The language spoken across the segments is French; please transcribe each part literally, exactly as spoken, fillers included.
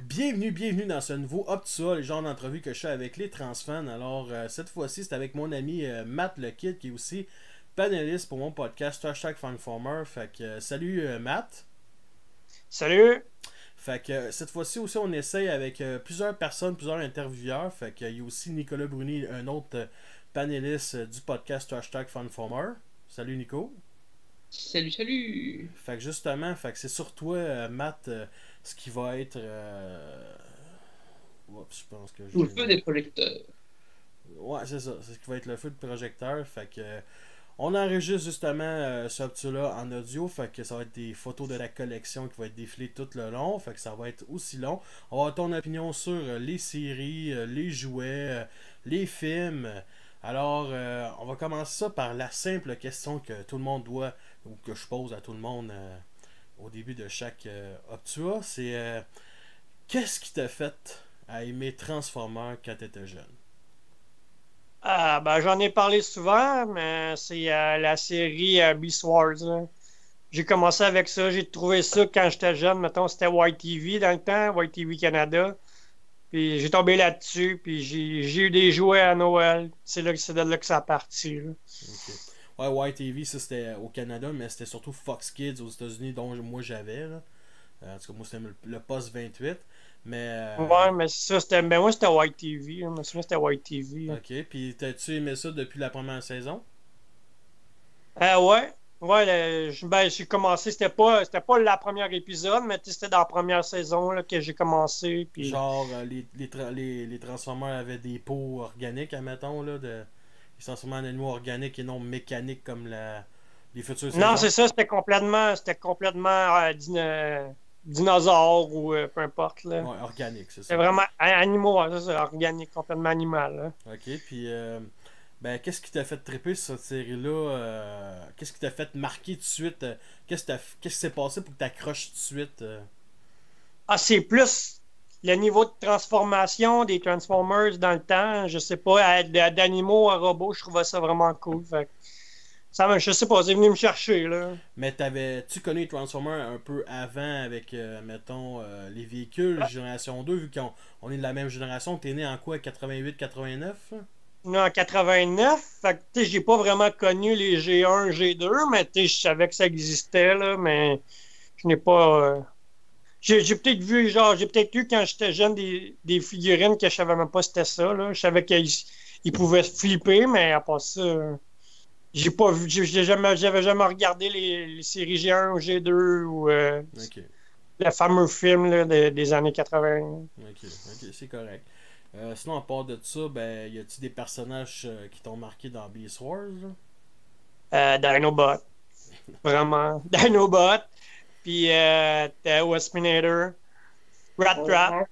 Bienvenue, bienvenue dans ce nouveau Optua, le genre d'entrevue que je fais avec les transfans. Alors, euh, cette fois-ci, c'est avec mon ami euh, Matt le Kid, qui est aussi panéliste pour mon podcast Hashtag Fanformer. Fait que, euh, salut euh, Matt. Salut! Fait que, euh, cette fois-ci aussi, on essaye avec euh, plusieurs personnes, plusieurs intervieweurs. Fait que, euh, il y a aussi Nicolas Bruni, un autre euh, panéliste euh, du podcast Hashtag Fanformer. Salut Nico. Salut, salut! Fait que justement, fait que c'est sur toi, euh, Matt, euh, ce qui va être. Euh... Oups, je pense que Sous le j'ai. feu des projecteurs. Ouais, c'est ça. C'est ce qui va être le feu de projecteur. Fait que. euh, On enregistre justement euh, ce option-là en audio. Fait que ça va être des photos de la collection qui va être défilées tout le long. Fait que ça va être aussi long. On va avoir ton opinion sur euh, les séries, euh, les jouets, euh, les films. Alors, euh, on va commencer ça par la simple question que tout le monde doit, ou que je pose à tout le monde euh, au début de chaque euh, Optua. C'est euh, qu'est-ce qui t'a fait à aimer Transformers quand t'étais jeune? Ah, ben, j'en ai parlé souvent, mais c'est euh, la série euh, Beast Wars, là. J'ai commencé avec ça. J'ai trouvé ça quand j'étais jeune. Mettons, c'était Y T V dans le temps, Y T V Canada. Puis j'ai tombé là-dessus, puis j'ai j'ai eu des jouets à Noël. C'est là, que- c'est de là que ça a parti, là. Ok. Ouais, Y T V, ça c'était au Canada, mais c'était surtout Fox Kids aux États-Unis, dont moi j'avais. Là. Euh, en tout cas, moi c'était le, le poste vingt-huit. Mais. euh, Ouais, mais ça, c'était. Ben, moi, c'était Y T V, là. Je me souviens, c'était Y T V, là. ok, puis t'as-tu aimé ça depuis la première saison? Euh, ouais. Ouais, le- je- ben, j'ai commencé, c'était pas, c'était pas la première épisode, mais tu sais, c'était dans la première saison là, que j'ai commencé. Puis Genre, euh, les, les, tra- les, les Transformers avaient des peaux organiques, admettons, là, de, ils sont transformés en animaux organiques et non mécaniques comme la, les futures non, saisons. c'est ça, c'était complètement, c'était complètement euh, dino- dinosaure ou euh, peu importe, là. Ouais, organiques, c'est C'était ça. vraiment a- animaux, hein, ça, c'est organique, complètement animal, là. Ok, puis euh, ben, qu'est-ce qui t'a fait triper sur cette série-là? euh, qu'est-ce qui t'a fait marquer tout de suite? euh, qu'est-ce que t'as- qu'est-ce qui s'est passé pour que t'accroches tout de suite? euh? Ah, c'est plus le niveau de transformation des Transformers dans le temps, je sais pas, à- d- d'animaux à robots, je trouvais ça vraiment cool. Fait que ça, me- je sais pas, c'est venu me chercher, là. Mais t'avais-tu connu les Transformers un peu avant avec, euh, mettons, euh, les véhicules génération deux, vu qu'on on est de la même génération? T'es né en quoi, quatre-vingt-huit quatre-vingt-neuf? Né en quatre-vingt-neuf, fait que, tu sais, j'ai pas vraiment connu les G un, G deux, mais tu sais, je savais que ça existait, là, mais je n'ai pas... euh, J'ai j'ai peut-être vu, genre, j'ai peut-être eu quand j'étais jeune des, des figurines que je savais même pas c'était ça, là. Je savais qu'ils ils pouvaient flipper, mais à part ça, euh, j'ai pas vu, j'ai j'ai jamais, j'avais jamais regardé les, les séries G un ou G deux ou euh, Ok, le fameux film là, de- des années quatre-vingts. ok, ok, c'est correct. Euh, sinon, à part de ça, ben, y a-tu des personnages euh, qui t'ont marqué dans Beast Wars? Là? Euh, Dinobot, vraiment. Dinobot, puis euh, t'as Waspinator, Rat Trap,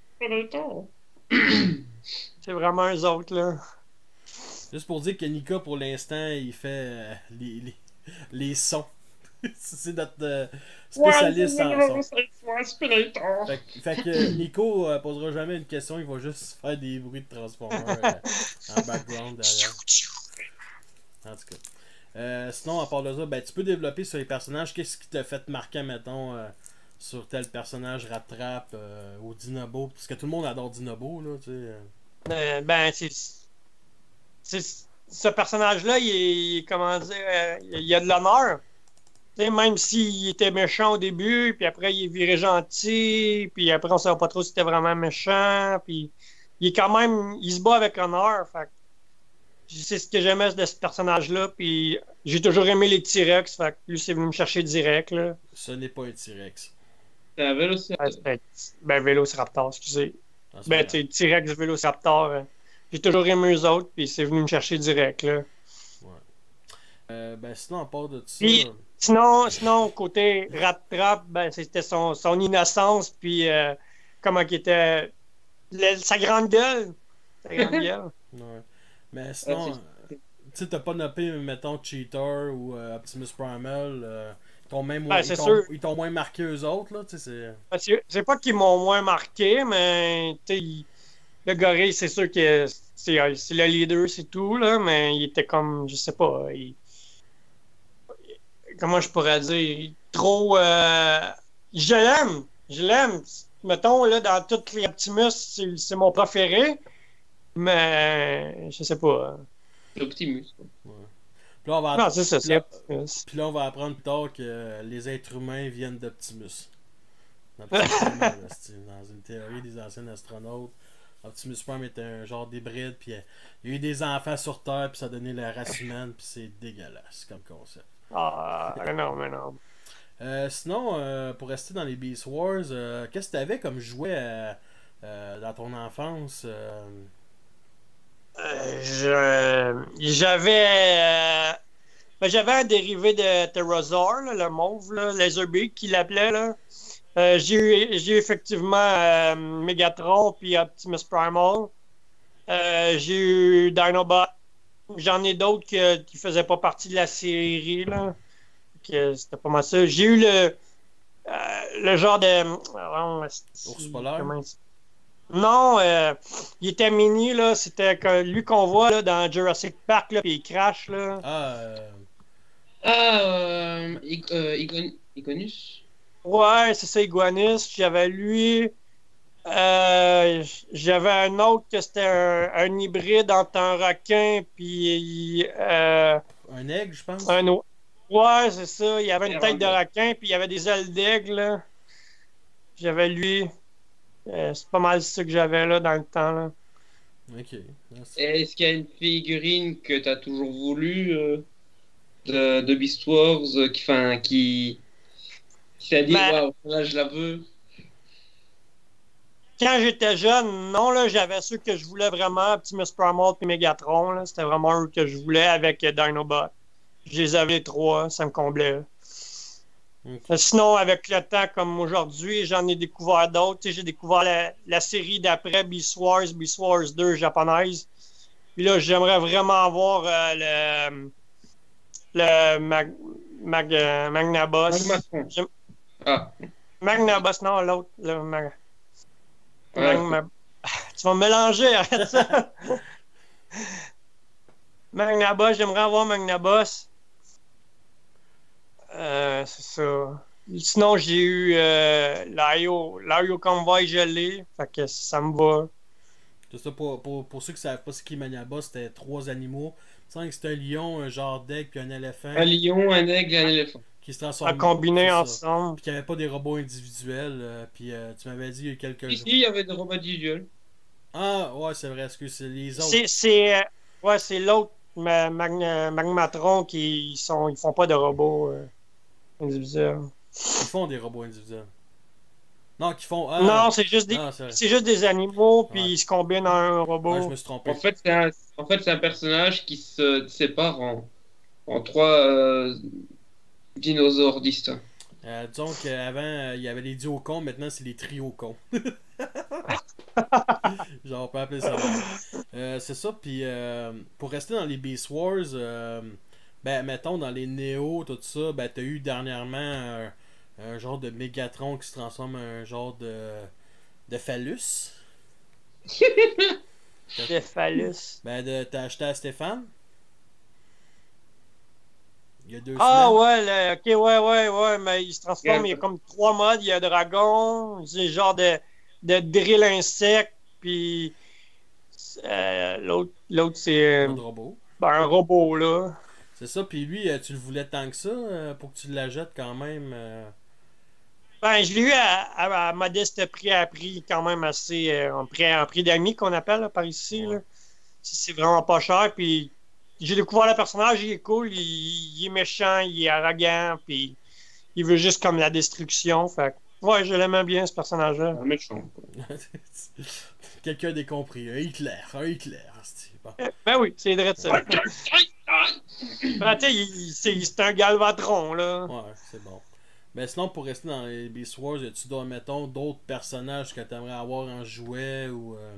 c'est vraiment eux autres, là. Juste pour dire que Nika, pour l'instant, il fait euh, les, les, les sons. C'est notre euh, spécialiste en son. Fait, que- fait que Nico euh, posera jamais une question, il va juste faire des bruits de Transformers euh, en background derrière. En tout cas. Euh, sinon, à part de ça, ben, tu peux développer sur les personnages. Qu'est-ce qui t'a fait marquer, mettons, euh, sur tel personnage Rattrap euh, ou Dinobo? Parce que tout le monde adore Dinobo, là, tu sais. euh. Euh, ben, c'est. c'est- Ce personnage-là, il est, il est- comment dire, euh, il a de l'honneur. Tu sais, même s'il était méchant au début, puis après il est viré gentil, puis après on ne savait pas trop si c'était vraiment méchant, puis il est quand même, il se bat avec honneur. Fait que c'est ce que j'aimais de ce personnage-là, puis j'ai toujours aimé les T-Rex, fait que lui c'est venu me chercher direct, là. Ce n'est pas un T-Rex. C'est un Ouais, vélociraptor. c'était- ben, Vélociraptor, excusez. Ah, c'est pas Ben, grave. tu sais, T-Rex, Vélociraptor, euh, j'ai toujours aimé eux autres, puis c'est venu me chercher direct, là. Ouais. Euh, ben, sinon, à part de ça. Puis, sinon, sinon, côté Rat Trap, ben, c'était son, son innocence, puis euh, comment qu'il était. le- sa grande gueule. Sa grande gueule. Ouais. Mais sinon, Ah, euh, tu sais, t'as pas noppé, mettons, Cheater ou euh, Optimus Primal. euh, ils t'ont même Ben, ils c'est t'ont- sûr. ils t'ont moins marqué eux autres, là, tu sais, c'est. Parce que c'est pas qu'ils m'ont moins marqué, mais tu sais, il- le gorille, c'est sûr que c'est euh, c'est le leader, c'est tout, là, mais il était comme, je sais pas, il- comment je pourrais dire, trop. euh, je l'aime, je l'aime. mettons, là, dans tous les Optimus, c'est c'est mon préféré. Mais je sais pas. Optimus. Ouais. Puis là, on va Non, app- c'est ça, puis c'est là- Optimus. puis là, on va apprendre plus tard que euh, les êtres humains viennent d'Optimus. Optimus Prime, là, c'est dans une théorie des anciens astronautes. Optimus Prime est un genre d'hybride, puis euh, il y a eu des enfants sur Terre, puis ça a donné la race humaine, puis c'est dégueulasse comme concept. Ah, non, mais non. Euh, sinon, euh, pour rester dans les Beast Wars, euh, qu'est-ce que tu avais comme jouet euh, euh, dans ton enfance euh... Euh, je- J'avais. euh, ben, j'avais un dérivé de Pterosaur, là, le mauve, là, Laserbeak, qu'il l'appelait. Là. Euh, j'ai eu, j'ai eu effectivement euh, Megatron puis Optimus Primal. Euh, j'ai eu Dinobot. J'en ai d'autres que- qui faisaient pas partie de la série. Là. Que C'était pas mal ça. J'ai eu le, euh, le genre de. euh, Ours polaire? comment il- Non, euh, il était mini, là. C'était que lui qu'on voit là, dans Jurassic Park, là, puis il crash, là. Ah, euh, Ah, euh, Ig- euh, Igon- Igonus? Ouais, c'est ça, Iguanus. J'avais lui. Euh, J'avais un autre que c'était un, un hybride entre un requin puis euh, un aigle, je pense. un autre. Ouais, c'est ça. Il y avait une tête de Pterodon. requin puis il y avait des ailes d'aigle, là. J'avais lui. Euh, c'est pas mal ça que j'avais là dans le temps, là. Ok. Ah, c'est- Est-ce qu'il y a une figurine que t'as toujours voulu euh, de, de Beast Wars euh, qui, enfin, qui, qui t'a dit, Ben- waouh, là je la veux? Quand j'étais jeune, non, là, j'avais ceux que je voulais vraiment, Optimus Primal puis Megatron, là. C'était vraiment eux que je voulais avec euh, Dinobot. Je les avais les trois, ça me comblait. Ok. Euh, Sinon, avec le temps, comme aujourd'hui, j'en ai découvert d'autres. Tu sais, j'ai découvert la, la série d'après, Beast Wars, Beast Wars deux japonaise. Puis là, j'aimerais vraiment avoir euh, le, le Mag, Mag, euh, Magnaboss. Magmatron. J'aime- Ah, Magnaboss, non, l'autre. Le Mag- ouais. Magma- Tu vas me mélanger, arrête ça. Magnaboss, j'aimerais avoir Magnaboss. Euh, c'est ça. Sinon, j'ai eu euh, l'Ayo l'Ayo Convoy, je l'ai. Fait que ça me va. C'est ça, pour, pour, pour ceux qui savent pas ce qu'est Maniaba, c'était trois animaux. Il semble que c'était un lion, un genre d'aigle, puis un éléphant Un lion, un aigle et un éléphant. qui se À transforment. combiner c'est ça. ensemble. Puis qu'il n'y avait pas des robots individuels. euh, puis euh, tu m'avais dit il y a quelques Ici, jours. il y avait des robots individuels. Ah, ouais, c'est vrai, est-ce que c'est les autres C'est c'est, euh, ouais, c'est l'autre ma- Magna- Magmatron qui sont ils font pas de robots euh, individuels. qui font des robots individuels? Non, qui font. Ah, Non, c'est juste des ah, c'est vrai. c'est juste des animaux puis Ouais. ils se combinent en un robot. Ah, je me suis trompé. En fait, c'est un, en fait, c'est un personnage qui se sépare en, en trois euh, dinosaures distincts. Euh, disons qu'avant, euh, il y avait les duos cons, maintenant c'est les trios cons. Genre, on peut appeler ça. Euh, c'est ça, puis euh, pour rester dans les Beast Wars, euh, ben, mettons dans les Néo, tout ça, ben, t'as eu dernièrement un, un genre de Mégatron qui se transforme en un genre de, de phallus. De phallus. Ben, de, t'as acheté à Stéphane il y a deux Ah semaines. ouais, le- ok, ouais, ouais, ouais, mais il se transforme, il y a comme trois modes, il y a dragon, c'est genre de, de drill insecte, puis euh, l'autre, l'autre c'est Pas euh, de robot. ben, un robot, là. C'est ça, puis lui, euh, tu le voulais tant que ça euh, pour que tu l'achètes quand même. euh, Ben, je l'ai eu à, à, à modeste prix, à prix quand même assez, euh, en prix, en prix d'amis qu'on appelle là, par ici, Ouais. là. C'est c'est vraiment pas cher, puis j'ai découvert le personnage, il est cool, il, il est méchant, il est arrogant, puis il veut juste comme la destruction, fait que, ouais, je l'aimais bien, ce personnage-là. Un méchant. Quelqu'un des compris. Un Hitler. Un Hitler. c'est- Bon. Euh, Ben oui, c'est vrai de ça. Ben, tu sais, il- c'est c'est un galvatron, là. Ouais, c'est bon. Mais sinon, pour rester dans les Beast Wars, tu dois, mettons, d'autres personnages que tu aimerais avoir en jouet ou. euh,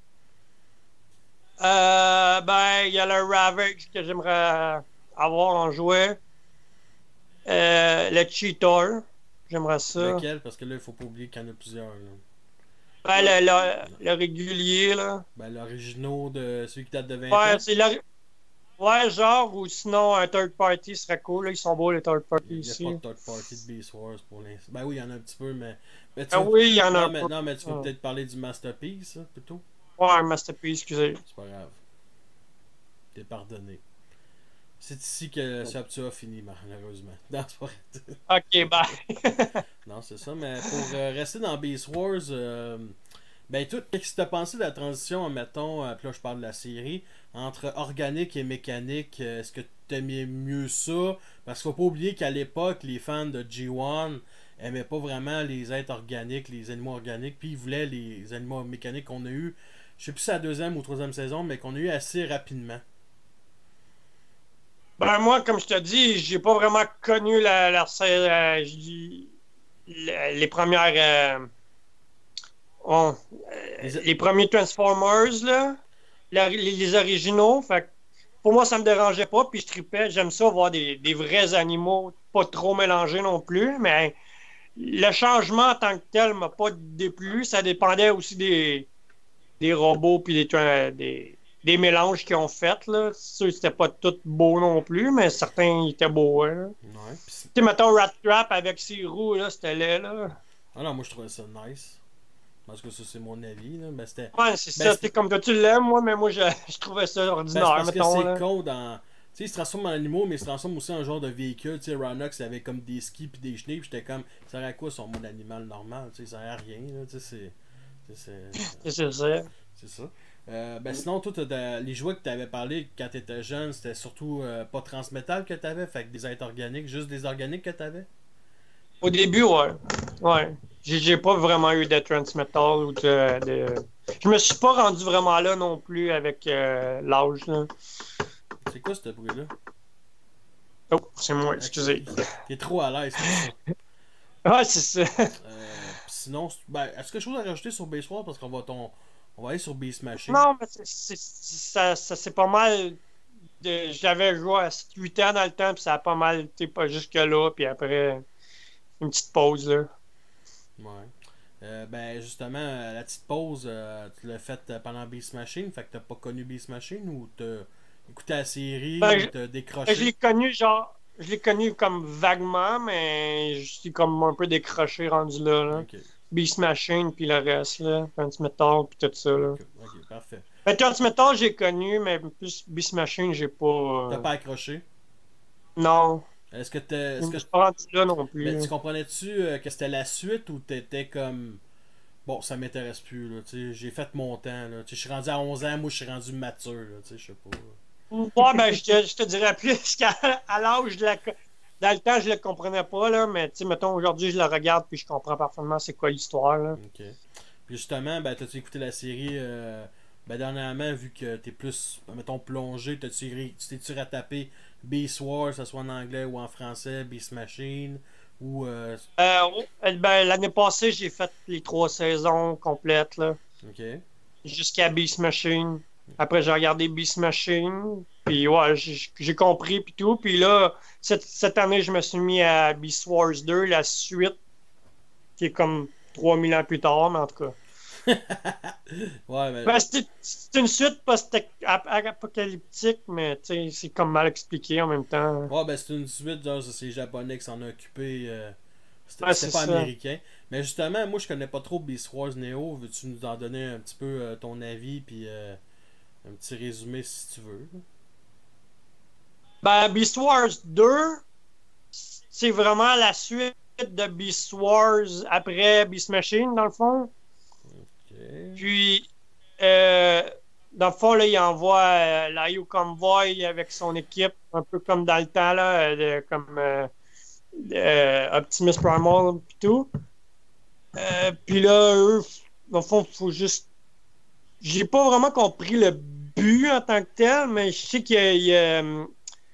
Euh, ben, il y a le Ravage que j'aimerais avoir en jouet. Euh, le Cheetor, j'aimerais ça. Lequel? Parce que là, il faut pas oublier qu'il y en a plusieurs. Là. Ben, le, le, le régulier, là. Ben, l'originaux de celui qui date de vingt Ouais, ans. c'est l'ori- Ouais, genre, ou sinon un third party serait cool. Là. Ils sont beaux, les third party Il n'y a ici. pas de third party de Beast Wars pour l'instant. Ben oui, il y en a un petit peu, mais. mais tu Ah veux- oui, il y en a non, un mais, peu. non, mais tu veux Ah. peut-être parler du Masterpiece, hein, plutôt. Ouais, un masterpiece, excusez. C'est pas grave. T'es pardonné. C'est ici que Subtua finit, malheureusement. Non, c'est pas vrai. Ok, bye. Non, c'est ça, mais pour euh, rester dans Beast Wars, euh, ben tout, qu'est-ce que t'as pensé de la transition, mettons, euh, puis là je parle de la série, entre organique et mécanique, euh, est-ce que t'aimais mieux ça? Parce qu'il faut pas oublier qu'à l'époque, les fans de G un aimaient pas vraiment les êtres organiques, les animaux organiques, puis ils voulaient les animaux mécaniques qu'on a eu, je sais plus si c'est la deuxième ou troisième saison, mais qu'on a eu assez rapidement. Ben moi, comme je te dis, j'ai pas vraiment connu la, la, la- je dis- la- les premières euh, bon, euh, Les- les premiers Transformers là, la- les, les originaux. Fait que pour moi, ça me dérangeait pas, puis je tripais. J'aime ça voir des, des vrais animaux, pas trop mélangés non plus, mais le changement en tant que tel m'a pas déplu. Ça dépendait aussi des, des robots puis des, tra- des, des mélanges qu'ils ont fait. Là. C'est sûr que c'était pas tout beau non plus, mais certains étaient beaux. Hein. Ouais, pis c'est- Tu sais, mettons Rat Trap avec ses roues, là, c'était laid. Là. ah non, moi je trouvais ça nice. Parce que ça c'est mon avis, là, mais c'était. Ouais, c'est Ben, ça. c'est- T'sais, comme toi, tu l'aimes, moi, mais moi, je, je trouvais ça Ben, c'est ordinaire, parce que mettons. c'est Là. con dans. Tu sais, il se transforme en animaux, mais il se transforme aussi en genre de véhicule. Tu sais, Ronox avait comme des skis puis des chenilles, puis j'étais comme, ça sert à quoi son mode animal normal? Tu sais, ça sert à rien, là. Tu sais, c'est. c'est- C'est c'est ça. C'est ça. Euh, ben sinon, toi, t'as de- les jouets que tu avais parlé quand tu étais jeune, c'était surtout euh, pas transmétal que tu avais, fait que des êtres organiques, juste des organiques que tu avais? Au début, ouais. Ouais. J'ai j'ai pas vraiment eu de transmetal ou de, de... Je me suis pas rendu vraiment là non plus avec euh, l'âge. Là. C'est quoi ce bruit-là? Oh, c'est moi, excusez. T'es trop à l'aise pour ça. Ouais, c'est ça. Euh, sinon, c'est- ben, est-ce que je chose à rajouter sur Base War parce qu'on va, ton, on va aller sur Beast Machine? Non, mais c'est- c'est- ça, ça c'est pas mal. De... J'avais joué à huit ans dans le temps, puis ça a pas mal été pas jusque-là, puis après, une petite pause. Là. Ouais. Euh, ben justement, euh, la petite pause, euh, tu l'as faite euh, pendant Beast Machine, fait que t'as pas connu Beast Machine ou t'as écouté la série Ben, ou je- t'as Je décroché? l'ai connu, genre, je l'ai connu comme vaguement, mais je suis comme un peu décroché rendu là. là. Ok, Beast Machine, puis le reste, là. Transmetal, puis tout ça, là. ok, ok, parfait. Ben, Transmetal, j'ai connu, mais plus Beast Machine, j'ai pas. euh, T'as pas accroché? Non. Est-ce que t'es. Je Est-ce me que suis pas rendu là non plus. mais là. tu comprenais-tu euh, que c'était la suite ou t'étais comme. Bon, ça m'intéresse plus, là, tu sais, j'ai fait mon temps, là, tu sais, je suis rendu à onze ans, moi je suis rendu mature, là, tu sais, je sais pas. Ouais, ben, je te, je te dirais plus qu'à à l'âge de la. co- Dans le temps, je le comprenais pas, là, mais, tu sais, mettons, aujourd'hui, je le regarde, puis je comprends parfaitement c'est quoi l'histoire, là. Ok. Puis justement, ben, t'as-tu écouté la série, euh, ben, dernièrement, vu que t'es plus, mettons, plongé, t'as-tu, ré- tu t'es-tu rattrapé Beast Wars, que ce soit en anglais ou en français, Beast Machine, ou, euh, Euh, oh, ben, l'année passée, j'ai fait les trois saisons complètes, là. ok. Jusqu'à Beast Machine. Après, j'ai regardé Beast Machine. Puis, ouais, j'ai j'ai compris, puis tout. Puis là, cette, cette année, je me suis mis à Beast Wars deux, la suite, qui est comme trois mille ans plus tard, mais en tout cas. Ouais, mais. Ben, c'est c'est une suite post-apocalyptique, mais tu sais, c'est comme mal expliqué en même temps. Ouais, ben c'est une suite, genre, c'est les Japonais qui s'en ont occupé. Euh, c'était Ouais, c'était c'est pas ça. américain. Mais justement, moi je connais pas trop Beast Wars Neo. Veux-tu nous en donner un petit peu euh, ton avis, puis euh, un petit résumé si tu veux? Ben, Beast Wars deux, c'est vraiment la suite de Beast Wars après Beast Machine, dans le fond. Ok. Puis, euh, dans le fond, là, il envoie euh, l'I O Convoy avec son équipe, un peu comme dans le temps, là, euh, de- comme euh, euh, Optimus Primal et tout. Euh, puis là, eux, dans le fond, faut juste. J'ai pas vraiment compris le but en tant que tel, mais je sais qu'il y a. il y a, euh,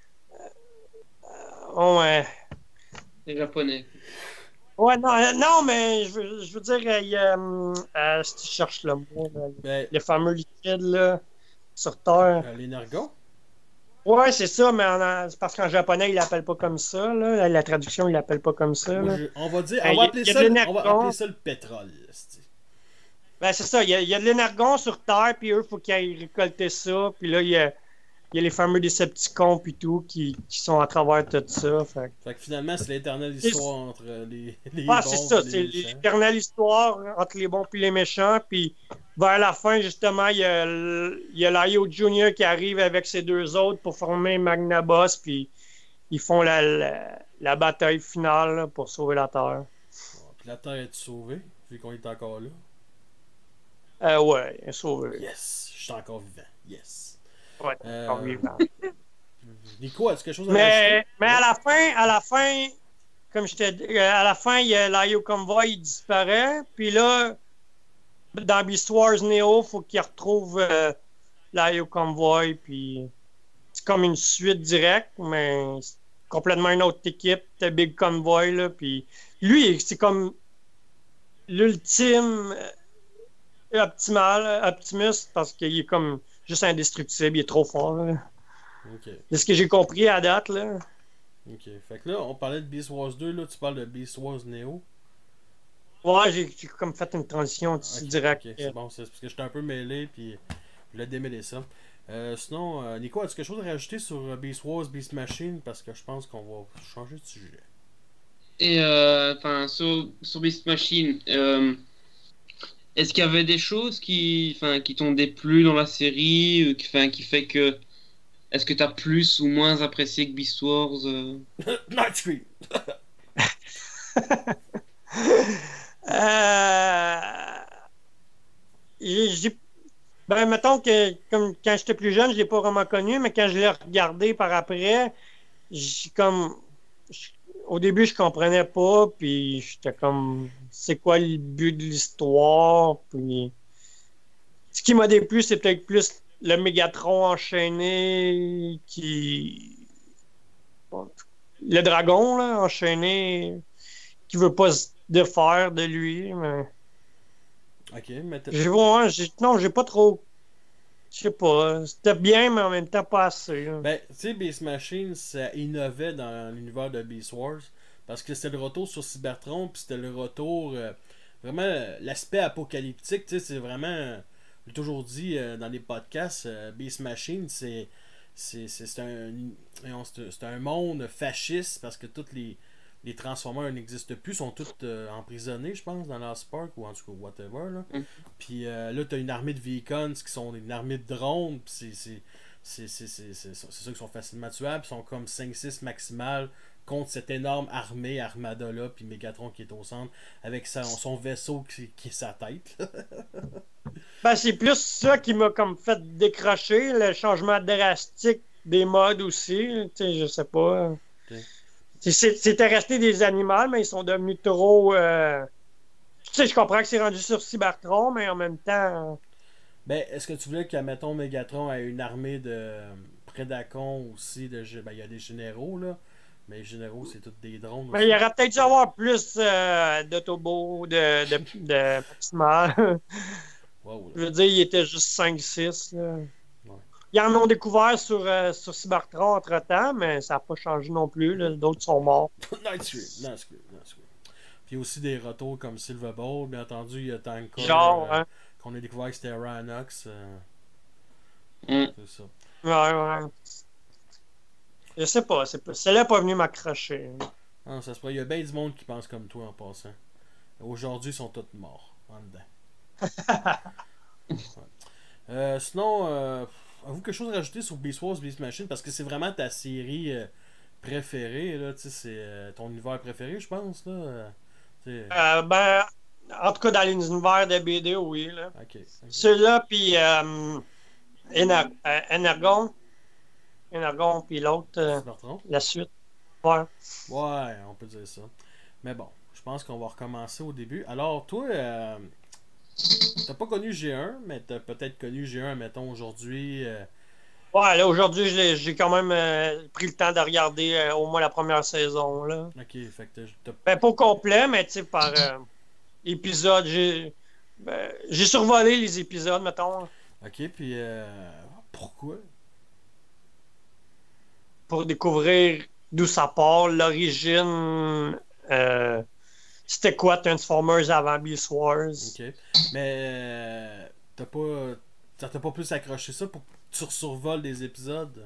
euh, ouais. Les Japonais. Ouais, non, euh, non, mais je veux, je veux dire, euh, il y a. euh, euh, si tu cherches le mot, là, Ben, le fameux liquide, là, sur Terre. euh, l'énergon? Ouais, c'est ça, mais en- c'est parce qu'en japonais, il l'appelle pas comme ça, là. La traduction, il l'appelle pas comme ça, Moi, là. je- on va dire, Ben, on va y a- appeler y a ça, de on va l'énergon. appeler ça le pétrole. c'est- Ben, c'est ça, il y, a, il y a de l'énergon sur Terre, puis eux, il faut qu'ils aillent récolter ça, puis là, il y a, il y a les fameux Decepticons puis tout qui, qui sont à travers tout ça. Fait, fait que finalement, c'est l'éternelle histoire entre les, les ah, bons c'est ça, et c'est les méchants. l'éternelle histoire entre les bons et les méchants. Puis vers la fin, justement, il y a, il y a Laio Junior qui arrive avec ses deux autres pour former Magna Boss. Puis ils font la, la, la bataille finale là, pour sauver la Terre. Bon, puis la Terre est sauvée, vu qu'on est encore là. Euh, ouais, elle est sauvée. Yes, je suis encore vivant. Yes. Ouais, Euh, encore vivant. Nico, as-tu quelque chose à Mais, rajouter? mais à la fin, à la fin, comme je t'ai dit, à la fin, il y a Laio Convoy, il disparaît. Puis là, dans Beast Wars Neo, il faut qu'il retrouve euh, Laio Convoy. Puis c'est comme une suite directe, mais c'est complètement une autre équipe. T'as Big Convoy, là. Puis lui, c'est comme l'ultime euh, optimal, Optimus, parce qu'il est comme juste indestructible, il est trop fort. Là. Ok. C'est ce que j'ai compris à date, là. Ok. Fait que là, on parlait de Beast Wars deux, là, tu parles de Beast Wars Neo. Ouais, j'ai j'ai comme fait une transition Ok, directe. ok, c'est bon, c'est parce que j'étais un peu mêlé, puis je voulais démêler ça. Euh, sinon, euh, Nico, as-tu quelque chose à rajouter sur euh, Beast Wars, Beast Machine? Parce que je pense qu'on va changer de sujet. Et euh, enfin, sur, sur Beast Machine, euh, est-ce qu'il y avait des choses qui, enfin, qui t'ont déplu dans la série, ou qui, enfin, qui fait que, est-ce que t'as plus ou moins apprécié que Beast Wars euh... Night Scream! euh... j'ai- j'ai- Ben, mettons que comme quand j'étais plus jeune, je l'ai pas vraiment connu, mais quand je l'ai regardé par après, j'ai comme. je- Au début, je comprenais pas, puis j'étais comme. C'est quoi le but de l'histoire? Puis. Ce qui m'a déplu, c'est peut-être plus le Mégatron enchaîné qui. Bon, le dragon, là, enchaîné, qui veut pas se défaire de lui, mais. Ok, mais t'as- J'ai ouais, j'ai- non, j'ai pas trop. Je sais pas. C'était bien, mais en même temps pas assez. Là. Ben, tu sais, Beast Machine, ça innovait dans l'univers de Beast Wars. Parce que c'était le retour sur Cybertron, puis c'était le retour. euh, vraiment, euh, l'aspect apocalyptique, tu sais, c'est vraiment. euh, J'ai toujours dit euh, dans les podcasts, euh, Beast Machine, c'est. C'est c'est- c'est un, voyons, c'est c'est un monde fasciste parce que toutes les, les Transformers n'existent plus, sont tous euh, emprisonnés, je pense, dans Lost Park ou en tout cas, whatever. Là. Mm. Puis euh, là, t'as une armée de Vehicons qui sont une armée de drones, puis c'est c'est c'est c'est c'est c'est c'est ceux qui sont facilement tuables, ils sont comme cinq six maximales contre cette énorme armée Armada là, puis Megatron qui est au centre avec sa- son vaisseau qui, qui est sa tête. là. Ben, c'est plus ça qui m'a comme fait décrocher, le changement drastique des modes aussi. Tu sais, je sais pas. Ok. C'est- c'est- C'était resté des animaux, mais ils sont devenus trop. euh, Tu sais, je comprends que c'est rendu sur Cybertron, mais en même temps. Ben, est-ce que tu voulais que, mettons, Megatron ait une armée de euh, Prédacons aussi de gé- ben, il y a des généraux, là. Mais les généraux, c'est tous des drones Mais aussi. il aurait peut-être dû avoir plus euh, d'autobos, de, de, de bâtiments. Wow, Je là. veux dire, il était juste cinq six. Ils en ont découvert sur, euh, sur Cybertron entre-temps, mais ça n'a pas changé non plus. là. D'autres sont morts. Night Scream, Night Scream, Night Scream. Puis aussi des retours comme Silver Ball, bien entendu, il y a Tanker. Genre, euh, hein. qu'on a découvert que c'était Rhinox. euh, Mm. c'est ça. Ouais, ouais. Je sais pas. c'est pas- Celle-là n'est pas venue m'accrocher. Ah, ça se pourrait. Il y a bien du monde qui pense comme toi en passant. Aujourd'hui, ils sont tous morts en dedans. Ouais. Euh, sinon, euh, avez-vous quelque chose à rajouter sur Beast Wars, Beast Machine? Parce que c'est vraiment ta série euh, préférée, là. Tu sais, c'est euh, ton univers préféré, je pense, là. Euh, tu sais, Euh, ben, en tout cas, dans l'univers de B D, oui. Là. ok. ok. Celui-là, puis euh, Ener- euh, Energon. Energon, puis l'autre, euh, Cybertron? la suite. Ouais. Ouais, on peut dire ça. Mais bon, je pense qu'on va recommencer au début. Alors, toi, euh, t'as pas connu G un, mais t'as peut-être connu G un, mettons, aujourd'hui. euh, Ouais, là, aujourd'hui, j'ai j'ai quand même euh, pris le temps de regarder euh, au moins la première saison. Là. Ok, fait que t'as- t'as Ben, pas au complet, mais tu sais, par euh, épisode. J'ai ben, j'ai survolé les épisodes, mettons, ok, puis euh, pourquoi? pour découvrir d'où ça part, l'origine. Euh, C'était quoi Transformers avant Beast Wars? Ok. Mais euh, t'as pas. ça t'a pas plus accroché ça pour que tu survoles des épisodes?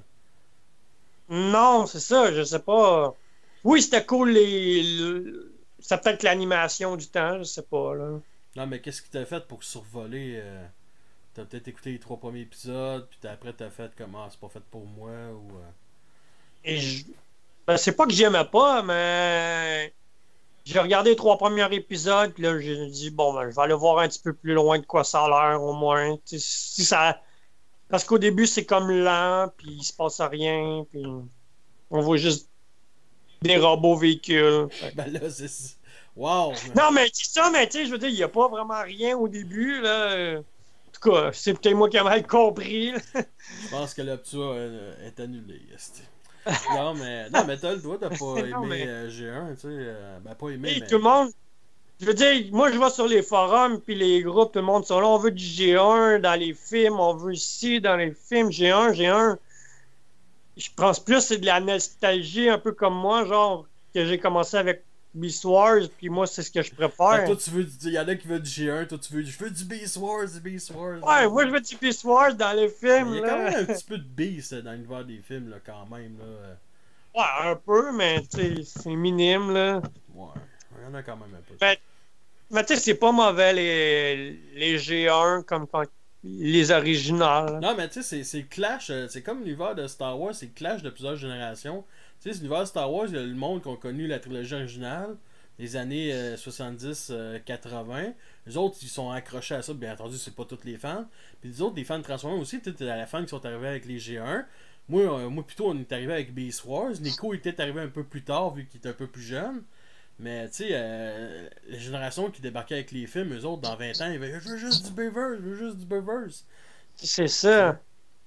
Non, c'est ça, je sais pas. Oui, c'était cool les. le- C'est peut-être l'animation du temps, je sais pas là. Non, mais qu'est-ce qui t'a fait pour survoler? euh, T'as peut-être écouté les trois premiers épisodes, puis t'as- après t'as fait comme ah, c'est pas fait pour moi, ou. euh, Et je... ben, c'est pas que j'aimais pas, mais j'ai regardé les trois premiers épisodes, puis là j'ai dit bon ben je vais aller voir un petit peu plus loin de quoi ça a l'air au moins. Tu sais, si ça. Parce qu'au début c'est comme lent, puis il se passe rien, puis on voit juste des robots véhicules. Fait que- Ben là, c'est. Wow! Non mais c'est ça, mais tu sais, je veux dire, il y a pas vraiment rien au début là. En tout cas, c'est peut-être moi qui ai mal compris. Là. Je pense que l'Optua euh, est annulé. esti. Non, mais, non, mais t'as le droit de pas aimer Non, mais- euh, G un, tu sais. euh, ben, pas aimer, Hey, mais. tout le monde, je veux dire, moi je vais sur les forums puis les groupes, tout le monde sont là, on veut du G un dans les films, on veut ici dans les films, G un, G un. Je pense plus c'est de la nostalgie un peu comme moi, genre que j'ai commencé avec Beast Wars, puis moi c'est ce que je Fait que préfère. toi, tu veux. Il y en a qui veulent du G un, toi, tu veux. Je veux du Beast Wars, du Beast Wars. Ouais, moi je veux du Beast Wars dans les Mais films. il y a quand Là. même un petit peu de Beast euh, dans l'univers des films, là, quand même, là. euh, Ouais, un peu, mais tu sais, c'est minime là. Ouais, il y en a quand même un peu. Ben, Mais tu sais, c'est pas mauvais les, les G un comme quand les originales. Non, mais tu sais, c'est- c'est le clash, euh, c'est comme l'univers de Star Wars, c'est le clash de plusieurs générations. Tu sais, c'est l'univers de Star Wars, il y a le monde qui a connu la trilogie originale, les années euh, soixante-dix quatre-vingts. Les autres, ils sont accrochés à ça, bien entendu, c'est pas tous les fans. Puis les autres, des fans de Transformers aussi, peut-être à la fin qui sont arrivés avec les G un. Moi, euh, moi plutôt, on est arrivé avec Beast Wars. Nico était arrivé un peu plus tard, vu qu'il était un peu plus jeune. Mais tu sais, euh, la génération qui débarquait avec les films, eux autres, dans vingt ans, ils disaient je veux juste du Beavers, je veux juste du Beavers. C'est ça.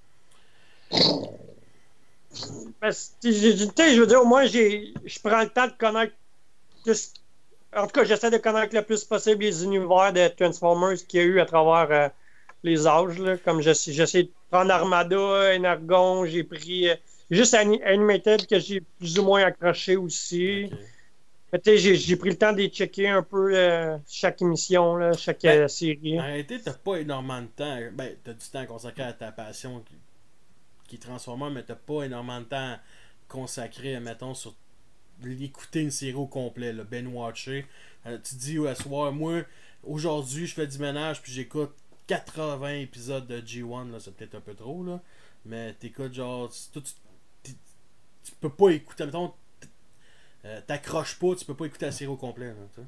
Parce que, j'ai- tu sais, je veux dire, moi, j'ai, je prends le temps de connaître. plus- En tout cas, j'essaie de connaître le plus possible les univers de Transformers qu'il y a eu à travers euh, les âges. Là. Comme j'essaie, j'essaie de prendre Armada, Energon, j'ai pris euh, juste Ani- Animated que j'ai plus ou moins accroché aussi. Ok. Mais tu sais, j'ai, j'ai pris le temps de les checker un peu euh, chaque émission, là, chaque Ben, euh, série. Arrêtez, t'as pas énormément de temps. Ben, t'as du temps consacré à ta passion qui, qui est Transformers, mais t'as pas énormément de temps consacré, mettons, sur l'écouter une série au complet, là, ben watcher. Euh, tu dis, ouais, soir, moi, aujourd'hui, je fais du ménage, puis j'écoute quatre-vingts épisodes de G un, là, c'est peut-être un peu trop, là. Mais t'écoutes, genre, tu, toi, tu, tu, tu peux pas écouter, mettons, euh, t'accroches pas, tu peux pas écouter la série au complet, là, tu sais.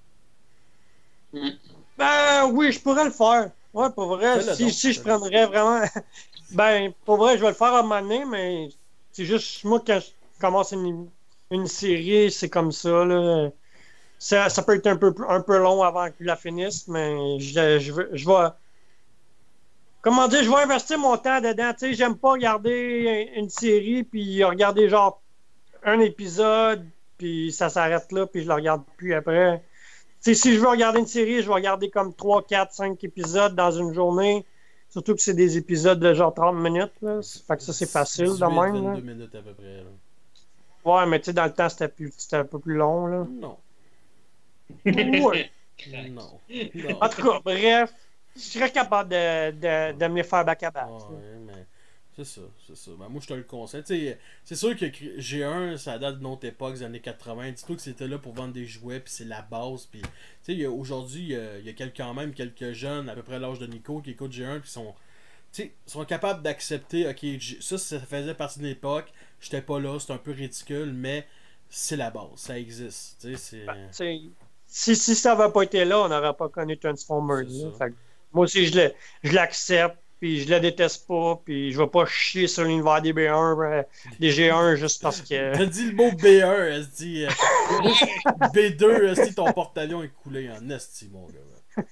Ben oui, je pourrais le faire. Ouais, pour vrai. Fais-le Si, donc, si je fais-le. prendrais vraiment. Ben, pour vrai, je vais le faire à un moment donné, mais c'est juste moi quand je commence une, une série, c'est comme ça. Là. Ça, ça peut être un peu, un peu long avant que je la finisse, mais je, je, vais- je vais. Comment dire, je vais investir mon temps dedans. Tu sais, j'aime pas regarder une série puis regarder genre un épisode, puis ça s'arrête là, puis je le regarde plus après. Tu sais, si je veux regarder une série, je vais regarder comme trois, quatre, cinq épisodes dans une journée. Surtout que c'est des épisodes de genre trente minutes. Là. Fait que ça, c'est facile de dix-huit, même. Là. vingt-deux minutes à peu près, là. Ouais, mais tu sais, dans le temps, c'était plus, c'était un peu plus long. Là. Non. Ouais. Non. Non. En tout cas, bref, je serais capable de, de, de me les faire back-à-back. Ouais, mais c'est ça, c'est ça. Ben, moi, je te le conseille. Tu sais, c'est sûr que G un, ça date d'une autre époque, des années quatre-vingts. Dis-toi que c'était là pour vendre des jouets, puis c'est la base. Puis, tu sais, il y a- aujourd'hui, il y a, il y a quelques- quand même quelques jeunes, à peu près l'âge de Nico, qui écoutent G un, qui sont, tu sais, sont capables d'accepter, ok, G- ça, ça faisait partie de l'époque, j'étais pas là, c'est un peu ridicule, mais c'est la base, ça existe. Tu sais, c'est. Ben, tu sais, si, si ça n'avait pas été là, on n'aurait pas connu Transformers. C'est là. ça. Fait que moi aussi, je le- je l'accepte, puis je le déteste pas, puis je vais pas chier sur l'univers des B un, euh, des G un juste parce que. T'as dit le mot B un, elle se dit. euh, B deux, est-ce que ton porte-avions est coulé en esti, mon gars.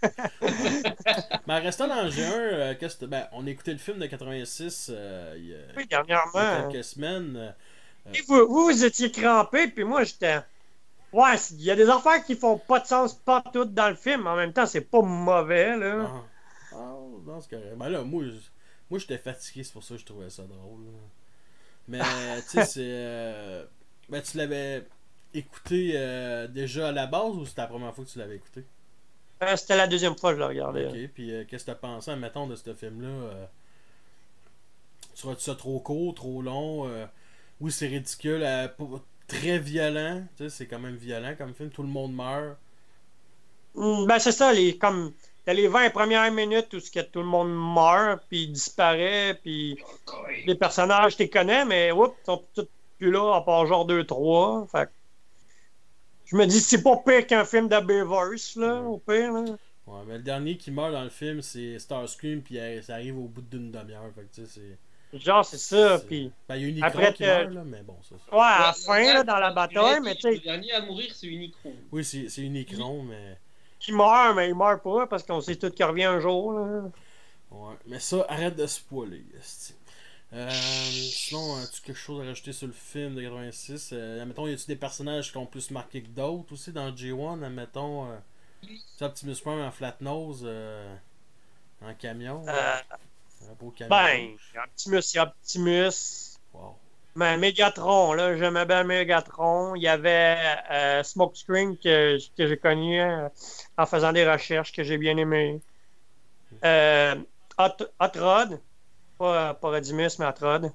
Mais en restant dans le G un, euh, qu'est-ce que ben, on a écouté le film de quatre-vingt-six euh, il y a, Oui, il y a dernièrement. quelques semaines. euh, Et vous, vous, vous étiez crampé, puis moi, j'étais. Ouais, il y a des affaires qui font pas de sens, pas toutes dans le film, mais en même temps, c'est pas mauvais, là. Ah, ah, non, c'est correct. Ben là, moi, je- moi j'étais fatigué, c'est pour ça que je trouvais ça drôle. là. Mais, tu sais, c'est. euh, ben, tu l'avais écouté euh, déjà à la base ou c'était la première fois que tu l'avais écouté? Euh, C'était la deuxième fois que je le regardais. Ok, puis euh, qu'est-ce que t'as pensé, mettons, de ce film-là? Euh, Seras-tu ça trop court, trop long? Euh, oui, c'est ridicule, euh, pas- très violent. Tu sais, c'est quand même violent comme film. Tout le monde meurt. Hmm, Ben, c'est ça, les, comme, t'as les vingt premières minutes où ce que tout le monde meurt, puis disparaît, puis les personnages, tu les connais, mais oups, ils sont tous plus là, à part genre deux trois. Fait que je me dis, c'est pas pire qu'un film de Beavers, là, Ouais. au pire, là. Ouais, mais le dernier qui meurt dans le film, c'est Starscream, puis euh, ça arrive au bout d'une demi-heure. Fait que tu sais, c'est. Genre, c'est ça, c'est- puis Ben, il y a Unicron après, qui t'as- meurt, là, mais bon, ça. c'est- ouais, à la Ouais, fin, là, là, dans la tu bataille, l'as mais dit, tu le sais, dernier à mourir, c'est Unicron. Oui, c'est c'est Unicron, mais. il meurt, mais il meurt pas, parce qu'on sait tout qu'il revient un jour, là. Ouais. Mais ça, arrête de spoiler. esti. Euh, sinon, as-tu quelque chose à rajouter sur le film de quatre-vingt-six? Euh, admettons, y a-tu des personnages qui ont plus marqué que d'autres aussi dans G un? Admettons, euh, tu sais, Optimus Prime en flat nose, euh, en camion. Euh, Un beau camion. ben, rouge. Optimus, il y a Optimus. Wow. Mais Megatron, là, j'aimais bien Megatron. Il y avait euh, Smokescreen que, que j'ai connu euh, en faisant des recherches que j'ai bien aimé. Euh, Hot, Hot Rod, pas, pas Rodimus, mais Hot Rod.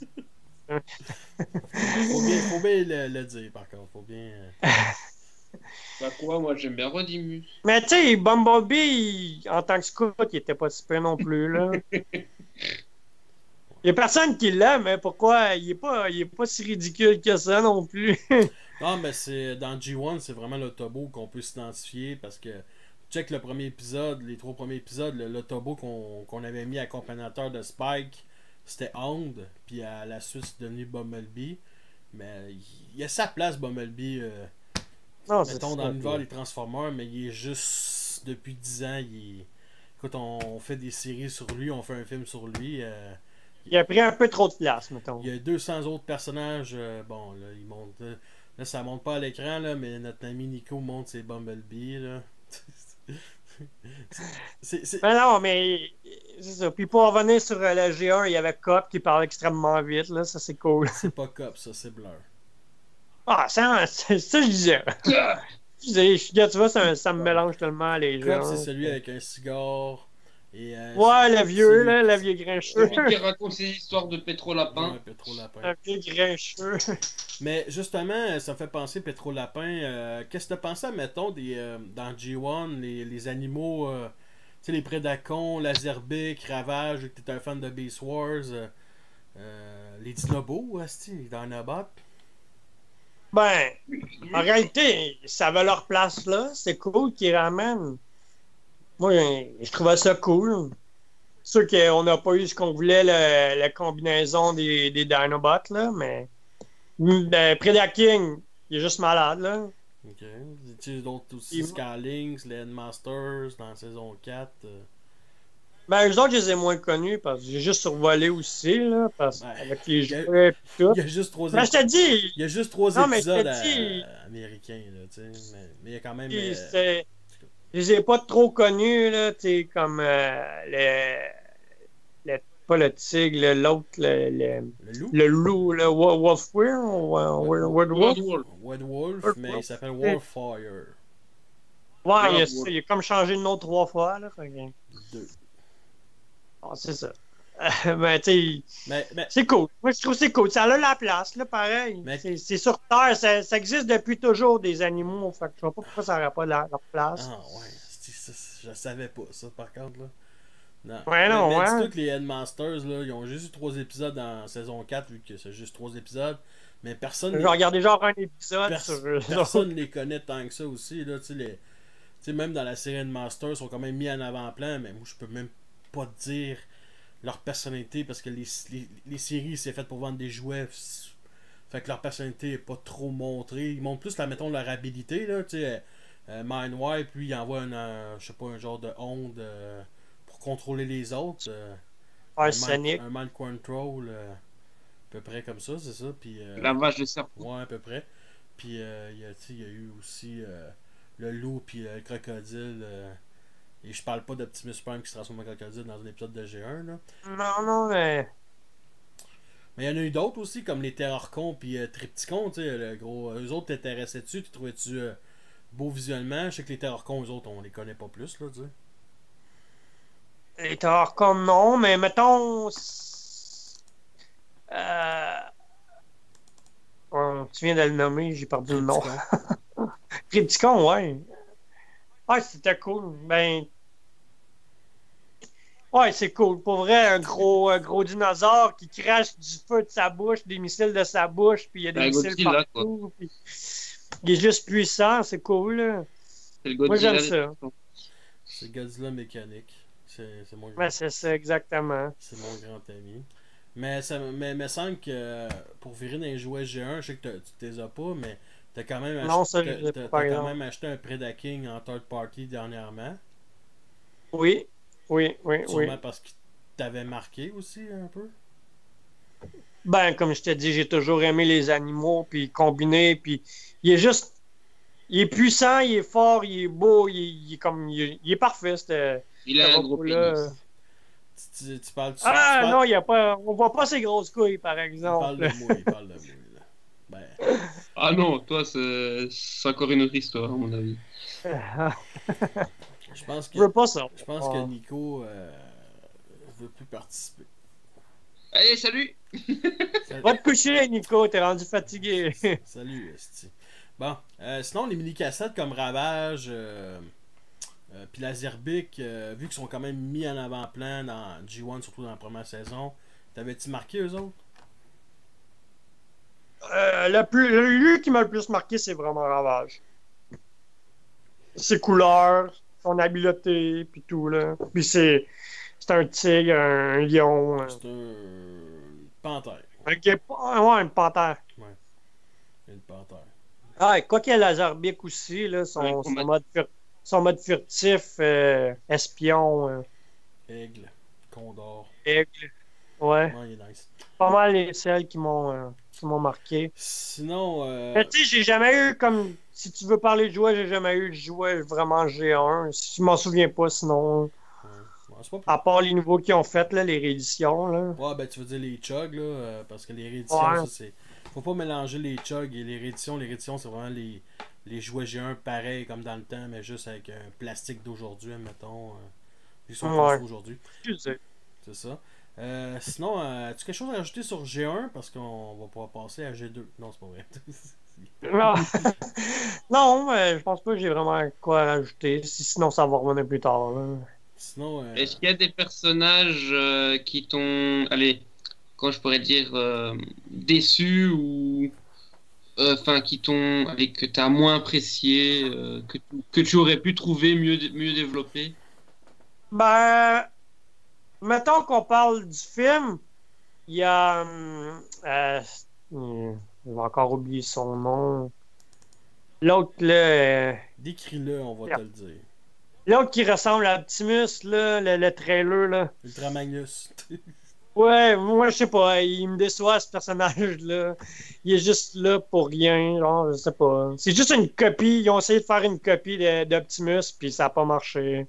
Faut bien, faut bien le, le dire, par contre. Faut bien. euh, Bah quoi, moi j'aime bien Rodimus. Mais tu sais, Bumblebee, il- en tant que scout, il était pas si peu non plus, là. Il y a personne qui l'aime, mais pourquoi? Il est pas, il est pas si ridicule que ça non plus. Non, mais c'est dans G un, c'est vraiment l'Autobo qu'on peut s'identifier parce que check le premier épisode, les trois premiers épisodes, le- l'Autobo qu'on qu'on avait mis accompagnateur de Spike, c'était Hound, puis à la suite c'est devenu Bumblebee. Mais il y a sa place Bumblebee, euh, Non, c'est mettons ça. dans l'univers des Transformers, mais il est juste depuis dix ans, il est... Écoute, on fait des séries sur lui, on fait un film sur lui. euh, Il a pris un peu trop de place, mettons. Il y a deux cents autres personnages. euh, bon, là, ils montent. Là, là, ça monte pas à l'écran, là, mais notre ami Nico monte ses Bumblebee. Là. c'est, c'est... Mais non, mais c'est ça. Puis pour revenir sur euh, le G un, il y avait Cop qui parle extrêmement vite, là. Ça, c'est cool. c'est pas Cop, ça, c'est Blur. Ah, ça, c'est ça, je disais. Je disais, je- regarde, tu vois, ça, ça me mélange tellement les Cop, gens. c'est celui avec un cigare. Et, euh, Ouais, c'est- le vieux, c'est là, lui- le vieux grincheux. Celui qui raconte ses histoires de pétro-lapin. Ouais, Pétro Lapin. Un vieux grincheux. Mais justement, ça me fait penser Pétro Lapin. euh, Qu'est-ce que tu pensé, mettons, des, euh, dans G un, les, les animaux, euh, tu sais, les Prédacons, Laserbeak, Ravage, que t'es un fan de Beast Wars, euh, euh, les Dinobos, asti, les Dinobots. Ben, en réalité, ça avait leur place là. C'est cool qu'ils ramènent. Moi, je trouvais ça cool. C'est sûr qu'on n'a pas eu ce qu'on voulait, le- la combinaison des, des Dinobots, là, mais. Ben, Predaking, il est juste malade, là. Ok. Tu sais, d'autres aussi, Il- Skylinks, les Headmasters dans la saison quatre. euh. Ben, eux autres, je les ai moins connus parce que j'ai juste survolé aussi, là, parce Ouais. avec les Il y a- jouets et tout. Il y a juste trois, Ben, je ép- te dis, il y a juste trois Non, mais je te épisodes à- dis- américains, là, tu sais. Mais, mais il y a quand même. puis euh, c'est- je les ai pas trop connus, là, tu sais, comme euh, le, le- pas le tigre, le- l'autre, le, le, le loup, le loup, le Wo- Wolfwear, ou euh, Wo- Wo- Wolf. Wolf. White Wolf, Wolf, mais Wolf. il s'appelle Warfire Ouais, il, a, Wolf. il a comme changé de nom trois fois, là. Fait que- deux. Ah, c'est ça. ben, tu sais, Mais, mais c'est cool. Moi, je trouve que c'est cool. Ça a la place, là, pareil. Mais- C'est c'est sur Terre, ça, ça existe depuis toujours, des animaux. Fait que je vois pas pourquoi ça n'aurait pas la- leur place. ah ouais, c'est- c'est- je savais pas ça par contre là. Non. Ouais, non, mais, mais ouais. dis-toi que les Headmasters là, ils ont juste eu trois épisodes dans saison quatre vu que c'est juste trois épisodes, mais personne J'ai regardé genre un épisode Pers- sur eux. personne les connaît tant que ça aussi là, tu sais les tu sais même dans la série Headmasters ils sont quand même mis en avant-plan, mais moi je peux même pas te dire leur personnalité parce que les, les, les séries c'est fait pour vendre des jouets. Fait que leur personnalité est pas trop montrée. Ils montrent plus, là, mettons, leur habilité, là, tu sais. Euh, Mindwipe, lui, il envoie un, euh, je sais pas, un genre de onde euh, pour contrôler les autres. euh, Un mind- Sonic. un mind control, euh, à peu près comme ça, c'est ça. Puis, euh, La vache de serpent. ouais, à peu près. Puis, euh, il y a, tu sais, il y a eu aussi euh, le loup puis le crocodile. euh, et je parle pas d'Optimus Prime qui se transforme en crocodile dans un épisode de G un, là. Non, non, mais. Mais il y en a eu d'autres aussi, comme les Terrorcons puis euh, Tripticons, tu sais, le gros. Eux autres t'intéressaient-tu, tu trouvais-tu. Euh, beau visuellement. Je sais que les Terrorcons, eux autres, on les connaît pas plus, là, tu sais. Les Terrorcons, non, mais mettons. Euh... oh, tu viens de le nommer, j'ai perdu le nom. Predicon, ouais. Ouais, c'était cool. Ben. Ouais, c'est cool. Pour vrai, un gros, un gros dinosaure qui crache du feu de sa bouche, des missiles de sa bouche, puis il y a des Ben, missiles Godzilla, partout. Puis... il est juste puissant, c'est cool, là. C'est le Moi, Godzilla. j'aime ça. C'est Godzilla mécanique. C'est c'est mon grand. Ben, c'est ça, exactement. C'est mon grand ami. Mais ça mais, me semble que pour virer dans les jouets G un, je sais que t'as- tu les as pas, mais t'as quand même Non, ça, acheté, je l'ai t'as, pas, t'as par quand exemple. même acheté un Predaking en third party dernièrement. Oui, oui, oui, Sûrement oui. parce qu'il t'avait marqué aussi un peu. Ben, comme je t'ai dit, j'ai toujours aimé les animaux, puis combiner, puis il est juste... il est puissant, il est fort, il est beau, il est, il est comme... il est, il est parfait, ce Il a un gros robot-là. pénis. Tu, tu, tu parles tu, Ah, tu parles- non, il y a pas... on voit pas ses grosses couilles, par il parle exemple. de moi, il parle de moi. Là. Ben, Ah non, toi, c'est c'est encore une autre histoire, à mon avis. je pense que Je veux pas ça. je pense que Nico euh, veut plus participer. Allez, salut! Salut, Va te coucher, Nico, t'es rendu fatigué. salut esti. Bon, euh, sinon les mini cassettes comme Ravage, euh, euh, puis Laserbic, euh, vu qu'ils sont quand même mis en avant-plan dans G un, surtout dans la première saison, t'avais-tu marqué eux autres? Euh, le plus, lui qui m'a le plus marqué, c'est vraiment Ravage. Ses couleurs, son habileté, puis tout, là. Puis c'est, c'est un tigre, un lion, un, C'est un panthère. un guépard, ouais, une panthère. Une panthère. Ah, et quoi qu'il y ait Lazarbic aussi, là, son, Ouais, son, mode, fur- son mode furtif, euh, espion, euh, Aigle, Condor. aigle. Ouais, Ouais, il est nice. pas mal les celles qui m'ont euh, qui m'ont marqué. Sinon, euh, Mais tu sais, j'ai jamais eu comme. Si tu veux parler de jouets, j'ai jamais eu de jouet vraiment G un. Si je m'en souviens pas, sinon. ouais. Ouais, c'est pas À part les nouveaux qu'ils ont fait, là, les rééditions, là. Ouais, ben tu veux dire les chugs, là, euh, parce que les rééditions, Ouais. ça c'est. Faut pas mélanger les chugs et les rééditions. Les rééditions, c'est vraiment les, les jouets G un pareils comme dans le temps, mais juste avec un plastique d'aujourd'hui, admettons. Euh, ils sont Ouais. tous aujourd'hui. Excusez. C'est ça. Euh, sinon, euh, as-tu quelque chose à rajouter sur G un? Parce qu'on va pouvoir passer à G deux. Non, c'est pas vrai. Non, non euh, je pense pas que j'ai vraiment quoi rajouter. Si- Sinon, ça va revenir plus tard, là. Sinon, euh, Est-ce qu'il y a des personnages euh, qui t'ont, allez, quand je pourrais dire, euh, déçu ou, euh, enfin, qui t'ont, allez, que t'as moins apprécié, euh, que, tu- que tu aurais pu trouver mieux, dé- mieux développé? Ben, mettons qu'on parle du film, il y a. hum, euh, hum, je vais encore oublier son nom. L'autre, là. euh, décris-le, on va Yeah. te le dire. L'autre qui ressemble à Optimus, là, le, le trailer, là. Ultra Magnus. Ouais, moi, je sais pas, il me déçoit, ce personnage-là. Il est juste là pour rien, genre, je sais pas. C'est juste une copie, ils ont essayé de faire une copie de- d'Optimus, puis ça a pas marché.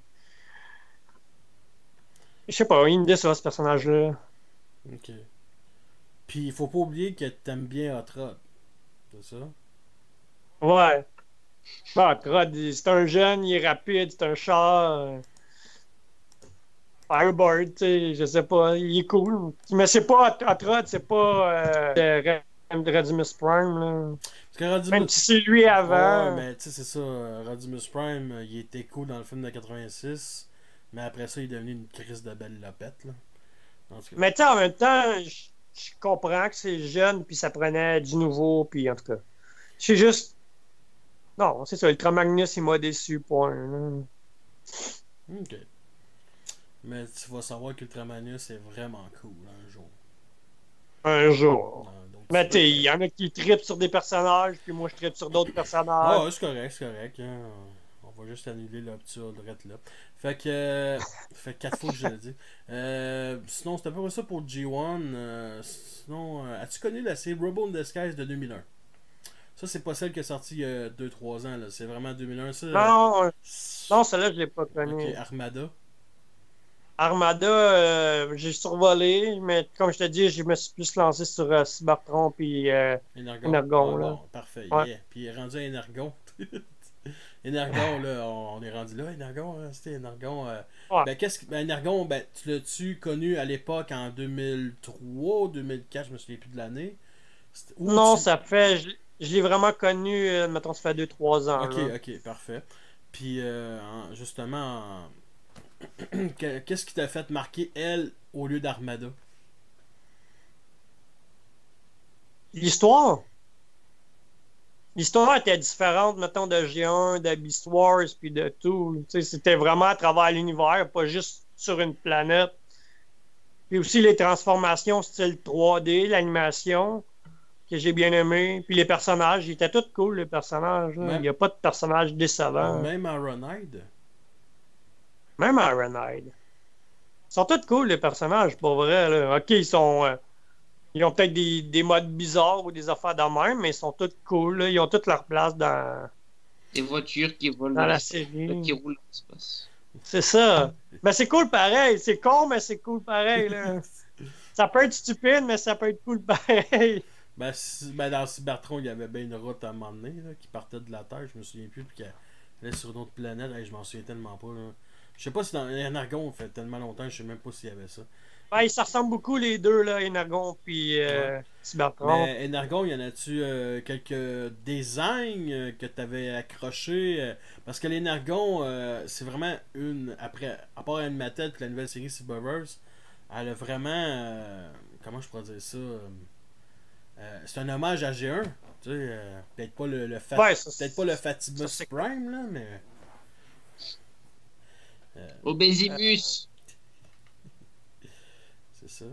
Je sais pas, il me déçoit, ce personnage-là. Ok. Puis il faut pas oublier que t'aimes bien Hot Rod. C'est ça? Ouais. Bah, Trod, il- c'est un jeune, il est rapide, c'est un chat. euh, Firebird, tu sais, je sais pas, il est cool. Mais c'est pas Hot Hot Rod, c'est pas euh, Rad- Radimus Prime, là. Parce que Rodimus... Même si c'est lui avant. Ouais, mais tu sais, c'est ça. euh, Rodimus Prime, euh, il était cool dans le film de quatre-vingt-six. Mais après ça, il est devenu une crise de belle lopette, là. En tout cas. Mais tu sais, en même temps, je je comprends que c'est jeune, puis ça prenait du nouveau, puis en tout cas. C'est juste. Non, c'est ça, Ultra Magnus, il m'a déçu, point. là. Ok. Mais tu vas savoir qu'Ultramanus est vraiment cool un jour. Un jour. Dans d'autres Mais tu sais, films. il y en a qui trippent sur des personnages, puis moi je trippe sur d'autres personnages. Ah, ouais, c'est correct, c'est correct. Hein. On va juste annuler l'absurde là. Fait que. euh, fait quatre fois que je l'ai dit. Euh, sinon, c'était à peu près ça pour G un. Euh, sinon, euh, as-tu connu la série Robo in Disguise de deux mille un? Ça, c'est pas celle qui est sortie il y a deux trois ans. Là. C'est vraiment deux mille un. Ça, Non, euh, c'est- non, celle-là, je l'ai pas connue. Ok, Armada. Armada, euh, j'ai survolé, mais comme je te dis, je me suis plus lancé sur euh, Cybertron puis euh, Energon. Energon, Ah, là. bon, parfait. Ouais. Yeah. Puis il est rendu à Energon. Énergon, là, on, on est rendu là, Énergon, hein, c'était Énergon. Euh, Ouais. ben, qu'est-ce que. Ben, Énergon, ben, tu l'as-tu connu à l'époque en deux mille trois, deux mille quatre, je me souviens plus de l'année. C'était- Ou Non, tu... ça fait. Je, je l'ai vraiment connu, euh, mettons, ça fait deux trois ans. Ok, Là. ok, parfait. Puis, euh, en- justement, en- que- qu'est-ce qui t'a fait marquer elle au lieu d'Armada? L'histoire. L'histoire était différente, mettons, de G un, de Beast Wars, puis de tout. Tu sais, c'était vraiment à travers l'univers, pas juste sur une planète. Puis aussi les transformations style trois D, l'animation, que j'ai bien aimé. Puis les personnages, ils étaient tous cool, les personnages. là. Il Même, n'y a pas de personnages décevants. même Ironhide? Même Ironhide. Ils sont tous cool, les personnages, pour vrai. Là. Ok, ils sont. euh, ils ont peut-être des, des modes bizarres ou des affaires de même, mais ils sont tous cool. Là. Ils ont toute leur place dans, Des voitures qui volent dans dans la l'espace, série. qui roulent dans l'espace. C'est ça. Mais c'est cool pareil. C'est con, mais c'est cool pareil. Là. Ça peut être stupide, mais ça peut être cool pareil. Ben, si- ben, dans Cybertron, il y avait bien une route à un moment donné là, qui partait de la Terre, je me souviens plus, puis qu'elle allait sur une autre planète. Hey, je m'en souviens tellement pas. Là. Je sais pas si dans Énergon, ça fait tellement longtemps, je sais même pas s'il y avait ça. Ouais, ça ressemble beaucoup les deux, là, Energon puis euh, Cybertron. Mais Énergon, y en a-tu euh, quelques designs euh, que tu avais accrochés euh, parce que l'Énergon, euh, c'est vraiment une. Après, à part Animated puis la nouvelle série Cyberverse, elle a vraiment. euh, comment je pourrais dire ça euh, euh, c'est un hommage à G un. Tu sais, euh, peut-être pas le, le Fat- Ouais, ça, peut-être pas le ça, Fatimus c'est- Prime, là, mais. euh, Obesimus. c'est ça.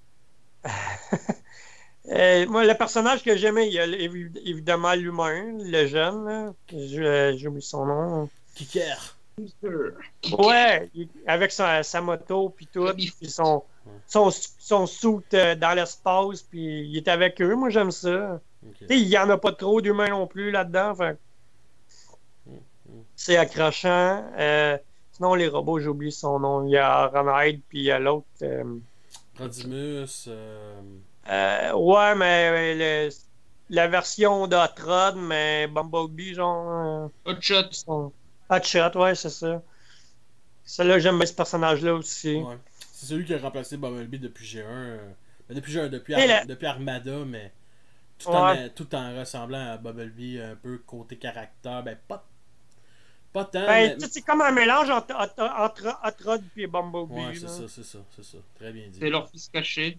Euh, moi, le personnage que j'aimais, il y a évi- évidemment l'humain, le jeune, là. Je- J'ai oublié son nom. Kicker. Ouais, il- avec sa, sa moto, puis tout, puis son, son, son suit euh, dans l'espace, puis il est avec eux. Moi, j'aime ça. Ok. Tu sais, il n'y en a pas trop d'humains non plus là-dedans. Fait. C'est accrochant. Euh, sinon, les robots, j'ai oublié son nom. Il y a Ronald, puis il y a l'autre. euh, Rodimus. euh, euh, ouais, mais le- la version d'Hot mais Bumblebee, genre. euh, Hot Shot. son- Hot Shot, ouais, c'est ça. Celle-là, j'aime bien ce personnage-là aussi. Ouais. C'est celui qui a remplacé Bumblebee depuis G un. euh, ben, depuis G un, depuis, Et Ar- la- depuis Armada, mais tout en, Ouais. tout en ressemblant à Bumblebee, un peu côté caractère. Ben, pas, pas tant. Ben, mais- tu sais, c'est comme un mélange entre, entre, entre Hot Rod et Bumblebee. Ouais, c'est là. ça, c'est ça, c'est ça. Très bien dit. C'est leur fils caché.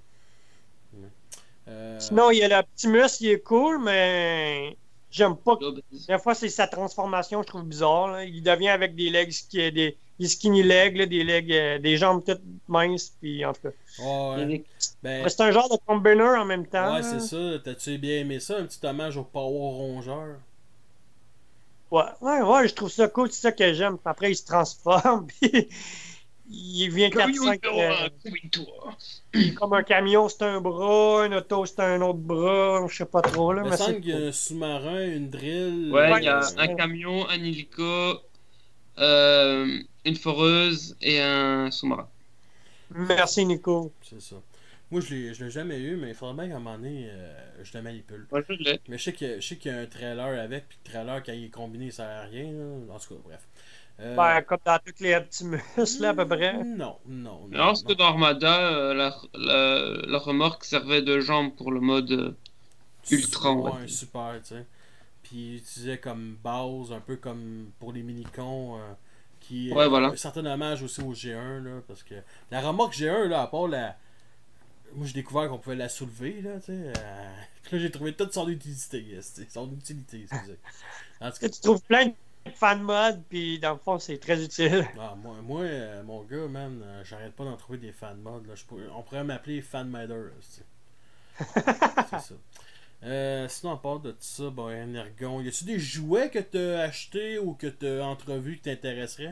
Euh, Sinon, il y a l'Optimus, il est cool, mais j'aime pas. L'obèse. Des fois, c'est sa transformation, je trouve bizarre. Là. Il devient avec des legs, qui- des, des skinny legs, là, des legs, euh, des jambes toutes minces, puis en tout cas. ouais, ouais. Ben, Mais c'est un genre de combiner en même temps. ouais, là. c'est ça. T'as-tu bien aimé ça? Un petit hommage au Power Rongeur. Ouais, ouais, ouais, je trouve ça cool, c'est ça que j'aime. Puis après, il se transforme, puis il vient quatre cinq. euh, comme un camion, c'est un bras, un auto, c'est un autre bras, je sais pas trop. Là, Il me mais semble c'est qu'il y a cool. un sous-marin, une drill. Ouais, il y a euh, un camion, un hélico, euh, une foreuse et un sous-marin. Merci, Nico. C'est ça. Moi, je l'ai, je l'ai jamais eu, mais il faudrait bien qu'à un moment donné, euh, je le manipule. Moi, je l'ai. Mais je sais, que, je sais qu'il y a un trailer avec, puis le trailer, quand il est combiné, il sert à rien. Là. En tout cas, bref. Euh, Ben, comme dans tous les Optimus, là, à peu près. Non, non, non. Alors, parce que non. dans Armada, euh, la, la, la remorque servait de jambe pour le mode euh, ultra. on va Ouais, dire. super, tu sais. Puis il utilisait comme base, un peu comme pour les minicons, euh, qui Ouais, voilà. un certain hommage aussi au G un, là, parce que la remorque G un, là, à part la. Moi, j'ai découvert qu'on pouvait la soulever, là, tu sais. euh, Puis là, j'ai trouvé toute son utilité, yes, tu sais, son utilité, excusez. En tout Tu cas, sais, tu trouves plein de fan mods, puis dans le fond, c'est très utile. ah, moi, moi euh, mon gars, man, euh, j'arrête pas d'en trouver des fan mods, là. Je pourrais- on pourrait m'appeler fan matter, tu sais. C'est ça. Euh, sinon, à part de tout ça, bon, Energon, y a-tu des jouets que t'as achetés ou que t'as entrevus qui t'intéresseraient?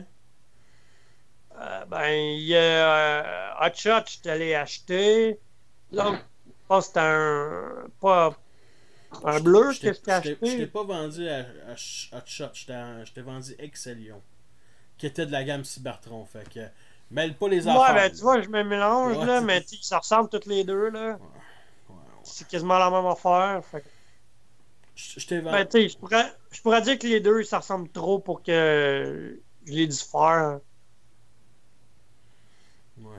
Euh, ben, il y a euh, Hot Shot, je suis allé acheter. L'autre, je pense que c'était un. Pas. Un bleu Je que t'ai- je t'ai je t'ai- je t'ai acheté. pas vendu à, à Ch- Hot Shot, je t'ai- je t'ai vendu Excellion, qui était de la gamme Cybertron, fait que mêle pas les affaires. Ouais, ben, là. tu vois, je me mélange, Ouais, là, c'est- mais tu sais, ça ressemble toutes les deux, là. Ouais, ouais. C'est quasiment la même affaire. Fait que Je je t'ai vendu. Ben, tu sais, je pourrais, je pourrais dire que les deux, ça ressemble trop pour que je les diffère. Ouais.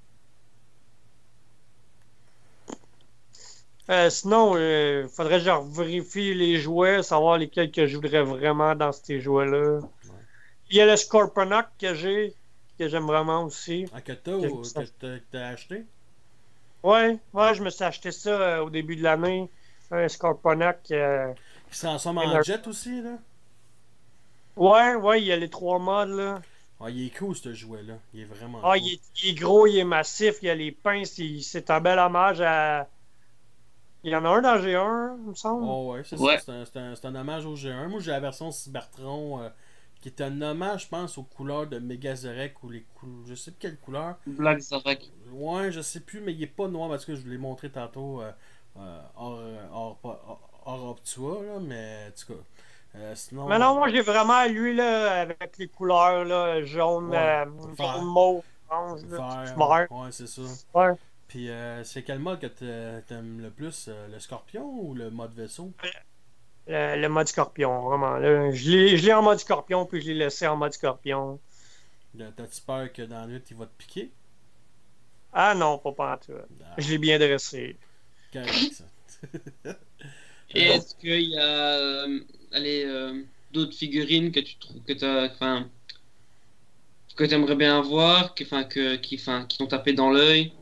Euh, sinon, il faudrait que je vérifie les jouets, savoir lesquels que je voudrais vraiment dans ces jouets-là. Ouais. Il y a le Scorponok que j'ai, que j'aime vraiment aussi. Ah, que t'as Que je ou me suis que acheté. t'as que t'as acheté? Ouais, ouais, je me suis acheté ça euh, au début de l'année. Un Scorponok. euh, Qui se transforme en éner- jet aussi, là? Ouais, ouais, il y a les trois modes, là. Ah, il est cool, ce jouet-là. Il est vraiment Ah, cool. il est, il est gros, il est massif, il y a les pinces, il- c'est un bel hommage à. Il y en a un dans G un, il me semble. Oh, ouais, c'est ça. Ouais. C'est un, c'est un, c'est un hommage au G un. Moi, j'ai la version Cybertron euh, qui est un hommage, je pense, aux couleurs de Megazorek ou les couleurs. Je sais plus quelle couleur. Black Zarek. Ouais, je sais plus, mais il est pas noir parce que je vous l'ai montré tantôt euh, euh, hors, euh, hors, hors, hors Optua, là, mais en tout cas. Euh, sinon. Mais non, moi j'ai vraiment lui là, avec les couleurs là, jaune, Ouais, euh, vert. jaune mauve, orange, là, Vert, vert. ouais, c'est ça. Ouais. Puis, euh, c'est quel mode que t'a- t'aimes le plus euh, Le Scorpion ou le mode vaisseau? Le, le mode scorpion, vraiment. Là. Je l'ai je l'ai en mode scorpion, puis je l'ai laissé en mode scorpion. Là, T'as-tu peur que dans la nuit, il va te piquer? Ah non, pas pantoute. Ah, Je l'ai bien dressé. correct, ça. Et Euh, est-ce qu'il y a euh, allez, euh, d'autres figurines que tu trouves que t'as, enfin, que t'aimerais bien avoir, que, enfin, que, qui, enfin, qui t'ont tapé dans l'œil?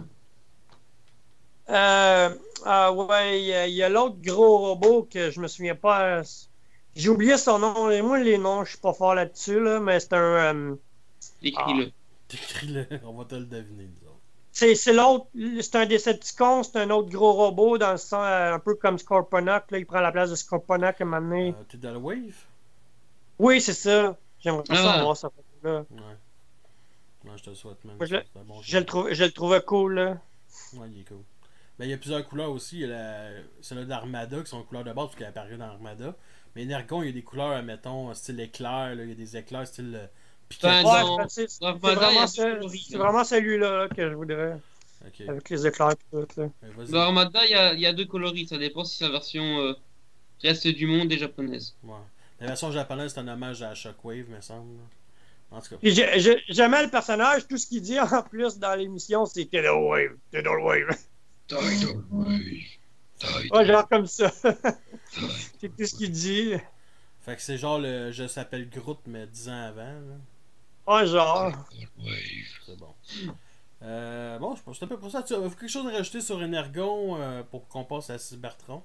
Euh, ah ouais, il y a, il y a l'autre gros robot que je me souviens pas. euh, J'ai oublié son nom. Et moi, les noms, je suis pas fort là-dessus, là, mais c'est un. euh, ah, Écris-le. Décris-le, on va te le deviner, nous autres. c'est c'est l'autre. C'est un Decepticon, c'est un autre gros robot dans le sens euh, un peu comme Scorponok. Là, il prend la place de Scorponok à un moment donné. Euh, T'es dans le wave? Oui, c'est ça. J'aimerais ça Ah. avoir ça. Là. Ouais. Non, je te le souhaite, man. Moi, je, C'est un bon je jeu. le trouve, je le trouvais cool. Là. Ouais, il est cool. Ben, il y a plusieurs couleurs aussi. Il y a la... celle-là d'Armada qui sont couleurs de base parce qu'elle est apparue dans Armada. Mais Energon, il y a des couleurs, mettons, style éclair. Là. Il y a des éclairs style euh, Ben, Pikachu. Ouais, dans- ben, c'est c'est dans Armada, il y vraiment, a deux ce- coloris, c'est là. vraiment celui-là là, que je voudrais. Ok. Avec les éclairs et tout. Là. Ben, vas-y. Dans Armada, il y a, il y a deux coloris. Ça dépend si c'est la version euh, reste du monde et japonaise. Ouais. La version japonaise, c'est un hommage à Shockwave, me semble. En tout cas. Puis j'ai- j'ai- j'aimais le personnage, tout ce qu'il dit en plus dans l'émission, c'est Tidal Wave, Tidal Wave. Tidal Wave. Ouais, genre comme ça. C'est tout ce qu'il dit. Fait que c'est genre le Je s'appelle Groot, mais dix ans avant. Là. Ouais, genre. Tidal Wave. C'est bon. Euh, bon, je pense que c'est un peu pour ça. Tu as quelque chose à rajouter sur Energon euh, pour qu'on passe à Cybertron?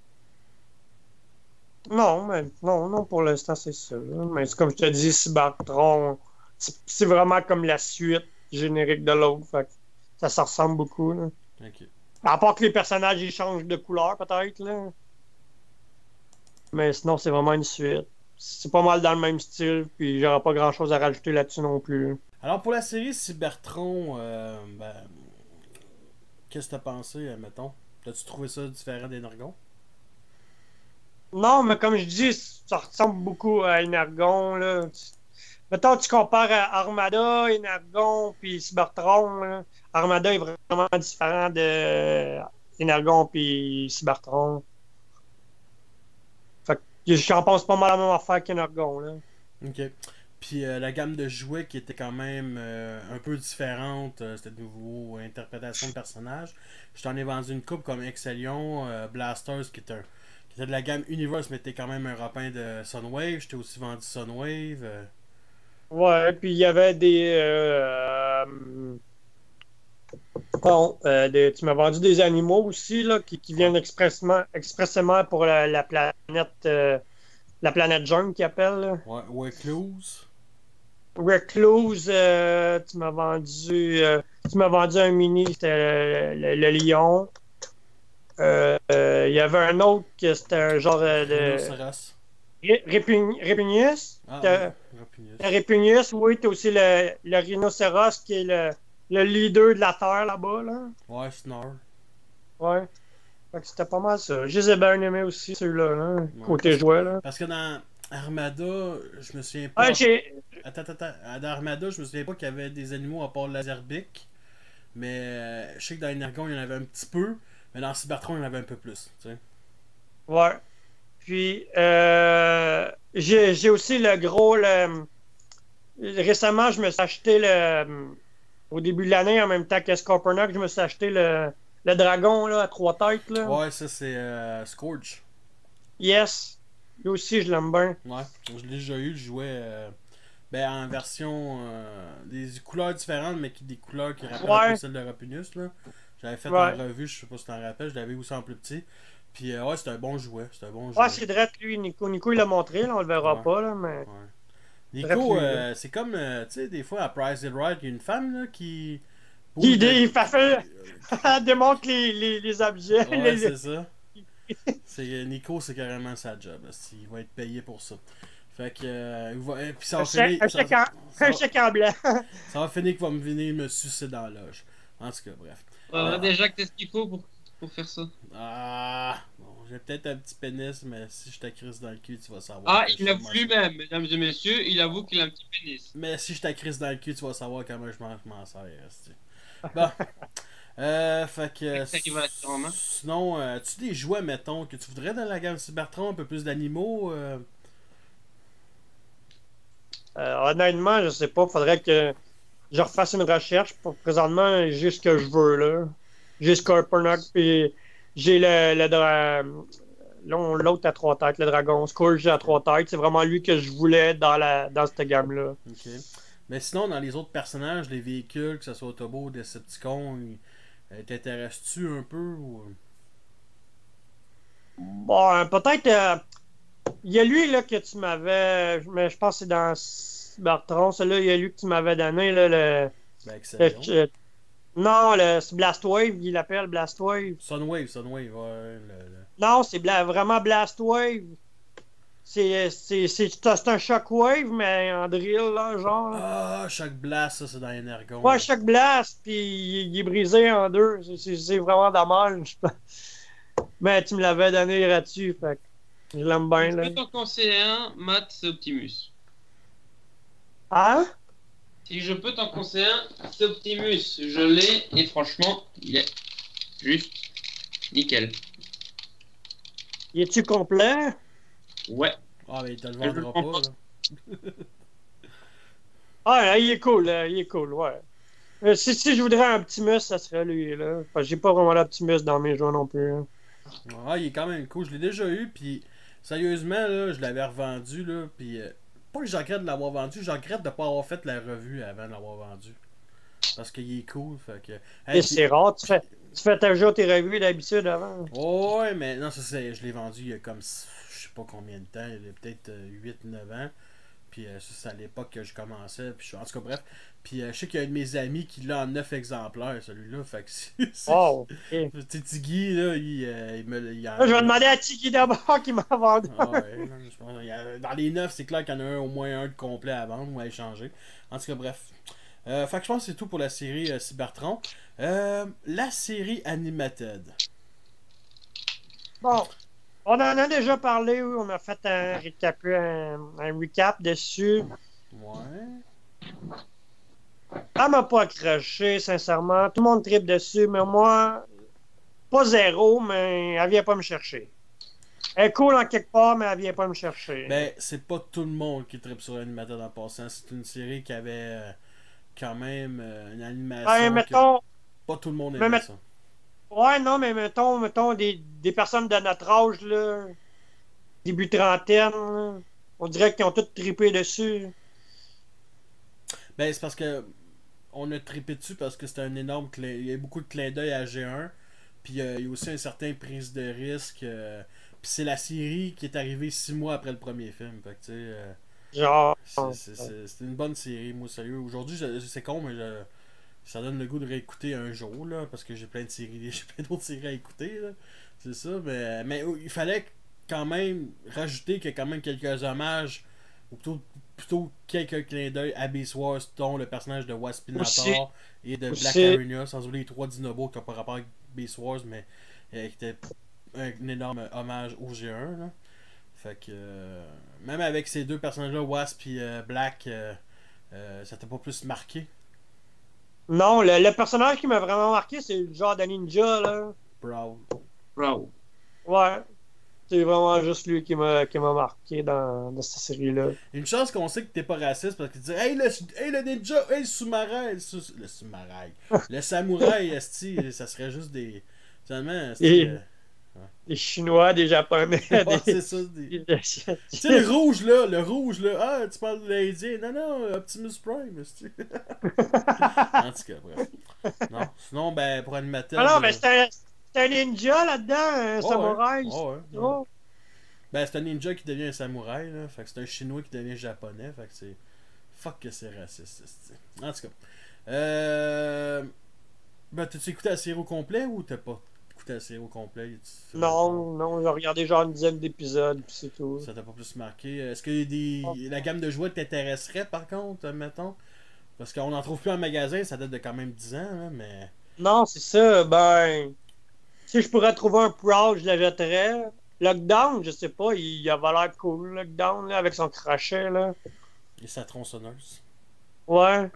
Non, mais non, non, pour l'instant, c'est ça. Là. Mais c'est comme je te dis, Cybertron, c'est c'est vraiment comme la suite générique de l'autre. Fait que ça se ressemble beaucoup. Là. Ok. À part que les personnages ils changent de couleur, peut-être. Là. Mais sinon, c'est vraiment une suite. C'est pas mal dans le même style, puis j'aurais pas grand chose à rajouter là-dessus non plus. Alors pour la série Cybertron, euh, ben, qu'est-ce que t'as pensé, euh, mettons? T'as-tu trouvé ça différent d'Energon? Non, mais comme je dis, ça ressemble beaucoup à Energon. Là. Mettons, tu compares à Armada, Energon, puis Cybertron. Là. Armada est vraiment différent de Energon puis Cybertron. Fait que j'en pense pas mal à la même affaire qu'Energon. Là. Ok. Puis euh, la gamme de jouets qui était quand même euh, un peu différente, euh, c'était de nouveau interprétation de personnages. Je t'en ai vendu une coupe comme Excellion, euh, Blasters qui était, un, qui était de la gamme Universe mais était quand même un rapin de Sunwave. Je t'ai aussi vendu Sunwave. euh. Ouais, puis il y avait des. Euh, bon, euh, des- tu m'as vendu des animaux aussi là, qui, qui viennent expressément, expressément pour la, la planète. Euh, la planète jaune qu'ils appellent. Là. Ouais, Wecluse. Recluse, euh, tu m'as vendu. euh, tu m'as vendu un mini, c'était le, le lion. Euh, euh, Il y avait un autre que c'était un genre euh, de. Rhinocéros. Ré- Répugn- Répugnius. Ah, T'as- ouais, Rapinus. Le Répugnius, oui, t'as aussi le, le rhinocéros qui est le, le leader de la Terre là-bas. Là. Ouais, Snore. Ouais. Fait que c'était pas mal ça. Je les ai bien aimés aussi, ceux-là, là, Ouais, côté parce- jouet. Là. Parce que dans Armada, je me souviens pas. Ah, j'ai. Attends, attends, attends. Dans Armada, je me souviens pas qu'il y avait des animaux à part Laserbic. Mais euh, je sais que dans Energon, il y en avait un petit peu. Mais dans Cybertron, il y en avait un peu plus. Tu sais. Ouais. Puis, euh, j'ai j'ai aussi le gros. Le, récemment, je me suis acheté le. Au début de l'année, en même temps que Scorponok, je me suis acheté le, le dragon là, à trois têtes. Là. Ouais, ça c'est euh, Scourge. Yes. Lui aussi, je l'aime bien. Ouais, je l'ai déjà eu, je jouais euh, ben, en version. Euh, des couleurs différentes, mais qui des couleurs qui rappellent Ouais. un peu celles de Rapinus. Là. J'avais fait Ouais. en revue, je sais pas si tu t'en rappelles, je l'avais aussi en plus petit. Puis euh, ouais, c'était un bon jouet. C'était un bon jouet. Ouais, c'est direct, lui, Nico. Nico, il l'a montré, là, on le verra Ouais. pas, là, mais. Ouais. Bref, Nico, lui, euh, c'est comme, euh, tu sais, des fois à Price is Right, il y a une femme là, qui. Il, de- il fait faire. Elle démontre les, les, les objets. Ouais, les- c'est ça. C'est, Nico, c'est carrément sa job. là. Il va être payé pour ça. Fait que. Euh, il va, euh, puis ça un va chèque, finir. un Ça, chèque en, ça un va- chèque en blanc. ça va finir qu'il va me venir me sucer dans la loge. En tout cas, bref. On Ah. a déjà qu'est-ce qu'il faut pour, pour faire ça. Ah, bon, j'ai peut-être un petit pénis, mais si je t'accrise dans le cul, tu vas savoir. Ah, que je il suis avoue lui-même, mesdames et messieurs, il avoue qu'il a un petit pénis. Mais si je t'accrise dans le cul, tu vas savoir comment je m'en, je m'en sers. esti. Bon. Euh, fait que. Ça arrive à la main. Sinon, euh, as-tu des jouets, mettons, que tu voudrais dans la gamme Cybertron, un peu plus d'animaux euh... Euh, honnêtement, je sais pas. Faudrait que je refasse une recherche. Pour présentement, j'ai ce que je veux, là. J'ai Scorponok, puis j'ai le, le dra- l'on- l'autre à trois têtes, le dragon. Scourge à trois têtes. C'est vraiment lui que je voulais dans, la, dans cette gamme-là. Ok. Mais sinon, dans les autres personnages, les véhicules, que ce soit Autobot ou Decepticon, ils- euh, t'intéresses-tu un peu ou... Bon, euh, peut-être. euh, Il y a lui là, que tu m'avais. Mais je pense que c'est dans Cybertron. Celui-là, il y a lui que tu m'avais donné. Là, le, Ben, le- Excellion. euh, non, le, c'est Blastwave. Il l'appelle Blastwave. Sunwave, Sunwave, ouais. Le, le- Non, c'est bla- vraiment Blastwave. C'est, c'est, c'est, c'est un Shockwave, mais en drill, là, genre. Là. Ah, chaque blast, ça, c'est dans Energon. Ouais, chaque blast, puis il, il est brisé en deux. C'est, c'est, c'est vraiment dommage. Mais tu me l'avais donné gratuit, fait que je l'aime bien, Je là. peux t'en conseiller un, Matt, c'est Optimus. Hein? Si je peux t'en conseiller un, c'est Optimus. Je l'ai et franchement, il est juste nickel. Il est-tu complet? Ouais. Ah, ben, il te le Je le vendra prends pas, pas. là. Ah, là, il est cool, là, il est cool, ouais. Euh, si, si je voudrais un Optimus, ça serait lui, là. Parce que j'ai pas vraiment d'Optimus dans mes jeux non plus. Hein. Ah, il est quand même cool. Je l'ai déjà eu, puis sérieusement, là, je l'avais revendu, là, puis euh, pas que je regrette de l'avoir vendu, je regrette de pas avoir fait la revue avant de l'avoir vendu. Parce qu'il est cool, fait que... Hey, Et c'est rare, tu fais, tu fais ta jeu tes revues d'habitude avant. oh, ouais, mais non, ça c'est, je l'ai vendu il y a comme, je sais pas combien de temps, il y a peut-être euh, huit neuf ans. Puis euh, ça, c'est à l'époque que je commençais. Puis je, en tout cas, bref. Puis euh, je sais qu'il y a un de mes amis qui l'a en neuf exemplaires, celui-là. Fait que c'est. c'est- Oh, ok. Tu sais, Tiggy, là, il, euh, il me. Il en- Là, je vais demander à Tiki d'abord qui m'a vendu. Ah ouais, non, je pense- il y a- dans les neuf, c'est clair qu'il y en a un, au moins un de complet à vendre ou à échanger. En tout cas, bref. Euh, fait que je pense que c'est tout pour la série euh, Cybertron. Euh, la série Animated. Bon, on en a déjà parlé, oui, on a fait un recap, un, un recap dessus. Ouais. Elle m'a pas accroché, sincèrement. Tout le monde tripe dessus, mais moi, pas zéro, mais elle vient pas me chercher. Elle est cool en quelque part, mais elle vient pas me chercher. Ben, c'est pas tout le monde qui tripe sur l'animateur en passant. C'est une série qui avait euh, quand même euh, une animation. Ouais, que mettons, pas tout le monde mais aimait met- ça. ouais, non, mais mettons, mettons des, des personnes de notre âge, là, début trentaine, là, on dirait qu'ils ont tous trippé dessus. Ben, c'est parce que on a trippé dessus parce que c'était un énorme clin... Il y a beaucoup de clins d'œil à G un. Puis euh, il y a aussi un certain prise de risque. euh, Puis c'est la série qui est arrivée six mois après le premier film. Fait que tu sais. euh, Genre, c'est- c'est c'est- c'est une bonne série, moi, sérieux. Aujourd'hui, je- c'est con, mais je- ça donne le goût de réécouter un jour, là. Parce que j'ai plein de séries, j'ai plein d'autres séries à écouter, là. C'est ça, mais, mais oh, il fallait quand même rajouter qu'il y a quand même quelques hommages. Ou plutôt, plutôt quelques clins d'œil à Beast Wars, dont le personnage de Aussi. Waspinator et de Black Aussi. Arena, sans oublier les trois Dinobos qui n'ont pas rapport avec Beast Wars, mais euh, qui était un, un énorme hommage au G un. Là. Fait que euh, même avec ces deux personnages-là, Wasp et euh, Black, euh, euh, ça t'a pas plus marqué. non, le, le personnage qui m'a vraiment marqué, c'est le genre de ninja, là. Proud. Bravo. Ouais. c'est vraiment juste lui qui m'a qui m'a marqué dans, dans cette série-là. Une chance qu'on sait que t'es pas raciste parce qu'il dit Hey le, hey, le ninja, hey le sous-marin, le, sous- le sous-marin, le samouraï, esti, ça serait juste des. Finalement, esti, Et- euh, Des Chinois, des Japonais, ouais, des... c'est ça. Des... des- Tu sais, le rouge là, le rouge là, ah, tu parles de l'Indien. Non, non, Optimus Prime, esti. En tout cas, bref. Non, sinon, ben, pour animateur. Ah non, euh, mais c'est un, c'est un ninja là-dedans, un oh, samouraï. ouais. Oh, ouais. c'est ça. Ben, c'est un ninja qui devient un samouraï, là. Fait que c'est un chinois qui devient japonais. Fait que c'est. Fuck que c'est raciste, esti. En tout cas. Euh. Ben, t'as-tu écouté la série au complet ou t'as pas écouté la série au complet? Tu- Non, non, j'ai regardé genre une dizaine d'épisodes, puis c'est tout. Ça t'a pas plus marqué. Est-ce que des... la gamme de jouets t'intéresserait par contre, mettons? Parce qu'on en trouve plus en magasin, ça date de quand même dix ans, hein, mais. Non, c'est ça, ben... Si je pourrais trouver un Proud, je l'achèterais. Lockdown, je sais pas, il, il avait l'air cool, Lockdown, là, avec son crachet, là. Et sa tronçonneuse. Ouais.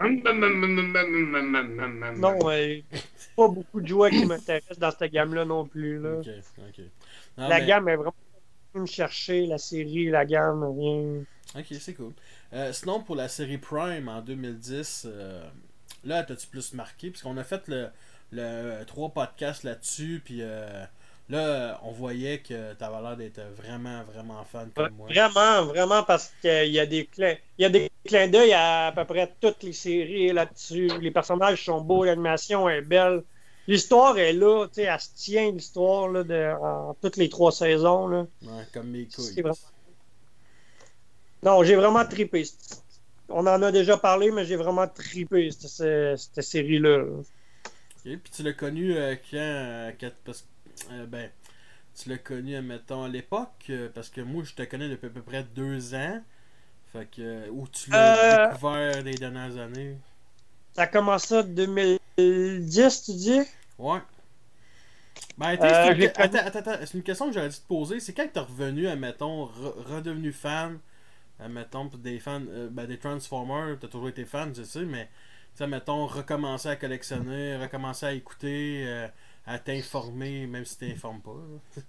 Non, Non, mais pas beaucoup de jouets qui m'intéressent dans cette gamme-là non plus, là. Ok, ok. Non, La mais- gamme est vraiment venue me chercher, la série, la gamme, rien. Ok, c'est cool. Euh, sinon, pour la série Prime en deux mille dix, euh, là, t'as-tu plus marqué? Puisqu'on a fait le, le trois podcasts là-dessus, puis euh, là, on voyait que t'avais l'air d'être vraiment, vraiment fan comme moi. Vraiment, vraiment, parce qu'il y a des clins, il y a des clins d'œil à à peu près toutes les séries là-dessus. Les personnages sont beaux, l'animation est belle. L'histoire est là, tu sais, elle se tient, l'histoire, là, de, en toutes les trois saisons, là. Ouais, comme mes couilles. C'est vraiment- Non, j'ai vraiment trippé. On en a déjà parlé, mais j'ai vraiment trippé, cette, cette, cette série-là. là. Ok, puis tu l'as connu euh, quand, euh, quand- parce, euh, ben, tu l'as connu, admettons, à l'époque, euh, parce que moi, je te connais depuis à peu près deux ans. Fait que, euh, où tu l'as Euh. découvert les dernières années. Ça a commencé en deux mille dix, tu dis? Ouais. Ben, t'sais, Euh, c'est je une... l'ai que- connu- attends, attends, attends, c'est une question que j'aurais dû te poser. C'est quand que t'es revenu, admettons, re- redevenu fan, admettons, pour des fans, euh, ben, des Transformers, t'as toujours été fan, je sais, mais, tu sais, admettons, recommencer à collectionner, recommencer à écouter, euh, à t'informer, même si t'informes pas.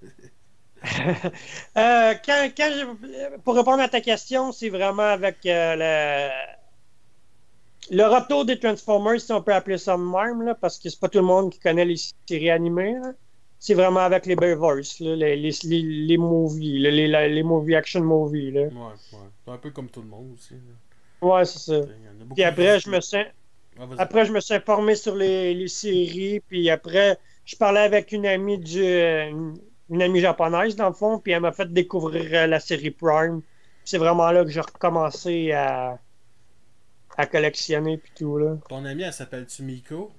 là. Euh, quand, quand je- pour répondre à ta question, c'est vraiment avec euh, le, le retour des Transformers, si on peut appeler ça de même, là, parce que c'est pas tout le monde qui connaît les séries animées. là. C'est vraiment avec les Bearverse, là, les, les, les, les movies, là, les, les, les movie action movies. Là. Ouais, ouais. C'est un peu comme tout le monde aussi. là. Ouais, c'est ça. T'sais, y en a beaucoup Puis après, qui- je me suis, Ah, vas-y. après, je me suis informé sur les, les séries, puis après, je parlais avec une amie du, euh, une amie japonaise, dans le fond, puis elle m'a fait découvrir euh, la série Prime. Puis c'est vraiment là que j'ai recommencé à, à collectionner, puis tout, là. Ton ami, elle s'appelle-tu Miko?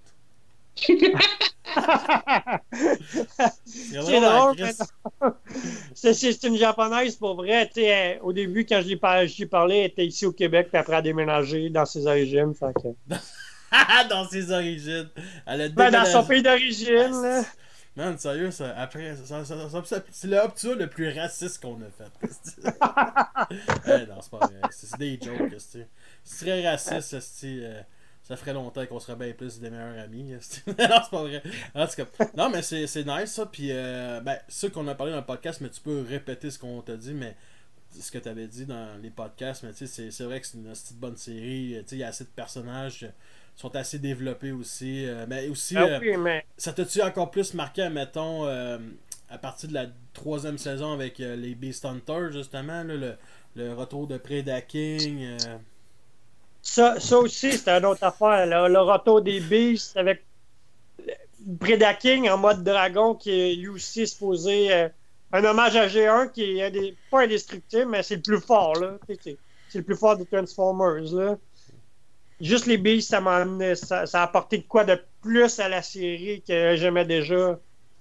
C'est C'est drôle, mais c'est, c'est c'est une japonaise pour vrai. Tu sais, elle- au début, quand je lui, par- je lui parlais, elle était ici au Québec, puis après, elle a déménagé dans ses origines. Fait que... Dans ses origines. Elle a Ben, dans déménagé. son pays d'origine, Ah, là. c'est- Man, sérieux, ça, après, ça, ça- ça- ça- c'est le Optua le plus raciste qu'on a fait. Eh, non, c'est pas vrai. C'est c'est des jokes, esti. C'est très raciste, esti, euh, ça ferait longtemps qu'on serait bien plus des meilleurs amis. esti. Non, c'est pas vrai. En tout cas, non, mais c'est c'est nice ça. Puis, euh, ben, c'est ça qu'on a parlé dans le podcast, mais tu peux répéter ce qu'on t'a dit, mais ce que tu avais dit dans les podcasts. Mais tu sais, c'est- c'est vrai que c'est une petite bonne série. Tu sais, il y a assez de personnages. Sont assez développés aussi. euh, mais aussi, Ah euh, oui, mais ça t'a-tu encore plus marqué, mettons, euh, à partir de la troisième saison avec euh, les Beast Hunters, justement, là, le, le retour de Preda King. euh, ça, ça aussi, c'était une autre affaire. là. Le retour des Beasts avec Preda King en mode dragon, qui est lui aussi supposé. euh, un hommage à G un qui est un des- pas indestructible, mais c'est le plus fort. là. Tu sais, C'est c'est le plus fort des Transformers. Là. Juste les Beasts, ça m'a amené, ça, ça a apporté de quoi de plus à la série que j'aimais déjà.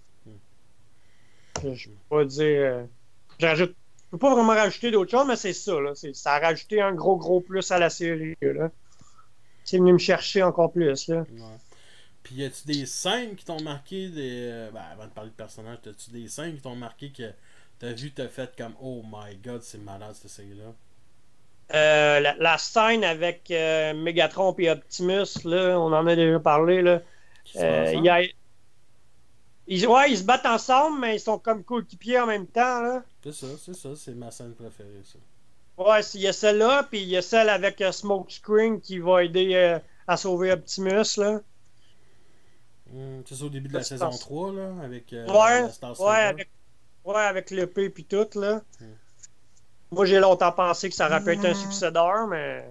Je, je peux pas dire. euh, je rajoute- je peux pas vraiment rajouter d'autres choses, mais c'est ça. Là. C'est- ça a rajouté un gros, gros plus à la série. Là. C'est venu me chercher encore plus. Là. ouais. Puis, y a-tu des scènes qui t'ont marqué des, euh, ben, avant de parler de personnages, as-tu des scènes qui t'ont marqué que t'as vu, t'as fait comme oh my god, c'est malade cette série-là? Euh, la, la scène avec euh, Megatron et Optimus, là, on en a déjà parlé. Là. Qui se Euh, passe il y a... Ils, ouais, ils se battent ensemble, mais ils sont comme coéquipiers en même temps, là. C'est ça, c'est ça, c'est ma scène préférée, ça. Ouais, il y a celle-là, puis il y a celle avec euh, Smokescreen qui va aider euh, à sauver Optimus, là. Hum, c'est ça au début de Ça, la je saison pense. trois, là, avec euh, Ouais, la Star ouais, Saber. avec, ouais, avec l'épée puis tout, là. Hmm. Moi, j'ai longtemps pensé que ça aurait pu être un successeur, mais...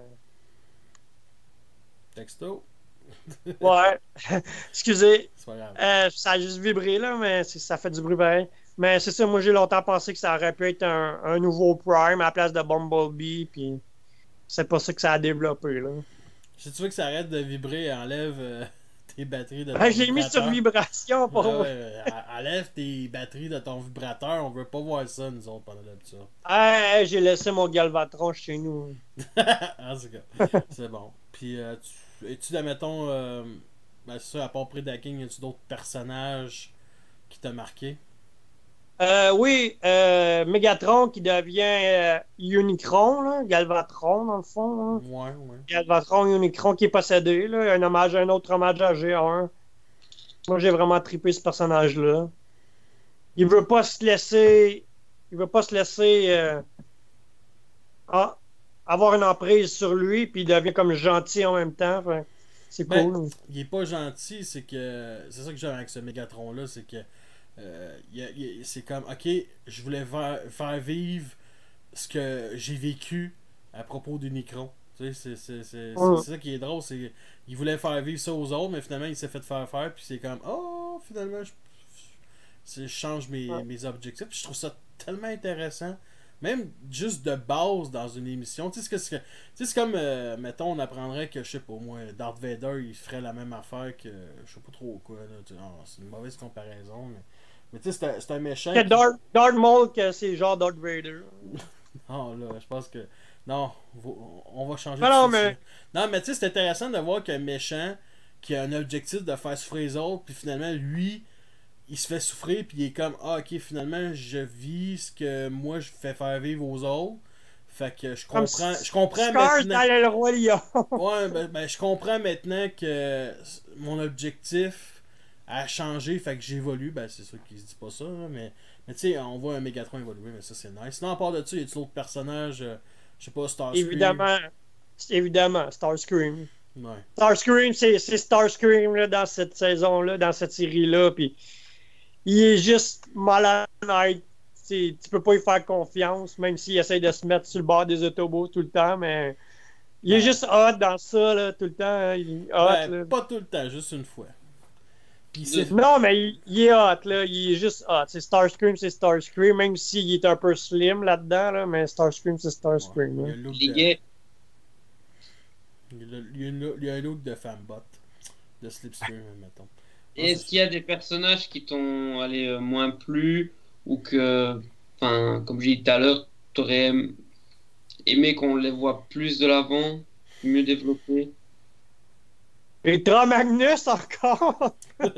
Texto, Ouais. Excusez. c'est pas grave. Euh, ça a juste vibré, là, mais c'est- ça fait du bruit pareil. Mais c'est ça, moi, j'ai longtemps pensé que ça aurait pu être un, un nouveau Prime à la place de Bumblebee, puis c'est pas ça que ça a développé, là. Si tu veux que ça arrête de vibrer, enlève euh, tes batteries de ton Ben, je l'ai mis sur vibrateur. vibration pour Ouais, voir. ouais, en- enlève tes batteries de ton vibrateur, on veut pas voir ça, nous autres, pendant l'habitude. Hey, hey, j'ai laissé mon Galvatron chez nous. En tout cas, c'est bon. Puis, euh, tu, es-tu, admettons, euh, ben, c'est ça, à part Predaking, y a-tu d'autres personnages qui t'ont marqué? Euh, oui, euh, Megatron qui devient euh, Unicron, là, Galvatron, dans le fond. Là. Ouais, ouais. Galvatron, Unicron qui est possédé, là, un hommage, un autre hommage à G un. Moi, j'ai vraiment trippé ce personnage-là. Il veut pas se laisser... Il veut pas se laisser... euh, ah, avoir une emprise sur lui, puis il devient comme gentil en même temps. Fait, c'est Ben, cool. il est pas gentil, c'est que. C'est ça que j'aime avec ce Megatron-là, c'est que. euh, il y a- il y a- c'est comme, ok, je voulais faire, faire vivre ce que j'ai vécu à propos d'Unicron. Tu sais, c'est, c'est, c'est, Ouais. c'est ça qui est drôle, c'est il voulait faire vivre ça aux autres, mais finalement il s'est fait faire faire, puis c'est comme, oh, finalement, je, je, je change mes, Ouais. mes objectifs. Puis je trouve ça tellement intéressant. Même juste de base dans une émission. Tu sais, c'est, que, tu sais, c'est comme, euh, mettons, on apprendrait que, je sais pas, moi, Darth Vader, il ferait la même affaire que, je sais pas trop quoi. Là, tu sais, non, c'est une mauvaise comparaison, mais, mais tu sais, c'est un, c'est un méchant. Que qui- Darth, Darth Maul, que c'est genre Darth Vader. Non, là, je pense que. Non, vo- on va changer Ah de non, sujet. mais- Non, mais tu sais, c'est intéressant de voir qu'un méchant qui a un objectif de faire souffrir les autres, puis finalement, lui, il se fait souffrir, puis il est comme, ah, ok, finalement, je vis ce que moi, je fais faire vivre aux autres. Fait que je Comme comprends, je comprends Scar maintenant. dans le Roi Lion. Ouais, ben, ben, je comprends maintenant que mon objectif a changé, fait que j'évolue. Ben, c'est sûr qu'il se dit pas ça, là, mais, mais tu sais, on voit un Megatron évoluer, mais ça, c'est nice. Sinon, à part de ça, y a-t-il d'autres personnages, euh, je sais pas, Starscream? Évidemment. Évidemment, Starscream. Ouais. Starscream, c'est c'est Starscream là, dans cette saison-là, dans cette série-là. Puis il est juste malade. Tu peux pas y faire confiance, même s'il essaie de se mettre sur le bord des autobus tout le temps, mais il est Ouais. juste hot dans ça, là, tout le temps. hein, Il est hot, Ben, là. pas tout le temps, juste une fois. Puis c'est. Non, mais il, il est hot, là. Il est juste hot. C'est Starscream, c'est Starscream, même s'il est un peu slim là-dedans, là, mais Starscream, c'est Starscream. Ouais, il y a là. le look Les de- gays, il y a le- il y a une- il y a un look de fembot. De Slipstream, mettons. et est-ce qu'il y a des personnages qui t'ont allé euh, moins plu ou que, enfin, comme j'ai dit tout à l'heure, t'aurais aimé qu'on les voit plus de l'avant, mieux développés? Ultra Magnus encore!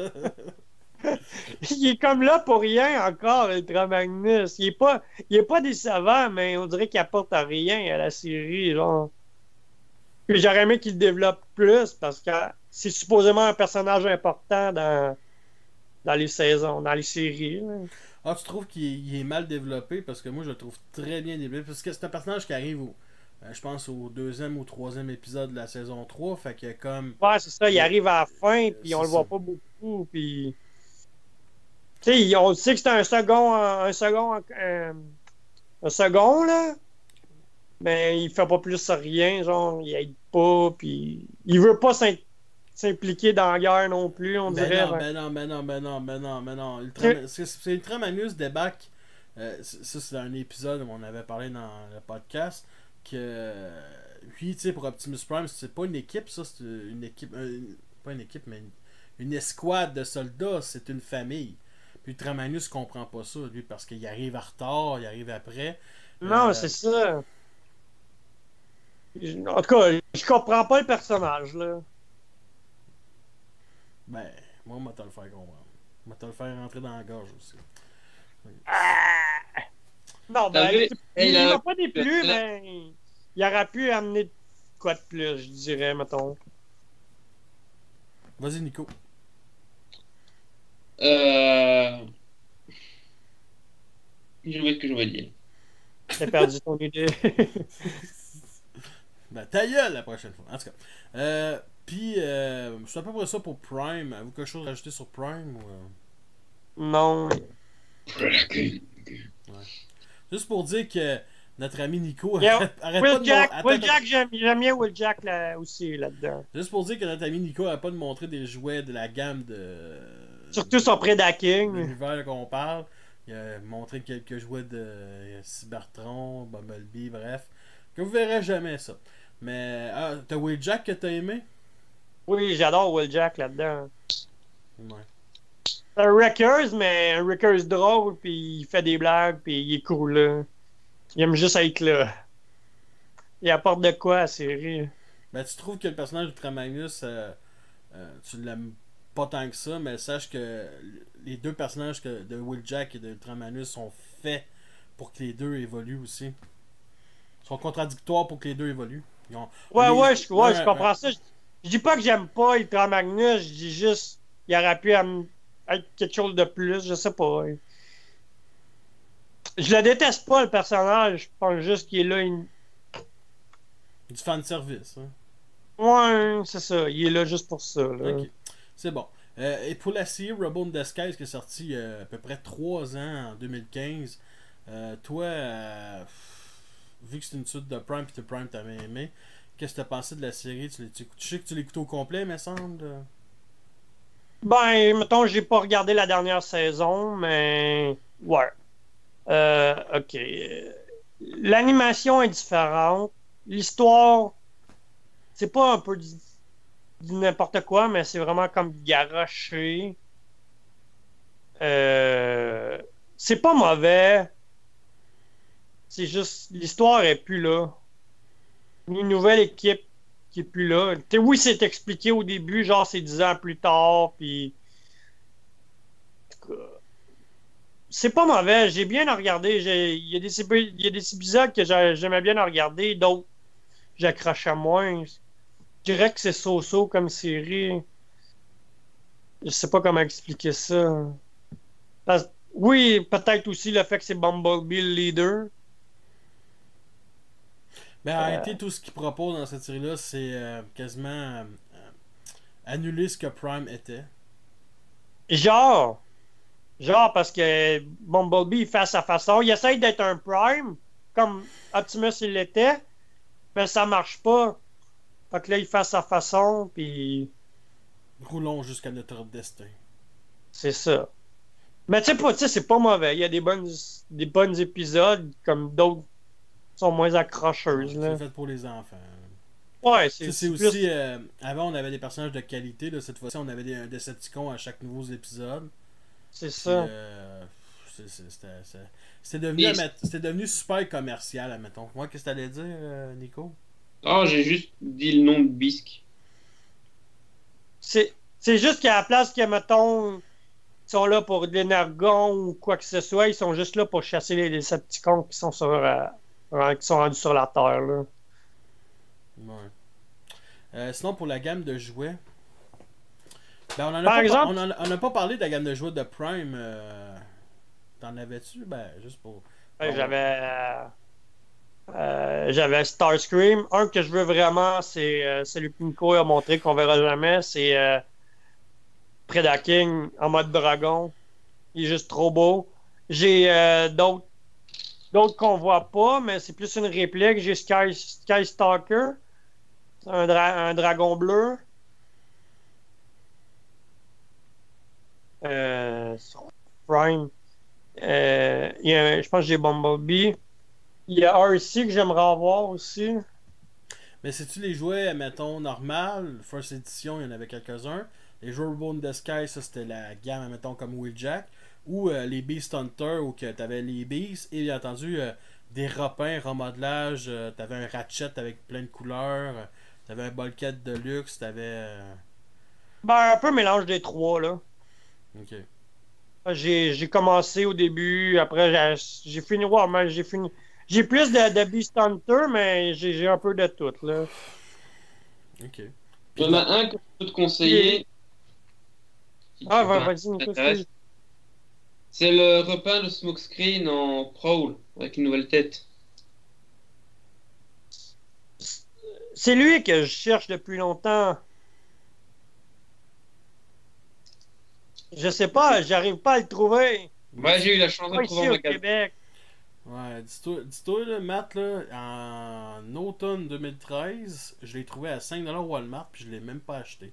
Il est comme là pour rien encore, Ultra Magnus. Il est pas, il est pas décevant, mais on dirait qu'il apporte à rien à la série, genre. Puis j'aurais aimé qu'il le développe plus parce que c'est supposément un personnage important dans, dans les saisons, dans les séries. là. Ah, tu trouves qu'il est, il est mal développé? Parce que moi, je le trouve très bien développé. Parce que c'est un personnage qui arrive, au, euh, je pense, au deuxième ou troisième épisode de la saison trois. Fait qu'il y a comme. Ouais, c'est ça, il arrive à la fin, puis on C'est le voit ça. pas beaucoup, puis... Tu sais, on sait que c'est un second, un second, un, un second, là, mais il fait pas plus rien, genre, il aide pas, puis il veut pas s'im- s'impliquer dans la guerre non plus, on Ben dirait. non, ben. ben non, ben non, ben non, ben non, ben non. Ultra- C'est c'est Ultramanus débarque. Euh, c- ça, c'est un épisode où on avait parlé dans le podcast. Que. euh, Lui, tu sais, pour Optimus Prime, c'est pas une équipe, ça, c'est une équipe. euh, pas une équipe, mais une, une escouade de soldats, c'est une famille. Puis Ultramanus comprend pas ça, lui, parce qu'il arrive en retard, il arrive après. Non, Euh, c'est ça. Je- En tout cas, je comprends pas le personnage, là. Ben, moi, on va te le faire comprendre. On va te le faire rentrer dans la gorge aussi. Non, T'as ben, vu? il, Il a- il m'a pas déplu, mais il aurait pu amener quoi de plus, je dirais, mettons. Vas-y, Nico. Euh, Je vois ce que je veux dire. T'as perdu ton idée. Ben, ta gueule la prochaine fois. En tout cas. Euh, Puis, euh, c'est à peu près ça pour Prime. Avez-vous quelque chose à rajouter sur Prime ou, euh? Non. Fracking. Juste pour dire que notre ami Nico Yeah. arrête, arrête pas Will de Jack, mon- Will attends, Jack, j'aime j'aime bien Will Jack là, aussi là-dedans. Juste pour dire que notre ami Nico arrête pas de montrer des jouets de la gamme de. Surtout son Predaking. L'univers qu'on parle. Il a montré quelques jouets de euh, Cybertron, Bumblebee, bref. Que vous verrez jamais ça. Mais, ah, t'as Will Jack que t'as aimé? Oui, j'adore Will Jack là-dedans. Ouais. C'est un Wreckers, mais un Wreckers drôle, puis il fait des blagues, puis il est cool là. Il aime juste être là. Il apporte de quoi à la série. Ben, tu trouves que le personnage d'Ultra Magnus, euh, euh, tu l'aimes pas tant que ça, mais sache que les deux personnages que, de Will Jack et de Ultra Magnus sont faits pour que les deux évoluent aussi. Ils sont contradictoires pour que les deux évoluent. Ils ont- Ouais, les- ouais, je, ouais, je ouais, comprends ouais. ça. Je, je dis pas que j'aime pas Ultra Magnus, je dis juste il aurait pu am- être quelque chose de plus, je sais pas. hein. Je le déteste pas le personnage, je pense juste qu'il est là. il- Du fanservice. Hein. Ouais, c'est ça, il est là juste pour ça. Là. Ok. C'est bon. Euh, et pour la série Rebel in Disguise qui est sortie euh, à peu près trois ans en deux mille quinze, euh, toi, euh, vu que c'est une suite de Prime et que Prime t'avais aimé, qu'est-ce que t'as pensé de la série? Tu, l'as- tu, tu sais que tu l'écoutes au complet, me semble? Ben, mettons, j'ai pas regardé la dernière saison, mais ouais. Euh, ok. Euh, L'animation est différente. L'histoire, c'est pas un peu du, du n'importe quoi, mais c'est vraiment comme garoché. Euh, c'est pas mauvais. C'est juste, l'histoire est plus là. Une nouvelle équipe qui est plus là. T'sais, oui, c'est expliqué au début, genre c'est dix ans plus tard, puis c'est pas mauvais, j'ai bien à regarder. J'ai- Il y, a des épi- il y a des épisodes que j'ai- j'aimais bien à regarder, d'autres j'accrochais moins. Je dirais que c'est so-so comme série. Je sais pas comment expliquer ça. Parce- Oui, peut-être aussi le fait que c'est Bumblebee le leader. Ben, en Euh. réalité, tout ce qu'il propose dans cette série-là, c'est euh, quasiment euh, euh, annuler ce que Prime était. Genre, genre parce que Bumblebee il fait à sa façon. Il essaye d'être un Prime, comme Optimus il l'était, mais ça marche pas. Fait que là, il fait à sa façon, puis Roulons jusqu'à notre destin. c'est ça. Mais tu sais pas, tu sais, c'est pas mauvais. Il y a des bonnes, des bonnes épisodes, comme d'autres sont moins accrocheuses. C'est Là. fait pour les enfants. Ouais, Tu sais, c'est c'est c'est aussi. plus... euh, avant, on avait des personnages de qualité. Là, cette fois-ci, on avait des, un Decepticon à chaque nouveau épisode. C'est Puis, ça. euh, c'est- c'est- C'était c'est- c'était devenu, Et- admet- c'était devenu super commercial, admettons. Moi, qu'est-ce que t'allais dire, euh, Nico? Oh, j'ai juste dit le nom de Bisque. C'est c'est juste qu'à la place que, mettons, ils sont là pour de l'énergon ou quoi que ce soit, ils sont juste là pour chasser les Decepticons qui sont sur euh, euh, qui sont rendus sur la Terre. Là. Ouais. Euh, sinon, pour la gamme de jouets. Ben, on en a, Par pas, exemple- on en a- on a pas parlé de la gamme de jouets de Prime. euh, T'en avais-tu? Ben, juste pour. Ouais, Bon. J'avais euh, euh, j'avais Starscream. Un que je veux vraiment, c'est euh, celui que Nico a montré qu'on verra jamais, c'est euh, Predaking en mode dragon. Il est juste trop beau. J'ai euh, d'autres d'autres qu'on voit pas, mais c'est plus une réplique. J'ai Sky, Sky Stalker, c'est un, dra- un dragon bleu. Euh, sur Prime. Euh, il y a- je pense que j'ai Bumblebee. Il y a R C que j'aimerais avoir aussi. Mais c'est-tu les jouets, mettons, normal? First Edition, il y en avait quelques-uns. Les jouets Rebel in Disguise, ça c'était la gamme, mettons, comme Will Jack. Ou euh, les Beast Hunter, où que t'avais les Beasts. Et bien entendu, euh, des repins, remodelage. euh, t'avais un Ratchet avec plein de couleurs. euh, t'avais un Bulkhead de luxe. T'avais. euh, Ben, un peu mélange des trois, là. Ok. J'ai j'ai commencé au début, après j'ai j'ai fini. Ouais, mais j'ai fini. J'ai plus de, de Beast Hunter, mais j'ai j'ai un peu de tout, là. Ok. Il y en a un que je peux te conseiller. Si tu Ah, veux va- pas- vas-y, Nico, t'intéresse. excuse. C'est le repeint de Smokescreen en Prowl, avec une nouvelle tête. C'est lui que je cherche depuis longtemps. Je sais pas, j'arrive pas à le trouver. Ouais, j'ai eu la chance de Pas le trouver ici en au magasin. Québec. Ouais, dis-toi, dis-toi là, Matt, là, en automne deux mille treize, je l'ai trouvé à cinq dollars Walmart, puis je l'ai même pas acheté.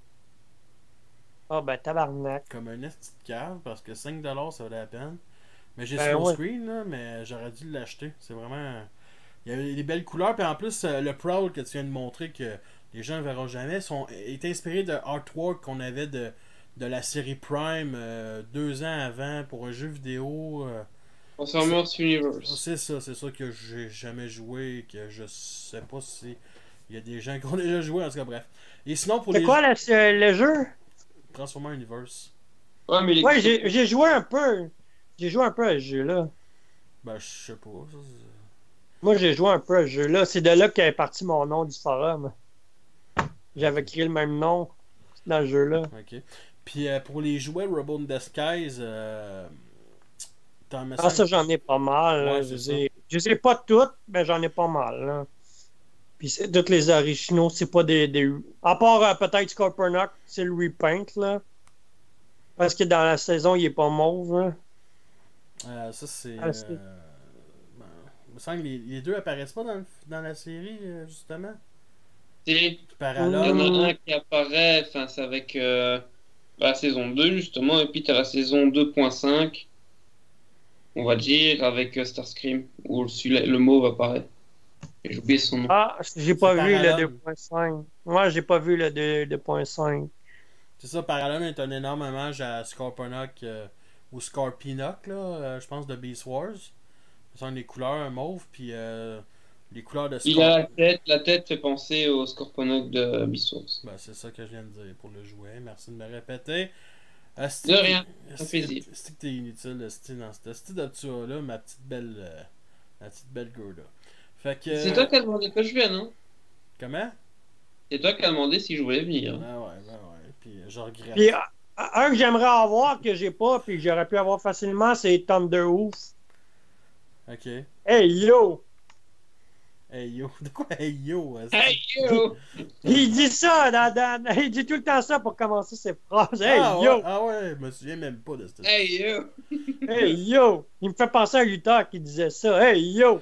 Ah ben tabarnak. Comme un esti de cave, parce que cinq dollars ça valait la peine. Mais j'ai Ben small ouais. screen, là, mais j'aurais dû l'acheter. C'est vraiment. Il y avait des belles couleurs, puis en plus, euh, le Prowl que tu viens de montrer, que les gens ne verront jamais, sont, est inspiré de artwork qu'on avait de, de la série Prime euh, deux ans avant pour un jeu vidéo. euh, Transformers Universe. C'est ça, c'est ça que j'ai jamais joué, que je sais pas si il y a des gens qui ont déjà joué, en tout cas, bref. Et sinon, pour C'est les quoi le, ce- le jeu? Transformers Universe, Ouais, mais les... Ouais, j'ai j'ai joué un peu. J'ai joué un peu à ce jeu-là. ben je sais pas. Ça, c'est- Moi, j'ai joué un peu à ce jeu-là. C'est de là qu'est parti mon nom du forum. J'avais créé le même nom dans le jeu-là. Ok. Puis euh, pour les jouets Rebel in Disguise, euh, t'en mets Ah, cinq- ça, j'en ai pas mal. là. Ouais, je c'est les ai- je les ai pas toutes, mais j'en ai pas mal. Là. Puis c'est- toutes les originaux, c'est pas des. des... À part euh, peut-être Scorponok, c'est le repaint, là. Parce que dans la saison, il est pas mauve. Là. Euh, ça c'est. Ah, c'est- euh, ben, il me semble que les, les deux apparaissent pas dans, le- dans la série, euh, justement. c'est- Puis Il y Parallel. en a un qui apparaît, enfin, c'est avec euh, la saison deux, justement, et puis tu as la saison deux point cinq, on va dire, avec euh, Starscream, où celui-là- le mauve apparaît. J'ai oublié son nom. Ah, j'ai pas C'est vu le Parallel. deux point cinq. Moi, j'ai pas vu le deux- deux point cinq. C'est ça, Parallel est un énorme hommage à Scorponok euh, ou Scorpinock, là, euh, je pense, de Beast Wars. Ce sont les couleurs mauve, puis euh, les couleurs de Il a la Scorp. tête, la tête fait penser au Scorponok de Beast Wars. Ben, c'est ça que je viens de dire pour le jouet. Merci de me répéter. Asti- De rien, asti- un plaisir. asti que t'es inutile, esti, dans cette esti de là ma petite belle. euh, ma petite belle Gerda. Fait que. C'est toi qui as demandé que je vienne, hein? Comment? C'est toi qui as demandé si je voulais Ben venir. ouais, ben ouais. Puis je regrette. Puis, un un que j'aimerais avoir, que j'ai pas, puis que j'aurais pu avoir facilement, c'est Thunderhoof. Ok. Hey yo! Hey yo. De quoi hey yo? esti? Hey yo! Il dit ça, dans, dans- il dit tout le temps ça pour commencer ses phrases. Hey ah, yo! Ouais, ah ouais, je me souviens même pas de cette. Hey yo! Hey yo! Il me fait penser à un lutteur qui disait ça. Hey yo!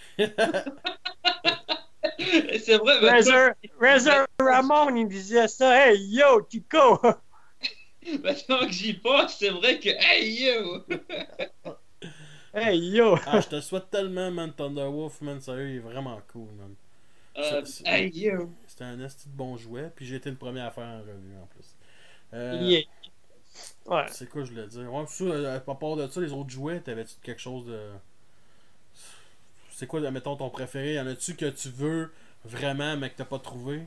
C'est vrai, bah, Razor, Razor Ramon, il disait ça. Hey yo, Chico! maintenant que j'y pense, c'est vrai que hey yo! Hey yo! Ah, je te souhaite tellement, man, Thunderwolf, man, sérieux, il est vraiment cool, man. Euh, c'est- hey yo! C'était un esti de bon jouet, puis j'ai été le premier à faire en revue en plus. Euh, Il est- Ouais. C'est quoi je voulais dire? Ouais, ça, euh, à part de ça, les autres jouets, t'avais-tu quelque chose de. C'est quoi, mettons, ton préféré? Y en a-tu que tu veux vraiment, mais que t'as pas trouvé?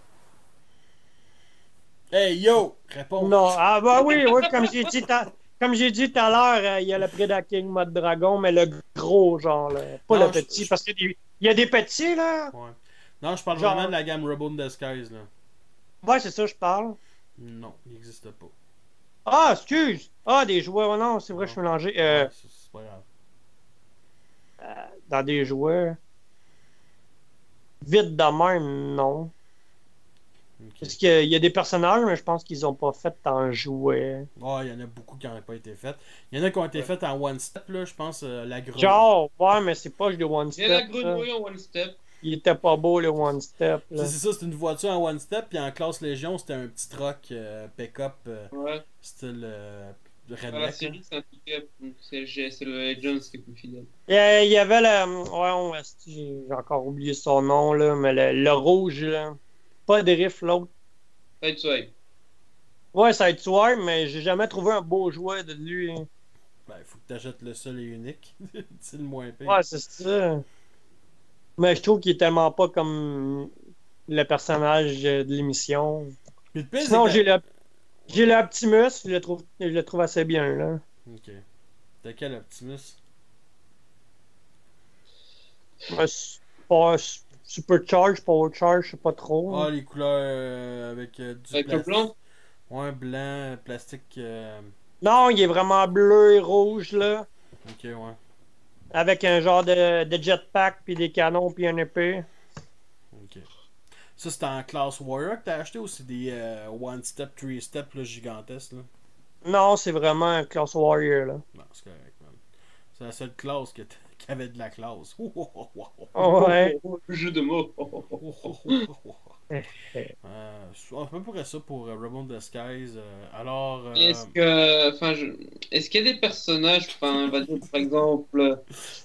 Hey yo! Réponds! Non, ah bah oui, oui, comme j'ai dit, ta- comme j'ai dit tout à l'heure, euh, il y a le Predaking mode dragon, mais le gros genre, là, pas Non, le je- petit, je- parce qu'il y a des- il y a des petits là. Ouais. Non, je parle Genre- vraiment de la gamme Rebel in Disguise, là. Ouais, c'est ça, je parle. Non, il n'existe pas. Ah, excuse! Ah, des jouets, oh non, c'est vrai, je suis mélangé. Euh, Ouais, c'est c'est pas grave. euh, dans des jouets. Vite de même, non. Ok. Parce qu'il y a des personnages, mais je pense qu'ils ont pas fait en jouet. Ouais, il y en a beaucoup qui n'ont pas été faites. Il y en a qui ont été faites en one step, là, je pense, euh, la grenouille. Genre, ouais, mais c'est pas de one Il y a la step. là. grenouille en one step. Il était pas beau le one step. Là. C'est c'est ça, c'est une voiture en one step, puis en classe Légion, c'était un petit truck euh, pick-up euh, Ouais. style euh, Dans la redneck. série, c'est un pick-up, donc c'est c'est le Legends qui est plus fidèle. Il y a- il y avait le. Ouais, on- j'ai j'ai encore oublié son nom, là, mais le, le rouge, là. Pas Drift, l'autre. Sideswipe. Ouais, ça va être Swarm, mais j'ai jamais trouvé un beau jouet de lui. hein. Ben, il faut que tu achètes le seul et unique. C'est le moins pire. Ouais, c'est ça. Mais je trouve qu'il est tellement pas comme le personnage de l'émission. Mais le pire, c'est Sinon, que- j'ai le. J'ai l'Optimus, je le trouve, je le trouve assez bien, là. Ok. T'as quel Optimus? Ouais, c'est pas Supercharge, Powercharge, je sais pas trop. Ah, les couleurs euh, avec euh, du Avec le plastique. blanc? Ouais, blanc, plastique. euh, Non, il est vraiment bleu et rouge, là. Ok, ouais. Avec un genre de, de jetpack, puis des canons, puis une épée. Ok. Ça, c'est en classe Warrior que t'as acheté ou c'est des euh, One Step, Three Step là, gigantesques là? Non, c'est vraiment un class warrior, là. Non, c'est correct, man. C'est la seule classe que t- qui avait de la classe. Oh, oh, oh, oh, oh. Oh, ouais. Oh, le jeu de mots. Oh, oh, oh. Oh, oh, oh, oh, oh. Euh, c'est à peu près ça pour euh, Rebel in the Skies. Euh, alors, euh, Est-ce que, enfin, je... est-ce qu'il y a des personnages, enfin, on va dire par exemple, euh,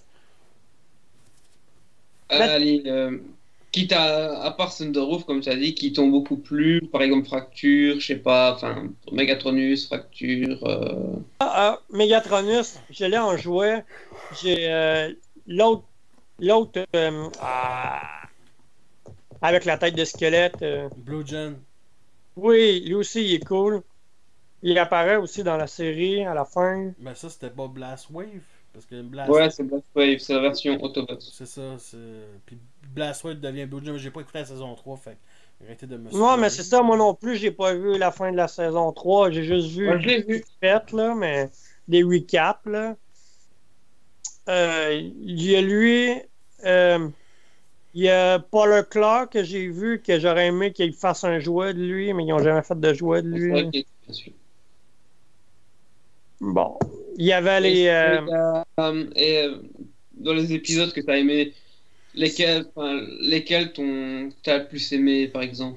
allez, euh, quitte à, à part Thunderhoof, comme tu as dit, qui t'ont beaucoup plu, par exemple Fracture, je sais pas, enfin, Megatronus, Fracture. euh, Ah, Megatronus, je l'ai en jouet. J'ai euh, l'autre, l'autre euh, ah, avec la tête de squelette. euh. Blue Gen. Oui, lui aussi, il est cool. Il apparaît aussi dans la série à la fin. Ben ça, c'était pas Blast Wave. Parce que Blast Ouais, c'est Blast Wave, c'est la version Autobot. c'est ça. c'est Puis Blast Wave devient Blue Gen. Mais j'ai pas écouté la saison trois. Fait que arrêtez de me Non, spoiler. mais c'est ça, moi non plus, j'ai pas vu la fin de la saison trois. J'ai juste vu Ouais, je l'ai vu. fait, là, mais des recaps, là. Euh, il y a lui, euh, il y a Paul Clark que j'ai vu, que j'aurais aimé qu'il fasse un jouet de lui, mais ils n'ont jamais fait de jouet de C'est vrai lui. qu'il est bien sûr. Bon. Il y avait les. Et, euh, euh, et, euh, dans les épisodes que tu as aimé, lesquels, enfin, lesquels t'ont, t'as le plus aimé, par exemple?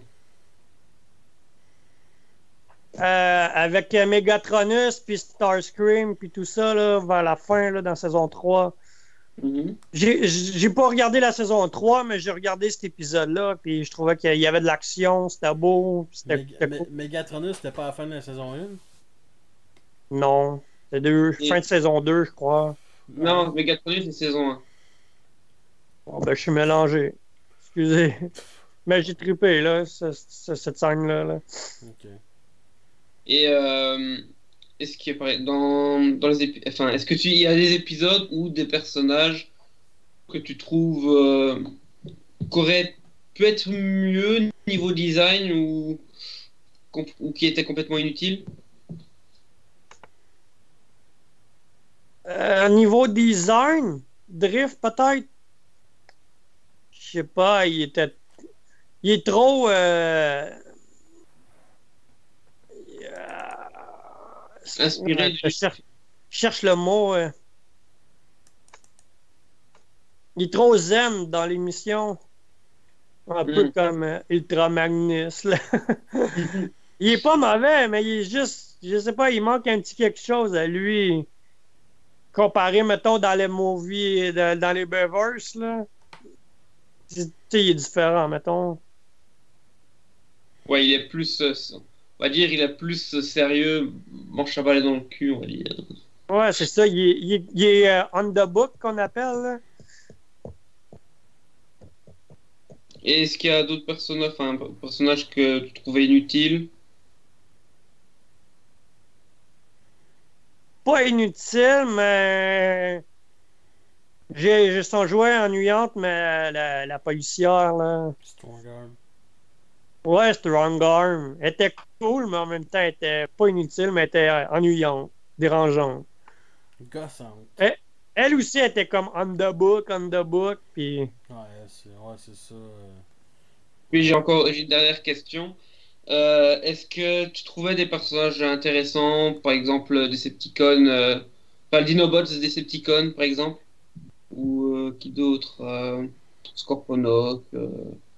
euh, avec Megatronus, puis Starscream, puis tout ça, là, vers la fin, là, dans saison trois. Mhm. J'ai j'ai pas regardé la saison trois, mais j'ai regardé cet épisode-là, puis je trouvais qu'il y avait de l'action, c'était beau, c'était Meg- c'était Me- cool. Megatronus, c'était pas à la fin de la saison un? Non, c'est deux, Et- fin de saison deux, je crois. Non, Megatronus, c'est saison un. Bon, ben, je suis mélangé. Excusez. Mais j'ai trippé, là, ce- ce- cette scène-là. Là. Ok. Et euh, est-ce qu'il y a, par- dans, dans les épi- enfin, est-ce que tu, il y a des épisodes ou des personnages que tu trouves euh, qu'auraient pu être mieux niveau design ou, comp- ou qui étaient complètement inutiles? Euh, niveau design, Drift, peut-être. Je sais pas, il était. Il est trop. Euh... Inspiré euh, du- je cherche, je cherche le mot. euh. Il est trop zen dans l'émission. Un peu Mm. comme euh, Ultra Magnus. Là. Il est pas mauvais, mais il est juste. Je sais pas, il manque un petit quelque chose à lui. Comparé, mettons, dans les movies, dans, dans les Beavers, là. Tu sais, il est différent, mettons. Ouais, il est plus, euh, on va dire, il est plus euh, sérieux, manche à balai dans le cul, on va dire. Ouais, c'est ça. Il est, il est, il est euh, on the book qu'on appelle. Là. Et est-ce qu'il y a d'autres personnages, enfin, personnages que tu trouvais inutiles? Pas inutile, mais. J'ai j'ai son jouet ennuyante, mais la, la policière, là. Stormguard. Ouais, Strong Arm. Elle était cool, mais en même temps, elle était pas inutile, mais elle était euh, ennuyante, dérangeante. Gossante. Elle aussi elle était comme on the book, on the book, puis. Ouais, c'est ouais, c'est ça. euh. Puis j'ai encore j'ai une dernière question. Euh, est-ce que tu trouvais des personnages intéressants, par exemple Decepticon, euh, enfin le Dinobots des Decepticon, par exemple, ou euh, qui d'autre, euh, Scorponok. euh,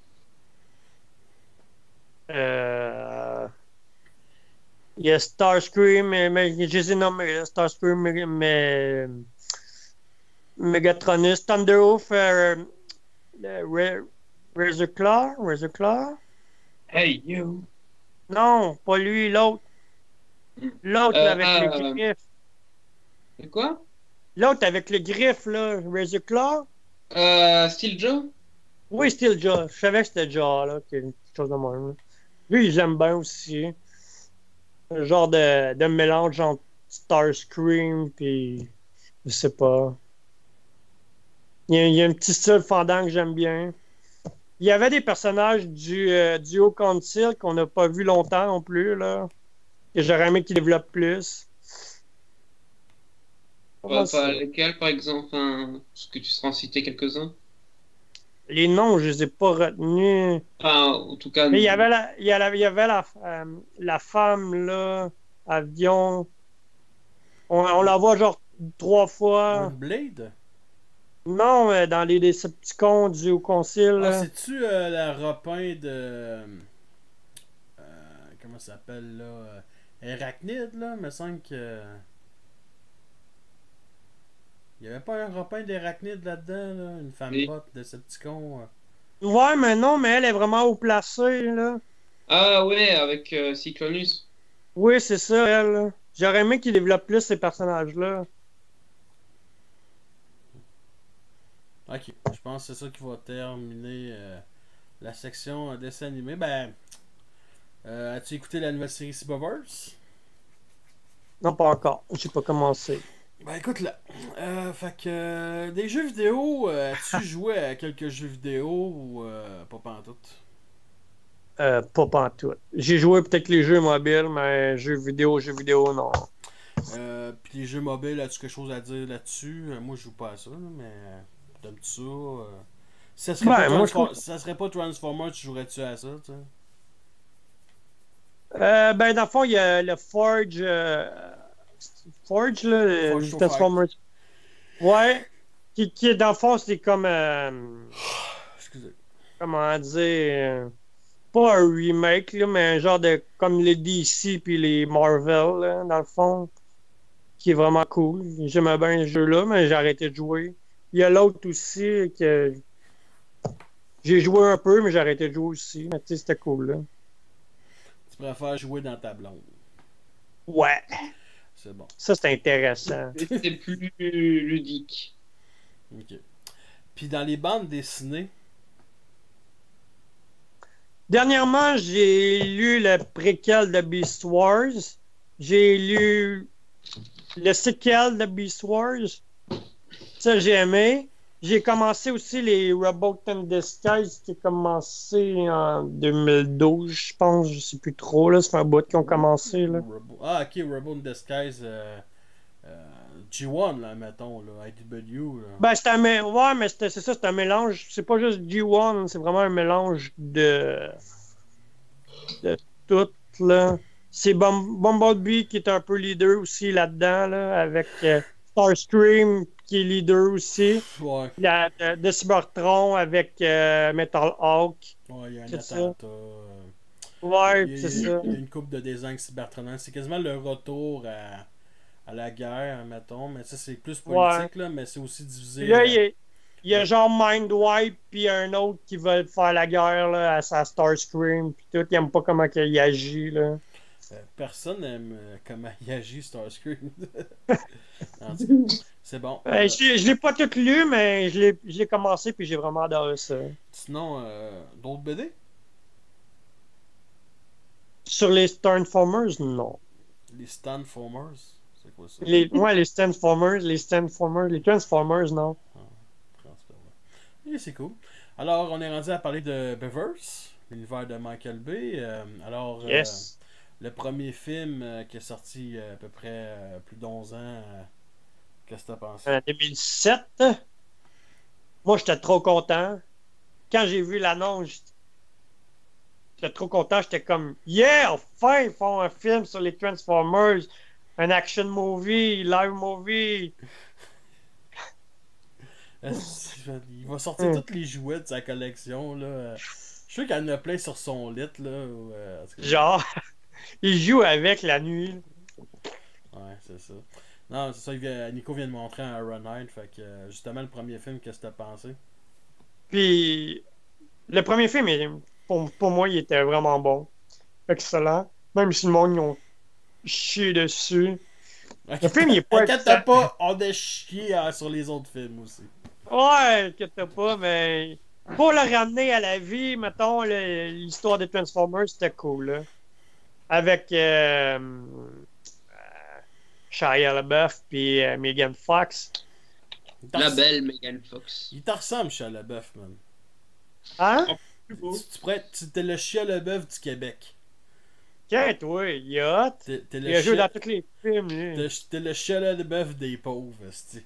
Euh... Il y a Starscream, mais, mais je les ai nommés, là. Starscream, mais, mais Megatronus, Thunderhoof, euh, le Ra- Razorclaw, Razorclaw? Hey you. Non, pas lui, l'autre. L'autre là, Euh, avec ah, les euh, griffes. C'est quoi? L'autre avec les griffes, là, Razorclaw? Euh, Steel Joe? Oui, c'était le Jaw. Je savais que c'était le Jaw, là, quelque chose de même. Là. Lui, j'aime bien aussi. Un genre de, de mélange entre Starscream puis je sais pas. Il y a, il y a un petit style fendant que j'aime bien. Il y avait des personnages du, euh, du Haut Council qu'on n'a pas vu longtemps non plus, là. Que j'aurais aimé qu'ils développent plus. Comment Ouais, ça? pas lesquels, par exemple, hein, est-ce que tu seras en citer quelques-uns? Les noms, je les ai pas retenus. Enfin, en tout cas, Mais il y avait la, il y avait, il y avait la, euh, la femme, là, avion. On, on la voit genre trois fois. Windblade? Non, euh, dans les Decepticons du au Concile, Ah, là. c'est-tu euh, la rapin de. euh, comment ça s'appelle là euh, Arachnide, là? Il me semble que. Il y avait pas un rapin d'Arachnide là-dedans, là? Une femme oui. bot de Decepticon. euh. Ouais, mais non, mais elle est vraiment haut placée, là. Ah ouais, avec euh, Cyclonus. Oui, c'est ça, elle, là. J'aurais aimé qu'il développe plus ces personnages-là. Ok, je pense que c'est ça qui va terminer euh, la section euh, dessin animé. Ben, euh, as-tu écouté la nouvelle série Cyberverse? Non, pas encore. J'ai pas commencé. Ben écoute là, euh, fait que euh, des jeux vidéo, euh, as-tu joué à quelques jeux vidéo ou euh, pas pantoute? Euh, pas pantoute. J'ai joué peut-être les jeux mobiles, mais jeux vidéo, jeux vidéo, non. Euh, Puis les jeux mobiles, as-tu quelque chose à dire là-dessus? Euh, moi je joue pas à ça, là, mais euh, t'aimes-tu ça? Euh... Si ça serait, pas Ben, moi, je trouve... Transfor- si ça serait pas Transformers, tu jouerais-tu à ça, tu sais? Euh, ben, dans le fond, il y a le Forge... euh, Forge, là, Forge le to Transformers. Ouais. Qui, qui, dans le fond, c'est comme... euh, Excusez. comment dire... euh, pas un remake, là, mais un genre de... Comme les D C puis les Marvel, là, dans le fond. Qui est vraiment cool. J'aimais bien ce jeu-là, mais j'ai arrêté de jouer. Il y a l'autre aussi que j'ai joué un peu, mais j'ai arrêté de jouer aussi. Mais tu sais, c'était cool, là. Tu préfères jouer dans ta blonde. Ouais, C'est bon. ça c'est intéressant. C'était plus ludique. Ok. Puis dans les bandes dessinées, Dernièrement, j'ai lu le préquel de Beast Wars. J'ai lu le sequel de Beast Wars. Ça, j'ai aimé. J'ai commencé aussi les Robot in Disguise qui a commencé en deux mille douze, je pense. Je sais plus trop, là. Ça fait un bout qu'ils ont commencé, là. Robo- ah ok, Robot in Disguise euh, euh, G un, là, mettons, là, I W, là. Ben, c'est un, mé- ouais, mais c'est c'est ça, c'est un mélange. C'est pas juste G un, c'est vraiment un mélange de, de tout, là. C'est Bum- Bumblebee qui est un peu leader aussi là-dedans, là, avec euh, Starscream qui est leader aussi. Ouais, La, de, de Cybertron avec euh, Metal Hawk. ouais, il y a un C'est ça. attentat. euh, Ouais, Il y, c'est a, il y ça. a- il y a une coupe de design cybertroniens. C'est quasiment le retour à, à la guerre, mettons. Mais ça, c'est plus politique, là, mais c'est aussi divisé. Puis là, il y euh, a, il y a genre Mindwipe, puis un autre qui veut faire la guerre là, à sa Starscream, puis tout. Il aime pas comment il agit, là. euh, personne n'aime euh, comment il agit Starscream. En tout cas, c'est bon. Euh, Euh, je je l'ai pas tout lu, mais je l'ai je l'ai commencé, puis j'ai vraiment adoré ça. sinon, euh, d'autres B D? Sur les Transformers, non. Les Stanformers? C'est quoi ça? Les, ouais, les Transformers, les Transformers, les Transformers, non. Transformers. Oui, c'est cool. Alors, on est rendu à parler de Beverse, l'univers de Michael Bay. Euh, alors, euh, Yes. le premier film euh, qui est sorti euh, à peu près euh, plus d'onze ans, euh, qu'est-ce que t'as pensé? En deux mille sept, moi, j'étais trop content. Quand j'ai vu l'annonce, j'étais trop content. J'étais comme, yeah, enfin, ils font un film sur les Transformers. Un action movie, live movie. Il va sortir Hmm. tous les jouets de sa collection. Là. Je suis sûr qu'il y en a plein sur son lit. Là, ou, euh, en tout cas, Genre, il joue avec la nuit. ouais, c'est ça. Non, c'est ça. il vient- Nico vient de montrer un Iron Knight. Fait que, euh, justement, le premier film, qu'est-ce que t'as pensé? Puis, le premier film, il- pour, pour moi, il était vraiment bon. Excellent. Même si le monde, ils ont chié dessus. Le film, il est pas Inquiète excellent. pas, on a chié hein, sur les autres films aussi. Ouais, que t'as pas, mais pour le ramener à la vie, mettons, le- l'histoire des Transformers, c'était cool, là. Avec euh, euh, Shia LaBeouf puis euh, Megan Fox. Il t'en La res- belle Megan Fox. Il t'en ressemble, Shia LaBeouf, man. Hein? Plus beau. Tu, tu pourrais, tu t'es le Shia LaBeouf du Québec. Tiens, toi, il est hot. T'es t'es Il le, a joué chef- dans tous les films. lui. t'es- t'es le chalet de bœuf des pauvres, esti.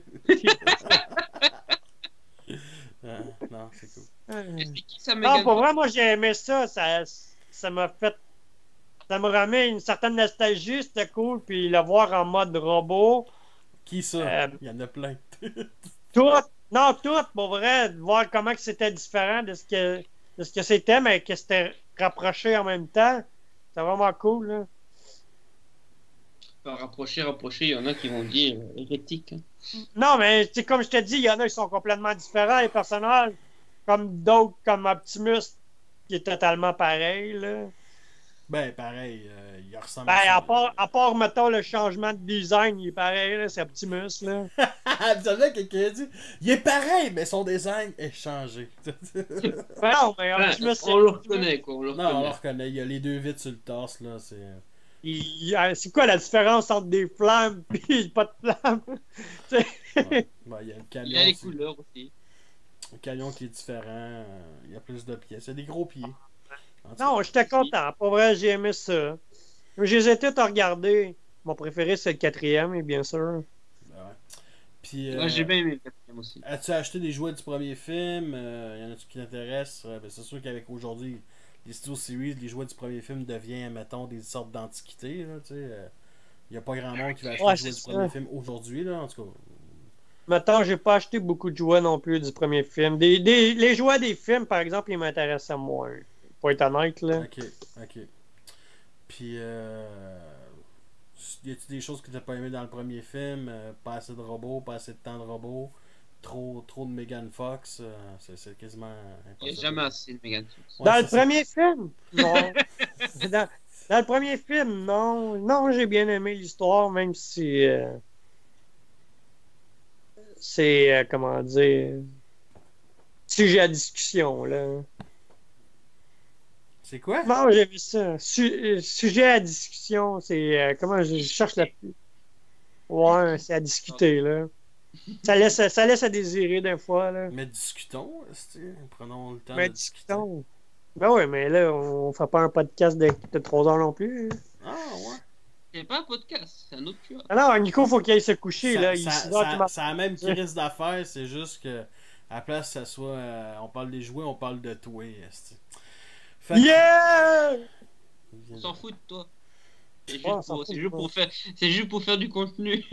Ah, non, c'est cool. Et c'est qui ça, Non, Megan pour Fox? vrai, moi, j'ai aimé ça. Ça ça m'a fait... Ça m'a ramené une certaine nostalgie. C'était cool. Puis le voir en mode robot. Qui ça? Euh, Il y en a plein. Tout. Non, tout, pour vrai. De voir comment que c'était différent de ce que, de ce que c'était, mais que c'était rapproché en même temps. C'était vraiment cool, là. Enfin, rapprocher, rapprocher, il y en a qui vont dire euh, hérétique. hein. Non, mais tu sais, comme je te dis, il y en a qui sont complètement différents, les personnages. Comme d'autres, comme Optimus, qui est totalement pareil, là. Ben, pareil, euh, il ressemble Ben, ça. à part, à part, mettons, le changement de design, il est pareil, là, c'est Optimus, là. Vous savez, quelqu'un a dit, il est pareil, mais son design est changé. Ben non, mais Ouais, Optimus, c'est on le Optimus. reconnaît, quoi. On le Non, on reconnaît. le reconnaît. Il y a les deux vitres sur le torse, là. C'est. Il- il- euh, C'est quoi la différence entre des flammes et pas de flammes? Tu sais, Ouais. Ben, il y a le Il camion. y a les aussi. couleurs aussi. Le camion qui est différent. euh, Il y a plus de pièces. Il y a des gros pieds. En tout cas, Non, j'étais content. Pour vrai, j'ai aimé ça. Je les ai tous regardés. Mon préféré, c'est le quatrième, et bien sûr. ben ouais. Puis, Moi, j'ai euh, bien aimé le quatrième aussi. as-tu acheté des jouets du premier film? Euh, y en a-tu qui t'intéressent? Euh, ben, c'est sûr qu'avec aujourd'hui, les Studio Series, les jouets du premier film deviennent, mettons, des sortes d'antiquités. Il n'y a pas grand monde qui va acheter Ouais, des jouets c'est du ça. premier film aujourd'hui. Là, en tout cas, Maintenant, j'ai pas acheté beaucoup de jouets non plus du premier film. Des, des- les jouets des films, par exemple, ils m'intéressaient moins. Pour être honnête, là. ok, ok. Puis, euh, y a-tu des choses que t'as pas aimé dans le premier film? Euh, pas assez de robots, pas assez de temps de robots, trop, trop de Megan Fox. euh, c'est, c'est quasiment Il n'y a impossible. jamais assez de Megan Fox. Ouais, Dans c'est le ça. premier film? Non. dans, dans le premier film, non. Non, j'ai bien aimé l'histoire, même si... euh, c'est, euh, comment dire... Sujet à discussion, là. C'est quoi? Non, j'ai vu ça. Su- euh, sujet à discussion, c'est... euh, comment je, je cherche la... Ouais, c'est à discuter, là. Ça laisse, ça laisse à désirer des fois, là. Mais discutons, esti. Prenons le temps Mais de discuter. discutons. Ben oui, mais là, on fait pas un podcast de, de trois heures non plus. Ah, ouais. C'est pas un podcast, c'est un autre tu vois. Alors, Nico, faut qu'il aille se coucher, Ça, là. Il ça, est six heures du ça, matin. ça a même crise d'affaires, c'est juste que à la place ça soit euh, on parle des jouets, on parle de toi, esti. Fait que- Yeah! On s'en fout de toi. C'est juste, Ouais, on s'en pour, fout c'est de juste toi. pour faire, c'est juste pour faire du contenu.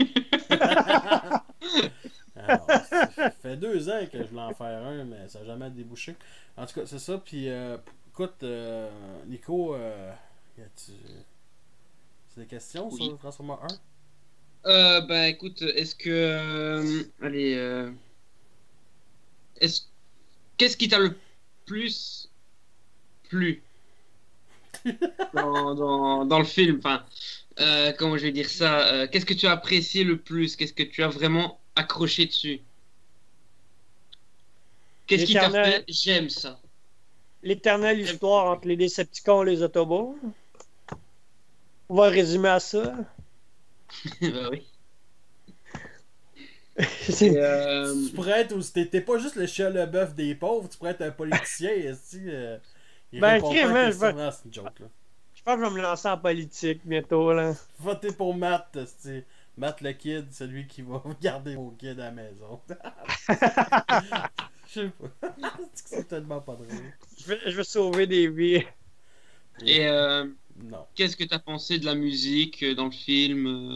Alors, ça fait deux ans que je voulais en faire un, mais ça n'a jamais débouché. En tout cas, c'est ça. Puis, euh, écoute, euh, Nico, euh, y a-tu... c'est des questions Oui. sur Transformers un? Euh, bah écoute, est-ce que. euh, allez. Euh, est-ce, qu'est-ce qui t'a le plus plu dans, dans, dans le film? Enfin, euh, comment je vais dire ça? euh, Qu'est-ce que tu as apprécié le plus? Qu'est-ce que tu as vraiment accroché dessus? Qu'est-ce qui t'a L'éternel- fait? J'aime ça. L'éternelle histoire entre les Décepticons et les Autobots. On va résumer à ça. Bah oui. C'est- Et, euh, Tu pourrais être aussi... T'es, t'es pas juste le chien le bœuf des pauvres, tu pourrais être un politicien, esti. Euh, il Ben, répond pas à crime, la hein, question. je vais- Non, c'est une joke, là. Je pense que je vais me lancer en politique bientôt, là. Votez pour Matt, esti. Matt le kid, celui qui va garder vos kids à la maison. Je sais pas. C'est tellement pas drôle. Je vais, je vais sauver des vies. et euh, Non. qu'est-ce que t'as pensé de la musique euh, dans le film? euh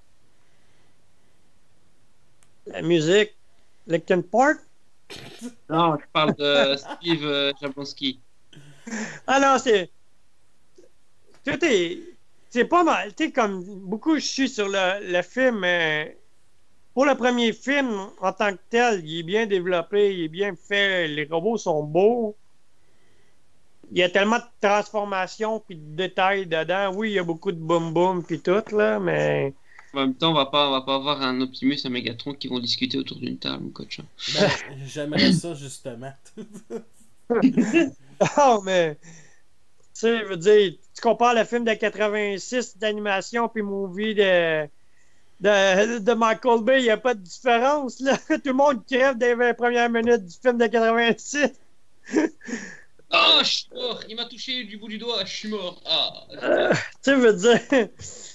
La musique. Linkin Park? Non, je parle de Steve euh, Jablonski. Ah non, c'est. Tout est. C'est pas mal. Tu sais, comme beaucoup, je suis sur le, le film, mais pour le premier film, en tant que tel, il est bien développé, il est bien fait, les robots sont beaux. Il y a tellement de transformations puis de détails dedans. Oui, il y a beaucoup de boum boum puis tout, là, mais. En même temps, on va pas, on va pas avoir un Optimus, un Megatron qui vont discuter autour d'une table, coach. Ben, j'aimerais ça, justement. Non, mais. Tu sais, je veux dire, tu compares le film de quatre-vingt-six d'animation puis movie de. De, de Michael Bay, il n'y a pas de différence, là. Tout le monde crève dès les vingt premières minutes du film de quatre-vingt-six. Ah, je suis mort. Il m'a touché du bout du doigt. Je suis mort. Ah. Euh, tu sais, je veux dire.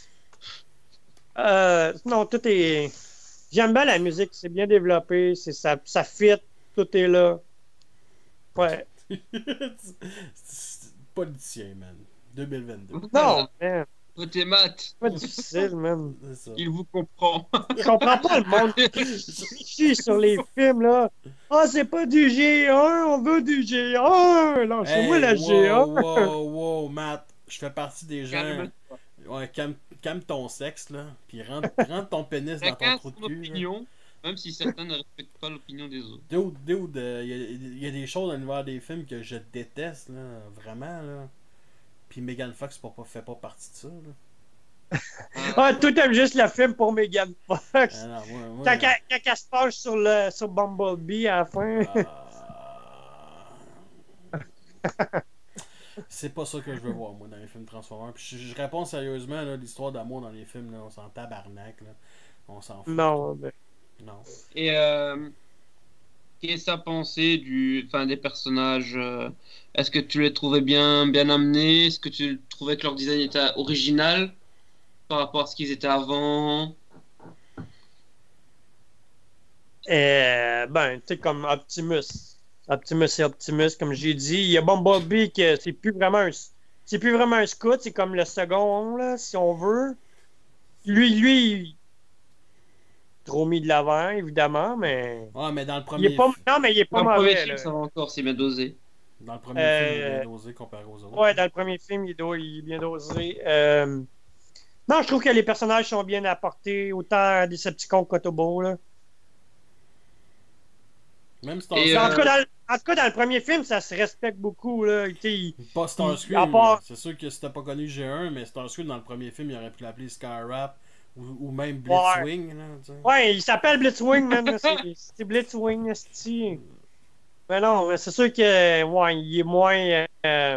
Euh, non, tout est. J'aime bien la musique, c'est bien développé, c'est ça, ça fit, tout est là. Ouais. C'est politicien, man. deux mille vingt-deux. Non, man, Côté maths, c'est pas difficile, man. C'est ça. il vous comprend. Je comprends pas le monde qui réfléchit sur les films, là. Ah, c'est pas du G un, on veut du G un. Lâchez-moi Hey, la G un. wow, wow, wow, Matt. Je fais partie des gens. Calme-toi. Ouais, calme, calme ton sexe, là. Puis rentre, rentre ton pénis dans ton Chacun trou de son cul. là. opinion, même si certains ne respectent pas l'opinion des autres. Dude, dude, euh, y, a, y a des choses dans l'univers des films que je déteste, là. Vraiment, là. Puis Megan Fox pour pas, fait pas partie de ça, là. Ah, tout aime juste le film pour Megan Fox. Ah, non, moi, moi, Quand, quand, quand elle se penche sur, le, sur Bumblebee à la fin. Ah. C'est pas ça que je veux voir, moi, dans les films Transformers. Puis je, je réponds sérieusement, là, l'histoire d'amour dans les films, là, on s'en tabarnak, là. On s'en fout. Non, mais. Non. Et euh, qu'est-ce que tu as pensé du, enfin, des personnages euh, Est-ce que tu les trouvais bien, bien amenés? Est-ce que tu trouvais que leur design était original par rapport à ce qu'ils étaient avant? Euh, ben, tu sais, comme Optimus. Optimus et Optimus, comme j'ai dit. Il y a Bumblebee que c'est plus vraiment un. C'est plus vraiment un scout, c'est comme le second, là, si on veut. Lui, lui, trop mis de l'avant, évidemment, mais. Ouais, mais dans le Il premier, est pas... fi- Non, mais il est pas Dans le premier mauvais, film, là. ça va encore, c'est bien dosé. dans le premier Euh, film, il est bien dosé comparé aux autres. Ouais, dans le premier film, il est, do- il est bien dosé. Euh, Non, je trouve que les personnages sont bien apportés, autant Decepticon qu'Autobo, là. Même Star Et, Mais En, euh, tout cas, dans, le- en tout cas, dans le premier film, ça se respecte beaucoup, là. Tu sais, il- Pas Starscream, à part- là. C'est sûr que si t'as pas connu G un, mais Starscream dans le premier film, il aurait pu l'appeler Skyrap ou, ou même Ouais. Blitzwing, là, tu sais. Ouais, il s'appelle Blitzwing, man. C'est c'est Blitzwing, esti. Mais non, mais c'est sûr que, ouais, il est moins. euh,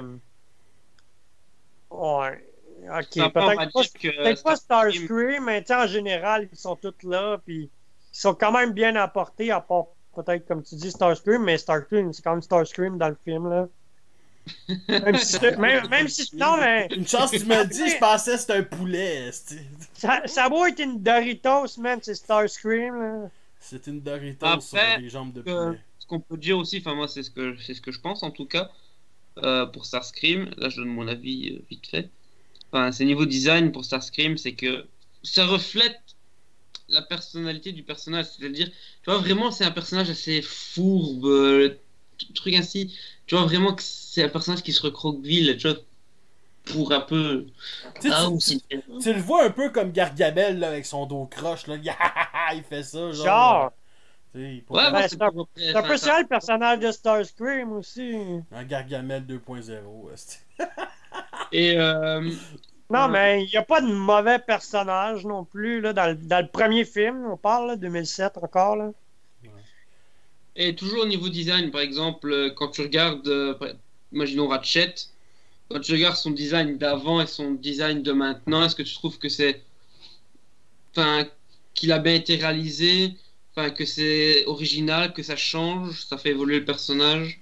Ouais. Ok, Ça prend, on va peut-être pas, dire que peut-être pas Starscream- Starscream, mais tu sais, en général, ils sont tous là, puis ils sont quand même bien apportés, à part peut-être, comme tu dis, Starscream, mais Starscream, c'est quand même Starscream dans le film, là. Même si, même, même si non, mais Une chance, tu m'as dit, je pensais que c'était un poulet, esti. ça, ça doit être une Doritos, man, c'est Starscream, là. C'est une Doritos Après, sur des jambes de euh, poulet. ce qu'on peut dire aussi, enfin moi c'est ce que c'est ce que je pense en tout cas euh, pour Starscream. Là je donne mon avis euh, vite fait. Enfin c'est niveau design pour Starscream, c'est que ça reflète la personnalité du personnage. C'est-à-dire, tu vois vraiment c'est un personnage assez fourbe, euh, truc ainsi. Tu vois vraiment que c'est un personnage qui se recroqueville, tu vois, pour un peu. Tu sais, Ah, tu- ou c'est- Tu le vois un peu comme Gargamel, là, avec son dos croche, là. Il fait ça, genre. Genre. euh, tu sais, il pourrait Ouais, être moi, Ouais, c'est c'est un- pour- C'est un peu ça le personnage de Starscream aussi. un Gargamel deux point zéro, esti. Et euh, Non, Ouais. mais il n'y a pas de mauvais personnage non plus, là, dans, le, dans le premier film, on parle, là, deux mille sept encore, là. Et toujours au niveau design, par exemple, euh, quand tu regardes, euh, par- imaginons Ratchet, quand tu regardes son design d'avant et son design de maintenant, est-ce que tu trouves que c'est. Enfin, qu'il a bien été réalisé, enfin, que c'est original, que ça change, ça fait évoluer le personnage?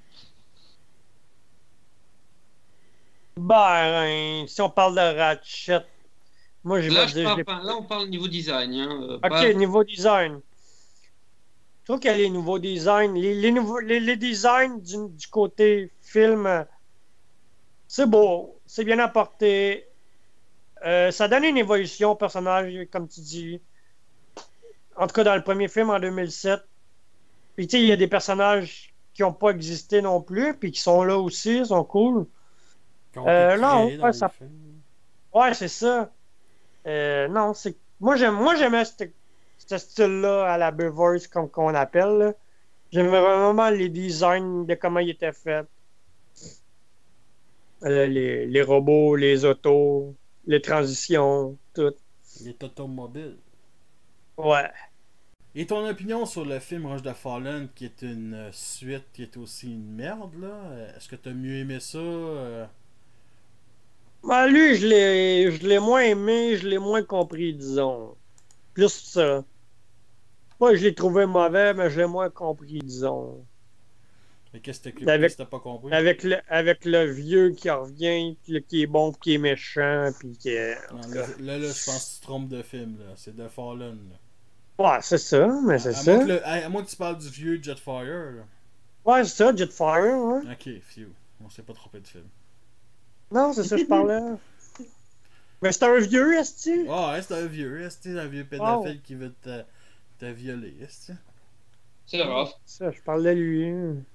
Ben, si on parle de Ratchet, moi, je Là, vais je dire... parle, j'ai- enfin, là, on parle niveau design. Hein, euh, Ok, pas- niveau design. Je trouve que les nouveaux designs, les, les, nouveaux, les, les designs du, du côté film, euh, c'est beau, c'est bien apporté. Euh, ça donne une évolution au personnage, comme tu dis. En tout cas, dans le premier film en deux mille sept. Puis, tu sais, il y a des personnages qui n'ont pas existé non plus, puis qui sont là aussi, ils sont cool. Qui ont Euh, été non, créés dans ouais, les ça- films. Ouais, c'est ça. Euh, non, c'est. Moi, j'aime, moi, j'aimais ce ce style-là à la Beavers, comme qu'on appelle. là. J'aimais vraiment les designs de comment ils étaient faits. Euh, les, les robots, les autos, les transitions, tout. Les automobiles. Ouais. Et ton opinion sur le film Rush the Fallen, qui est une euh, suite qui est aussi une merde, là? Euh, Est-ce que t'as mieux aimé ça? euh? Ben, lui, je l'ai, je l'ai moins aimé, je l'ai moins compris, disons. Plus ça. Moi, je l'ai trouvé mauvais, mais je l'ai moins compris, disons. Mais qu'est-ce que t'as Avec- qu'est-ce que t'as pas compris? Avec le, avec le vieux qui revient, puis le- qui est bon, puis qui est méchant, puis qui est... en Non, tout là, cas. là, là, je pense que tu te trompes de film, là. C'est The Fallen, là. Ouais, c'est ça, mais c'est À, à ça. moins que le- à, à moins que tu parles du vieux Jetfire, là. Ouais, c'est ça, Jetfire, ouais. Ok, phew. On s'est pas trompé de film. Non, c'est ça, je parlais. Mais c'est un vieux, est-ce Ah, ouais, c'est un vieux, c'est un vieux pédophile qui veut te, te violer, est-ce C'est grave. Ça, je parlais de lui.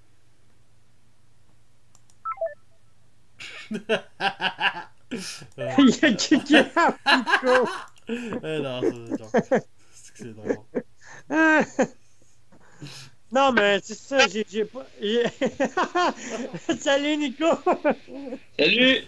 Il y a quelqu'un à Pico. Eh non, c'est genre- c'est que c'est drôle. Ah. Non, mais c'est ça, j'ai j'ai pas. j'ai- Salut Nico! Salut!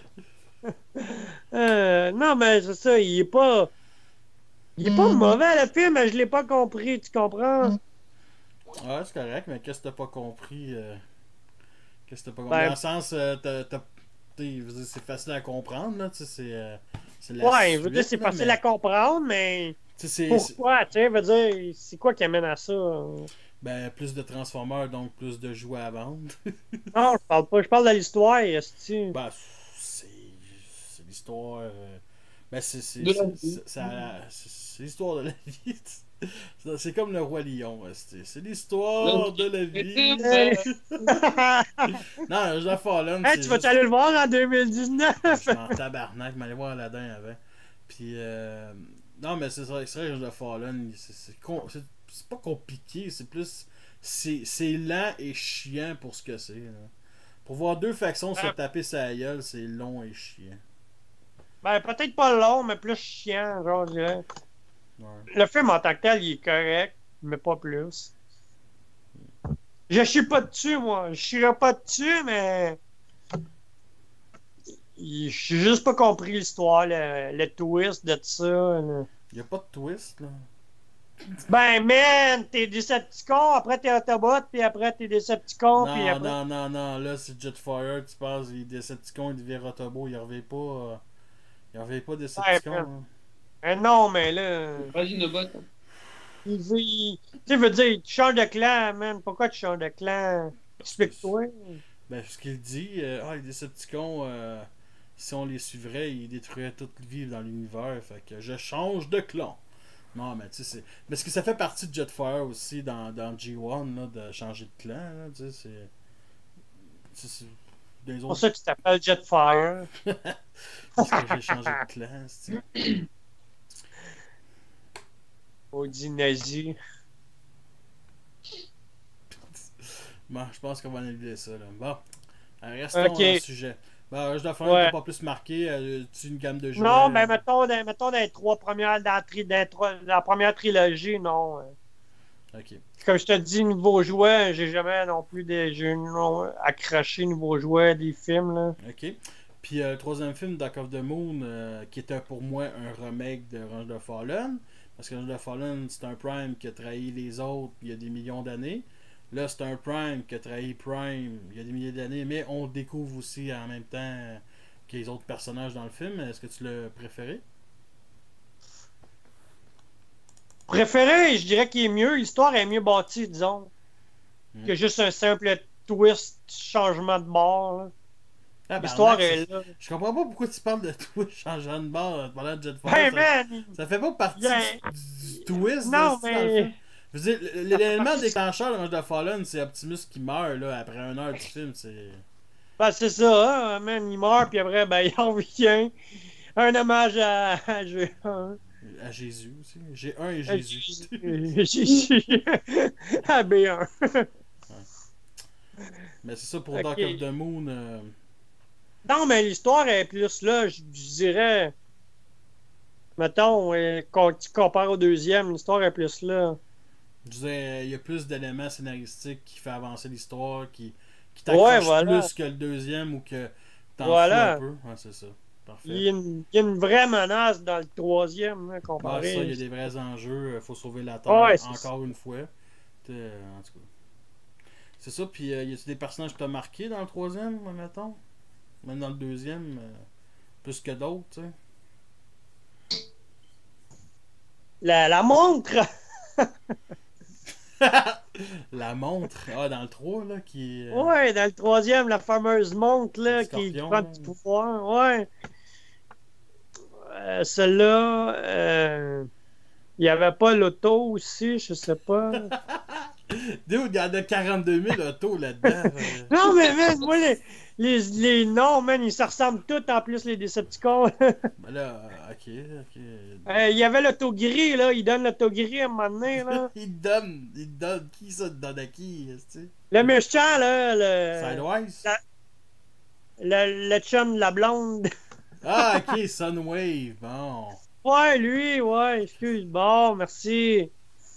Euh, non, mais c'est ça, il est pas. Il est pas mauvais le film, mais je l'ai pas compris, tu comprends? Ouais, c'est correct, mais qu'est-ce que t'as pas compris? euh, Qu'est-ce que t'as pas compris? Ben- Dans le sens, euh, t'as, t'as- t'sais, je veux dire, c'est facile à comprendre, là, tu sais, c'est... euh, c'est la Ouais, je veux dire, suite, c'est là, facile mais, à comprendre, mais tu sais, c'est- c'est- pourquoi, tu sais, je veux dire, c'est quoi qui amène à ça? Ben, plus de Transformers, donc plus de jouets à vendre. Non, je parle pas, je parle de l'histoire, est-ce Ben, c'est... c'est l'histoire... euh, Ben, c'est... C'est De la c'est- vie. c'est- ça- c'est- c'est l'histoire de la vie. C'est- C'est comme le Roi Lion, c'est c'est l'histoire de la vie. Non, je Fallen, Hey, c'est tu vas juste- aller le voir en deux mille dix-neuf? Je m'en tabarnak, je m'allais voir Aladdin avant. Puis, euh... non, mais c'est vrai, c'est vrai que The Fallen, c'est- c'est con- c'est c'est pas compliqué, c'est plus. C'est c'est lent et chiant pour ce que c'est. là. Pour voir deux factions se Ah. taper sa gueule, c'est long et chiant. Ben, peut-être pas long, mais plus chiant, genre, je dirais. Ouais. Le film en tant que tel, il est correct, mais pas plus. Je suis pas dessus, moi. Je chierai pas dessus, mais. Je suis juste pas compris l'histoire, le, le twist de ça. là. Y a pas de twist, là. Ben, man, t'es Decepticon, après t'es Autobot, puis après t'es Decepticon, puis Non, après. non, non, non, là c'est Jetfire, tu penses, les Decepticons, ils deviennent Autobot, ils reviennent pas. euh, Ils reviennent pas Decepticons. Ouais, hein. Eh non, mais là. Vas-y, Nobot. Il veut. il- Tu sais, veut dire, tu changes de clan, man. Pourquoi tu changes de clan? Explique-toi. Ben, ce qu'il dit, euh, ah, les Decepticons, euh, si on les suivrait, ils détruiraient toute vie dans l'univers. Fait que je change de clan. Non, mais tu sais, c'est. Parce que ça fait partie de Jetfire aussi dans, dans G un, là, de changer de clan, là, tu sais, c'est. c'est- c'est- Des C'est pour autres. ça que tu t'appelles Jetfire. Parce que j'ai changé de clan, c'est. Audi nazi. Bon, je pense qu'on va annuler ça, là. Bon. Euh, Restons Ok. dans le sujet. Bon, je dois faire Ouais. un peu pas plus marqué. Euh, tu une gamme de jouets. Non, ben mettons, dans, mettons dans les trois premières, dans, la tri- dans les trois- dans la première trilogie, non. Ok. Comme je te dis, nouveau jouet, j'ai jamais non plus des, j'ai non, accroché nouveau jouet des films, là. Ok. Puis euh, le troisième film, Dark of the Moon, euh, qui était pour moi un remake de Range of Fallen. Parce que Range of Fallen, c'est un Prime qui a trahi les autres il y a des millions d'années. Là, c'est un Prime qui a trahi Prime il y a des milliers d'années, mais on le découvre aussi en même temps que les autres personnages dans le film. Est-ce que tu l'as préféré? Préféré, je dirais qu'il est mieux. L'histoire est mieux bâtie, disons. Mm. Que juste un simple twist, changement de bord, là. Ah, L'histoire barnac, est c'est- là. Je comprends pas pourquoi tu parles de twist changeant de bord pendant le Jetfire. Hey ça, man! ça fait pas partie Yeah. du, du twist. Non, là, c'est dans le mais- film. Je veux dire, l'élément déclencheur de Range of Fallen, c'est Optimus qui meurt là, après une heure du film. C'est. Ben, c'est ça, hein, man, il meurt, puis après, ben, il en revient. Un hommage à, à G un. À Jésus aussi. J'ai un et À Jésus. Jésus. À B un. Mais c'est ça pour Ok. Dark of the Moon. euh, Non, mais l'histoire est plus là, je je dirais. Mettons, euh, quand tu compares au deuxième, l'histoire est plus là. je disais, il y a plus d'éléments scénaristiques qui fait avancer l'histoire, qui, qui Ouais, t'accroche voilà. plus que le deuxième ou que t'en Voilà. fous un peu. Ouais, c'est ça. Parfait. Il y, a une, il y a une vraie menace dans le troisième, hein, Bah, comparé. ça, il y a des vrais enjeux. Il faut sauver la Terre Ouais, c'est encore une fois. T'es- En tout cas. C'est ça. Puis, euh, y a-tu des personnages que t'as marqués dans le troisième, mettons? Même dans le deuxième, euh, plus que d'autres, tu sais. La, la montre! La montre. Ah, dans le trois, là, qui est... euh, Ouais, dans le troisième, la fameuse montre là, Le qui, qui scorpion, prend là. du pouvoir. Ouais. Euh, celle-là, euh, il n'y avait pas l'auto aussi, je sais pas. Dude, il y en a quarante-deux mille autos là-dedans. euh. Non, mais man, moi, les, les, les noms, man, ils se ressemblent tous en plus, les Decepticons. Ben là, euh, ok, ok. Euh, Il y avait l'auto gris, là. Il donne l'auto gris à un moment donné, là. Il te donne, il te donne. Qui ça te donne à qui, tu sais? Le méchant, là. Le, Sidewise? la- le, le chum de la blonde. Ah, ok, Sunwave, bon. Ouais, lui, ouais, excuse. Bon, merci.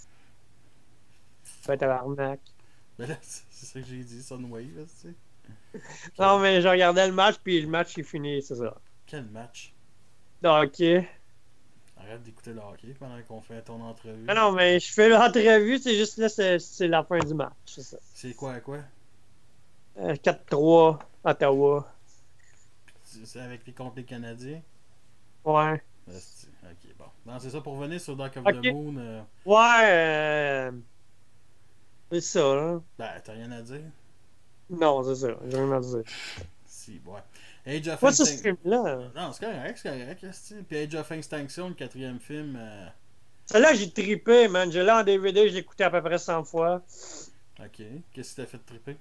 Fait tabarnak. Ben là, c'est c'est ça que j'ai dit, Sunwave, là, tu sais. Non, mais je regardais le match, puis le match est fini, c'est ça. Quel match? Ok. Arrête d'écouter le hockey pendant qu'on fait ton entrevue. Ah non, mais je fais l'entrevue, c'est juste là, c'est c'est la fin du match, c'est ça. C'est quoi à quoi? Euh, quatre trois, Ottawa. C'est c'est avec les contre les Canadiens? Ouais. Asti, ok, bon. Non, c'est ça, pour revenir sur Dark of Ok. the Moon, euh, Ouais, euh... c'est ça, là. ben, t'as rien à dire? Non, c'est ça, j'ai rien à dire. Si, ouais. Age of Pas ce Extinction. film-là. Non, c'est correct, c'est correct, asti. Puis Age of Extinction, le quatrième film, euh, Celle-là, j'ai trippé, man. Je l'ai en D V D, je l'ai écouté à peu près cent fois. ok. Qu'est-ce qui t'a fait triper?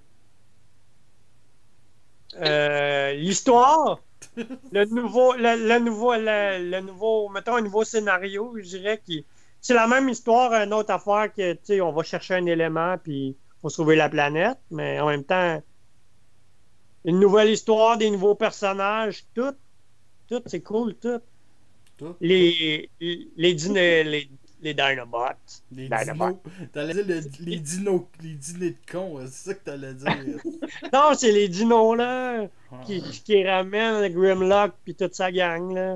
Euh, L'histoire, le nouveau, le, le nouveau, le, le nouveau, mettons un nouveau scénario, je dirais, qui, c'est la même histoire, une autre affaire que, tu sais, on va chercher un élément, puis faut sauver la planète, mais en même temps, une nouvelle histoire, des nouveaux personnages, tout, tout, c'est cool, tout. Tout? Les, les, dino- les, les Dinobots. Les Dinobots. dinos. T'allais dire le- les dinos, les dîners de cons, c'est ça que t'allais dire. Non, c'est les dinos, là, Ah. qui, qui ramènent le Grimlock, puis toute sa gang, là.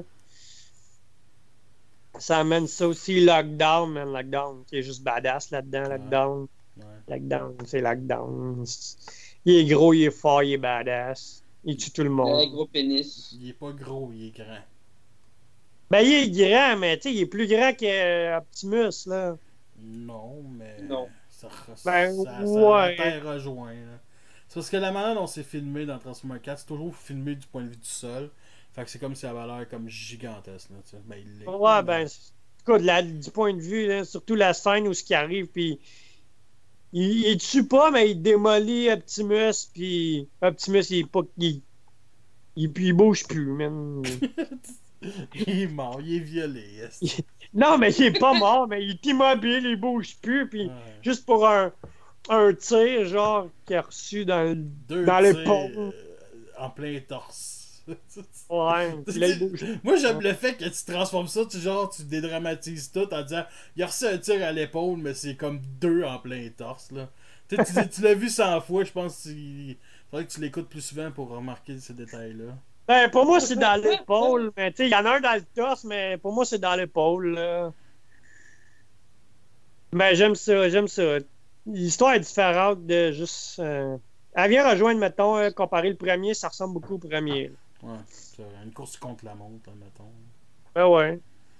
Ça amène ça aussi, Lockdown, man, Lockdown, qui est juste badass là-dedans, Lockdown. Ouais. Lockdown, c'est Lockdown. Il est gros, il est fort, il est badass. Il tue tout le Ouais, monde. gros pénis. Il est pas gros, il est grand. Ben, il est grand, mais tu sais, il est plus grand qu'Optimus, là. Non, mais. Non. Ça, ça, Ben, ça, ça ouais. terre rejoint. là. C'est parce que la manière dont c'est filmé dans Transformers quatre, c'est toujours filmé du point de vue du sol. Fait que c'est comme si ça avait l'air comme gigantesque. Là, tu sais. Ben, il l'est. Ouais, ben, écoute, là, du point de vue, là, surtout la scène où ce qui arrive, puis il, il tue pas, mais il démolit Optimus, puis Optimus, il est pas. Il, il, il bouge plus, man. Il est mort, il est violé. esti. Non, mais il est pas mort, mais il est immobile, il bouge plus, puis Ouais. juste pour un, un tir, genre, qu'il a reçu dans le. Deux Dans tirs, l'épaule. euh, en plein torse. Ouais, puis là, il bouge. Moi, j'aime le fait que tu transformes ça, tu, genre, tu dédramatises tout en disant il a reçu un tir à l'épaule, mais c'est comme deux en plein torse. Là. Tu, sais, tu, tu l'as vu cent fois, je pense qu'il faudrait que tu l'écoutes plus souvent pour remarquer ces détails-là. Ben, pour moi, c'est dans l'épaule, mais tu sais, il y en a un dans le torse, mais pour moi, c'est dans l'épaule, là. Ben, j'aime ça, j'aime ça. L'histoire est différente de juste. euh, Elle vient rejoindre, mettons, euh, comparer le premier, ça ressemble beaucoup au premier. là. Ouais, c'est vrai, une course contre la montre, mettons. Ben ouais.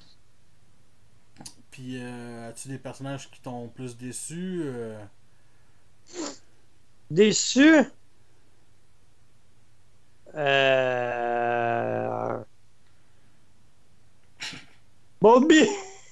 Puis, euh, as-tu des personnages qui t'ont plus déçu euh... Déçu? Euh... Bumblebee!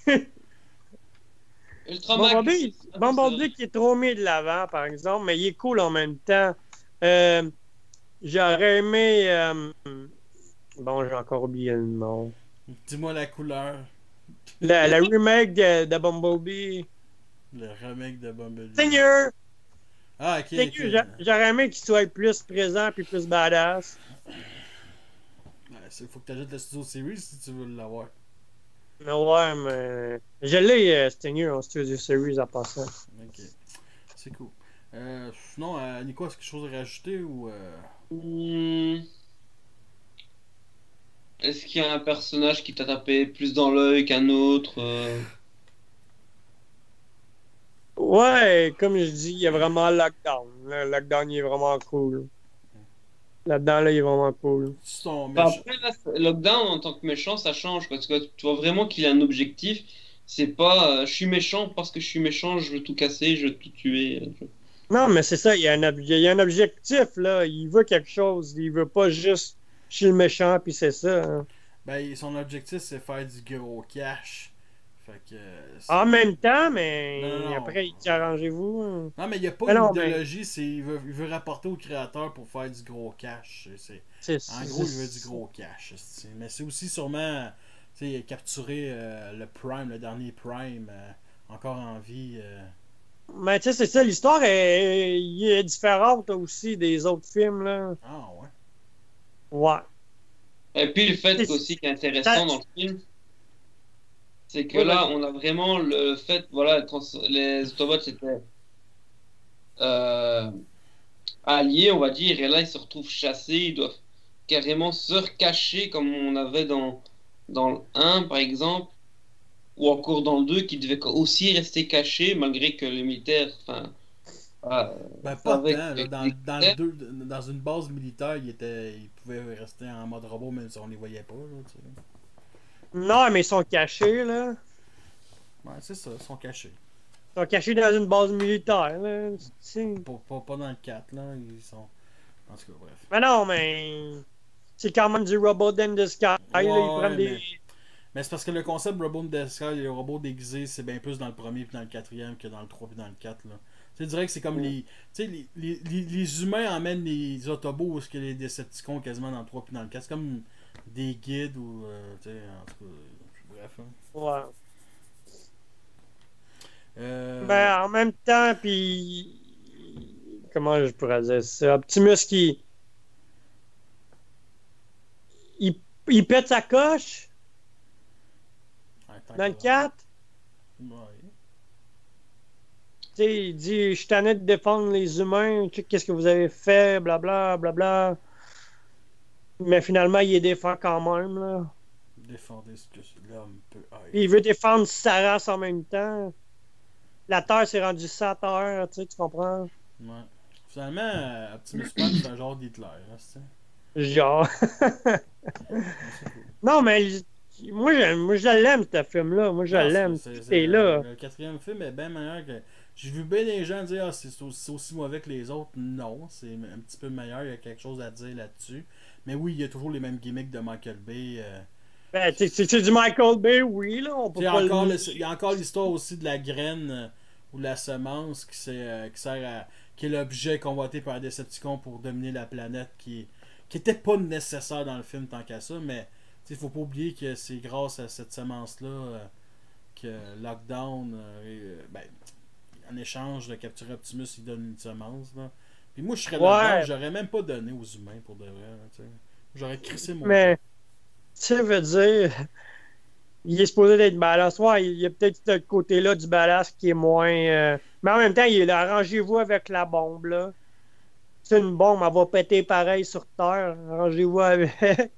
Ultra Bumblebee, Bumblebee qui est trop mis de l'avant, par exemple, mais il est cool en même temps. Euh, J'aurais aimé... euh, Bon, j'ai encore oublié le nom. Dis-moi la couleur. Le, le remake de, de Bumblebee. Le remake de Bumblebee. Seigneur! Ah, ok. Seigneur, ok. j'a- j'aurais aimé qu'il soit plus présent puis plus badass. Ouais, c'est- faut que tu ajoutes le Studio Series si tu veux l'avoir. Mais ouais, mais... Je l'ai, euh, Seigneur, en Studio Series en passant. Ok. C'est cool. Euh, sinon, euh, Nico, est-ce que quelque chose à rajouter ou. Euh... Hmm. Est-ce qu'il y a un personnage qui t'a tapé plus dans l'œil qu'un autre euh Ouais, comme je dis, il y a vraiment Lockdown. Le Lockdown, il est vraiment cool. Là-dedans, là, il est vraiment cool. C'est ton Enfin, méchant. Après, là, Lockdown en tant que méchant, ça change parce que tu vois vraiment qu'il a un objectif C'est pas euh, je suis méchant parce que je suis méchant, je veux tout casser, je veux tout tuer. je- Non, mais c'est ça, il y, a un ob- il y a un objectif, là. Il veut quelque chose. Il veut pas juste je suis le méchant, puis c'est ça. Hein. Ben, son objectif, c'est faire du gros cash. Fait que. euh, c'est- En même temps, Non, non, mais non. après, il dit arrangez-vous. Hein. Non, mais il n'y a pas Mais une non, mais idéologie, c'est il veut, il veut rapporter au créateur pour faire du gros cash. C'est, c'est en gros, il veut du c'est- gros cash. c'est- Mais c'est aussi sûrement tu sais, capturer euh, le Prime, le dernier Prime, euh, encore en vie. euh. Mais tu sais, c'est ça, l'histoire est, il est différente aussi des autres films, là. Ah ouais. Ouais. Et puis le fait C'est- aussi qui est ça- intéressant dans le film, c'est que Ouais, là, vas-y. on a vraiment le fait, voilà, trans- les Autobots étaient euh, alliés, on va dire, et là, ils se retrouvent chassés, ils doivent carrément se recacher, comme on avait dans, dans le un, par exemple, ou encore dans le deux, qui devaient aussi rester cachés, malgré que les militaires, enfin, voilà, Ben, pas tant. savaient Là, que- dans, dans, le deux, dans une base militaire, il, était, il pouvait rester en mode robot même si on les voyait pas. Là, tu sais. Non, mais ils sont cachés, là. Ouais, c'est ça, ils sont cachés. Ils sont cachés dans une base militaire, là. Tu sais. Pas, pas, pas dans le quatre, là. Ils sont. En tout cas, bref. Mais non, mais c'est quand même du robot in the sky. là. Ils Ouais, prennent des. mais- Mais c'est parce que le concept Robot de Sky et les robots déguisés, c'est bien plus dans le premier puis dans le quatrième que dans le trois puis dans le quatre. Là. Tu sais, je dirais que c'est comme Mm. les, tu sais, les, les, les, les humains emmènent les Autobots ou ce que les Decepticons quasiment dans le trois puis dans le quatre. C'est comme des guides ou. Euh, tu sais, en tout cas. euh, Bref. Hein. Ouais. Euh, Ben, en même temps, puis. Comment je pourrais dire ça? Optimus qui. Il, il pète sa coche ouais, tant dans le que- quatre. Ouais. Tu sais, il dit je suis tanné de défendre les humains, tu sais, qu'est-ce que vous avez fait, blabla, blabla. Mais finalement, il les défend quand même, là. Défendez ce que l'homme peut être. Puis il veut défendre sa race en même temps. La Terre s'est rendue sa Terre, tu sais, tu comprends? Ouais. Finalement, euh, Optimus Prime, c'est un genre d'Hitler. Hein, c'est ça? Genre. Ouais, c'est cool. Non, mais je- moi, je, moi, je l'aime, ce film-là. Moi, je Non, l'aime. c'est- c'est- C'est là. Le, le quatrième film est bien meilleur que. J'ai vu bien des gens dire ah, c'est aussi, c'est aussi mauvais que les autres. Non, c'est un petit peu meilleur. Il y a quelque chose à dire là-dessus. Mais oui, il y a toujours les mêmes gimmicks de Michael Bay. euh. Ben, tu sais, c'est c'est du Michael Bay, oui, là. On peut Tu sais, pas encore le... le- il y a encore l'histoire aussi de la graine euh, ou de la semence qui, c'est, euh, qui sert à. Qui est l'objet convoité par un Decepticon pour dominer la planète qui, qui était pas nécessaire dans le film tant qu'à ça. Mais il faut pas oublier que c'est grâce à cette semence-là euh, que Lockdown. euh, et, euh, ben, en échange de capturer Optimus, il donne une semence. Là. Puis moi, je serais Ouais. là-dedans, j'aurais même pas donné aux humains pour de vrai. Là, tu sais. J'aurais crissé mon. Mais, tu veux dire, il est supposé d'être badass. Ouais, il y a peut-être ce côté-là du badass qui est moins. euh, Mais en même temps, il est là, arrangez-vous avec la bombe, là. C'est une bombe, elle va péter pareil sur Terre. Arrangez-vous avec.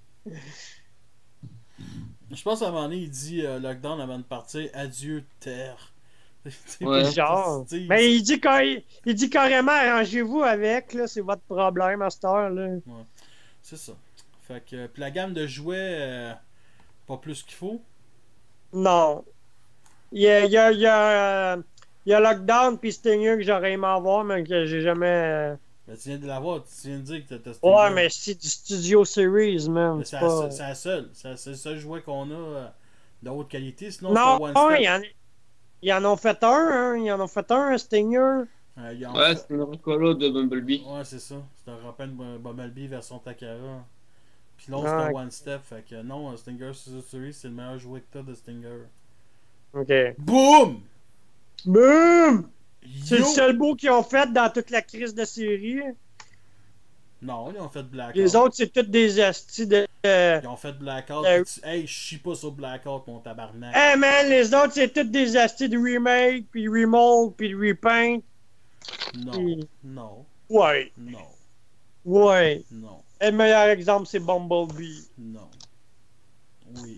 Je pense qu'à un moment donné, il dit euh, Lockdown avant de partir adieu, Terre. C'est- Ouais. Genre. tu sais, Mais il dit, car- il dit carrément, arrangez-vous avec, là. C'est votre problème à cette heure, là. C'est ça. Fait que. Puis la gamme de jouets, euh, pas plus qu'il faut. Non. Il y a, il y a, il y a, euh, il y a Lockdown puis Stinger que j'aurais aimé avoir, mais que j'ai jamais. euh, Ben, tu viens de l'avoir, tu viens de dire que t'as testé. Ouais, mais c'est du Studio Series, man. Mais C'est c'est pas... la, c'est la seule. C'est c'est le seul jouet qu'on a euh, de haute qualité. Sinon, Non, c'est un one non, step. ils en, ils en ont fait un, hein. Ils en ont fait un, un Stinger. Euh, ils ont Ouais, fait- c'est une recolo de Bumblebee. Ouais, c'est ça. C'est un rappel de Bumblebee version Takara. Puis l'autre, Ah, c'est un ok. one step. Fait que non, un Stinger Studio Series, c'est le meilleur jouet que t'as de Stinger. Ok. Boum! Boum! C'est Yo! le seul beau qu'ils ont fait dans toute la crise de série. Non, ils ont fait Blackout. Les autres, c'est toutes des astis de. euh, Ils ont fait Blackout. Euh, puis tu- Hey, je chie pas sur Blackout, mon tabarnak. Hey man, les autres, c'est toutes des astis de remake, puis remold, puis repaint. Non, puis- non, Ouais, non, ouais. non, Et le meilleur exemple, c'est Bumblebee. non. Oui.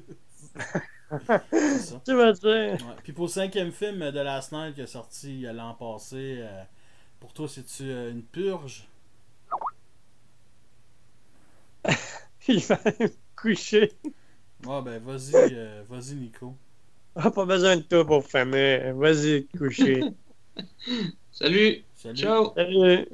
C'est ça. Tu vas dire. Ouais. Puis pour le cinquième film de Last Night qui est sorti euh, l'an passé, euh, pour toi, c'est-tu euh, une purge? Il va me coucher. Ouais, ben vas-y, euh, vas-y, Nico. Ah, pas besoin de toi pour famille. Vas-y, te coucher. Salut. Salut. Ciao. Salut.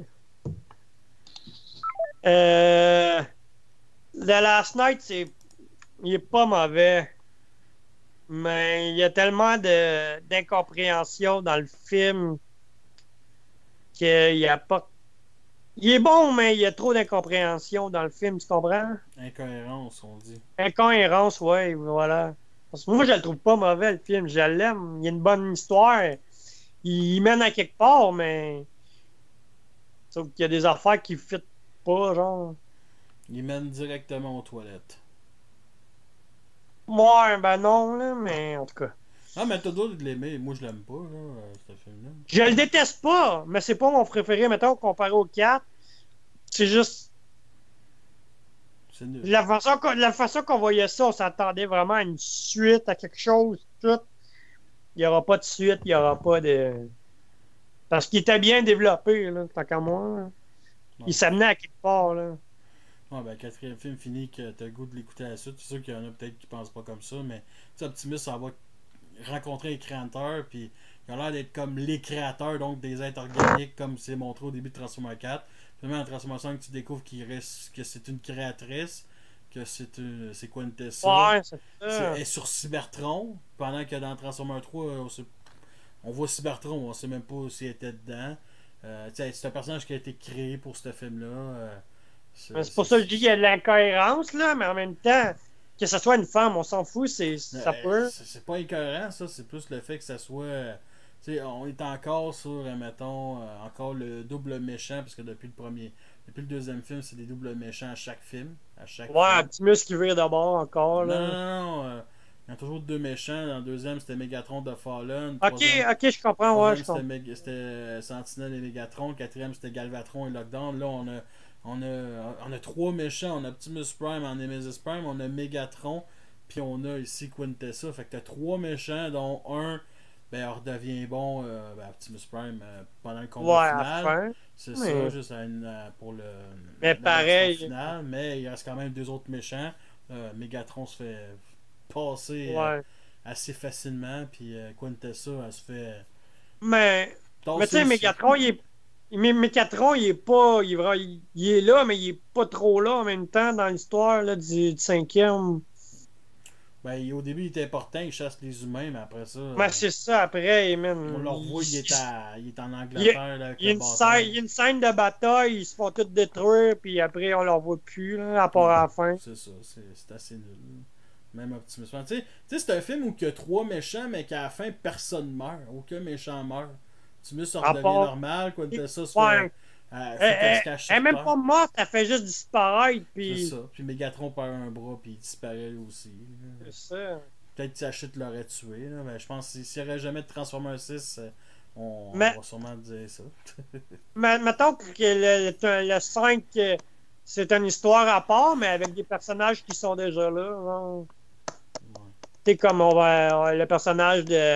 Euh... The Last Night, c'est... il est pas mauvais. Mais il y a tellement de... d'incompréhension dans le film qu'il y a pas... Il est bon, mais il y a trop d'incompréhension dans le film, tu comprends? Incohérence, on dit. Incohérence, ouais, voilà. Parce que moi, je le trouve pas mauvais, le film. Je l'aime. Il y a une bonne histoire. Il mène à quelque part, mais... Sauf qu'il y a des affaires qui ne fitent pas, genre... Il mène directement aux toilettes. Ouais, ben non, là, mais en tout cas. Ah, mais t'as d'autres de l'aimer. Moi, je l'aime pas, là, euh, ce film-là. Je le déteste pas, mais c'est pas mon préféré, mettons, comparé au quatre. C'est juste... C'est nul. La façon qu'on, la façon qu'on voyait ça, on s'attendait vraiment à une suite, à quelque chose, tout. Il n'y aura pas de suite, il n'y aura pas de... Parce qu'il était bien développé, là, tant qu'à moi. Là. Ouais. Il s'amenait à quelque part, là. Ouais, ben, quatrième film fini que t'as le goût de l'écouter à la suite. C'est sûr qu'il y en a peut-être qui pensent pas comme ça, mais tu sais, Optimus, ça va rencontrer les créateurs, puis il a l'air d'être comme les créateurs, donc des êtres organiques, comme c'est montré au début de Transformers quatre. Puis même en Transformers cinq, tu découvres qu'il reste, que c'est une créatrice, que c'est une, c'est Quintessa. Ouais, c'est C'est- ça. Elle est sur Cybertron, pendant que dans Transformers trois, on, sait- on voit Cybertron, on sait même pas si elle était dedans. Euh, tu sais, c'est un personnage qui a été créé pour ce film-là. euh, Mais c'est pour ça que je dis qu'il y a de l'incohérence, là, mais en même temps, que ce soit une femme, on s'en fout, c'est, ça Euh, peut. c'est c'est pas incohérent, ça. C'est plus le fait que ça soit. euh, Tu sais, on est encore sur, euh, mettons, euh, encore le double méchant, parce que depuis le premier. Depuis le deuxième film, c'est des doubles méchants à chaque film. À chaque Ouais, film. Optimus qui vire d'abord encore, Non, là. non, non. euh, il y a toujours deux méchants. Dans le deuxième, c'était Megatron de Fallen. Ok, Troisième- ok, je comprends, ouais, je troisième, comprends. c'était Meg- c'était euh, Sentinel et Megatron. Le quatrième, c'était Galvatron et Lockdown. Là, on a, on a, on a trois méchants. On a Optimus Prime, on a Nemesis Prime, on a Megatron. Puis on a ici Quintessa. Fait que t'as trois méchants, dont un ben, redevient bon, euh, ben, Optimus Prime, euh, pendant le combat Ouais, à la final. fin. C'est Mais- ça, juste à une, euh, pour le. Mais la pareil. version finale. Mais il reste quand même deux autres méchants. Euh, Megatron se fait passer euh, Ouais. assez facilement. Puis euh, Quintessa, elle se fait. Mais, tasser mais tu sais, aussi. Megatron, il est. Mais Megatron, il est pas. Il est, vra- il- il est là, mais il est pas trop là en même temps dans l'histoire là, du, du cinquième. Ben, il- au début, il était important, il chasse les humains, mais après ça. Mais euh, c'est ça, après, man. on le revoit, il est, il- à, il est en Angleterre. là, avec Il y, a le une bâton. scène, il y a une scène de bataille, ils se font tous détruire, puis après on leur voit plus, là, à part à la fin. C'est ça, c'est c'est assez nul. Même Optimus Prime. Tu sais- tu sais, c'est un film où il y a trois méchants, mais qu'à la fin, personne meurt. Aucun méchant meurt. Optimus ça À redevient part- Normal, Quintessa se Ouais. fait. Euh, Elle, faut qu'elle elle- se cache elle est sur même terre. pas morte, elle fait juste disparaître, C'est puis. ça. Puis Megatron perd un bras, puis il disparaît lui aussi. C'est ça. Peut-être que sa chute l'aurait tué. Là. Mais je pense que s'il n'y aurait jamais de Transformers six, euh, on, Mais- on va sûrement dire ça. Mais mettons que le, le, le cinq, euh, c'est une histoire à part, mais avec des personnages qui sont déjà là. Genre. Ouais. Tu sais, comme on va, le personnage de.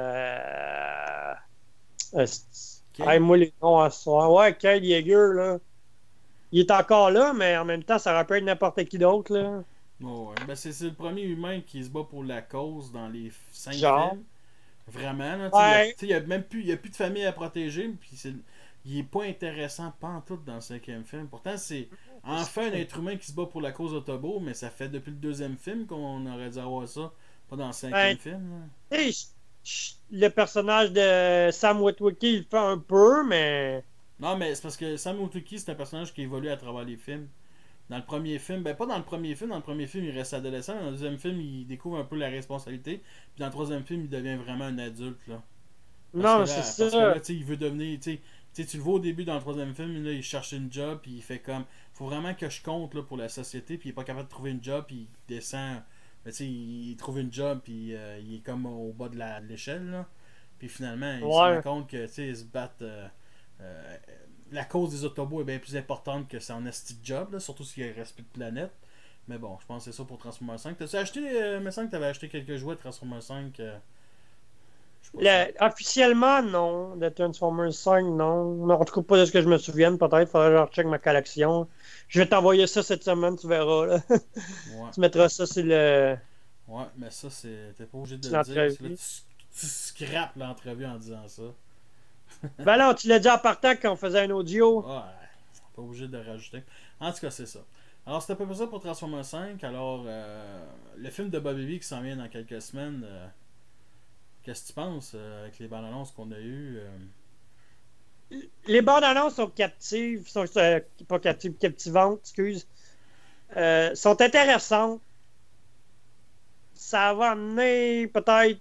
Euh, euh, Kane? hey, moi, les noms à ce soir. Ouais, Kyle Yeager, là. Il est encore là, mais en même temps, ça aurait pu être n'importe qui d'autre, là. Oh, ouais. Ben, c'est c'est le premier humain qui se bat pour la cause dans les cinq Genre. films. Vraiment, là. Ouais. Il n'y a, même plus, il y a plus de famille à protéger. Puis c'est, il est pas intéressant pantoute dans le cinquième film. Pourtant, c'est enfin un être humain qui se bat pour la cause Autobot, mais ça fait depuis le deuxième film qu'on aurait dû avoir ça. Pas dans le cinquième Ouais. film. Là. Tu sais, je- je- le personnage de Sam Witwicky, il le fait un peu, mais. Non, mais c'est parce que Sam Witwicky, c'est un personnage qui évolue à travers les films. Dans le premier film, ben pas dans le premier film, dans le premier film, il reste adolescent. Dans le deuxième film, il découvre un peu la responsabilité. Puis dans le troisième film, il devient vraiment un adulte, là. Parce Non, que c'est là- ça. Parce que là, tu sais, il veut devenir. Tu sais, tu sais, tu le vois au début dans le troisième film, là, il cherche une job, puis il fait comme. Faut vraiment que je compte là, pour la société, puis il est pas capable de trouver une job, puis il descend. Ben, tu sais, il, il trouve une job, puis euh, il est comme au bas de la- de l'échelle, là. Puis finalement, il se Ouais. rend compte que, tu sais, ils se battent. euh, euh, la cause des Autobots est bien plus importante que son esti job, là, surtout s'il reste plus de planète. Mais bon, je pense que c'est ça pour Transformers cinq. T'as-tu acheté, euh, il me semble que t'avais acheté quelques jouets de Transformers cinq. euh, je sais pas Le- officiellement, non. De Transformers cinq, non. Non, en tout cas, pas de ce que je me souvienne, peut-être. Faudrait que je recheck ma collection. Je vais t'envoyer ça cette semaine, tu verras. Là. si- ouais. Tu mettras ça sur le. Ouais, mais ça, c'est. T'es pas obligé de C'est le dire. Parce que là, l'entrevue. tu, tu scrapes l'entrevue en disant ça. Ben non, tu l'as dit en partant quand on faisait un audio. Ouais, pas obligé de rajouter. En tout cas, c'est ça. Alors, c'était à peu près ça pour Transformers cinq. Alors, euh, le film de Bobby B qui s'en vient dans quelques semaines, euh, qu'est-ce que tu penses euh, avec les bandes annonces qu'on a eues euh... Les bandes annonces sont captives, sont euh, pas captives, captivantes, excuse. Euh, sont intéressantes. Ça va amener peut-être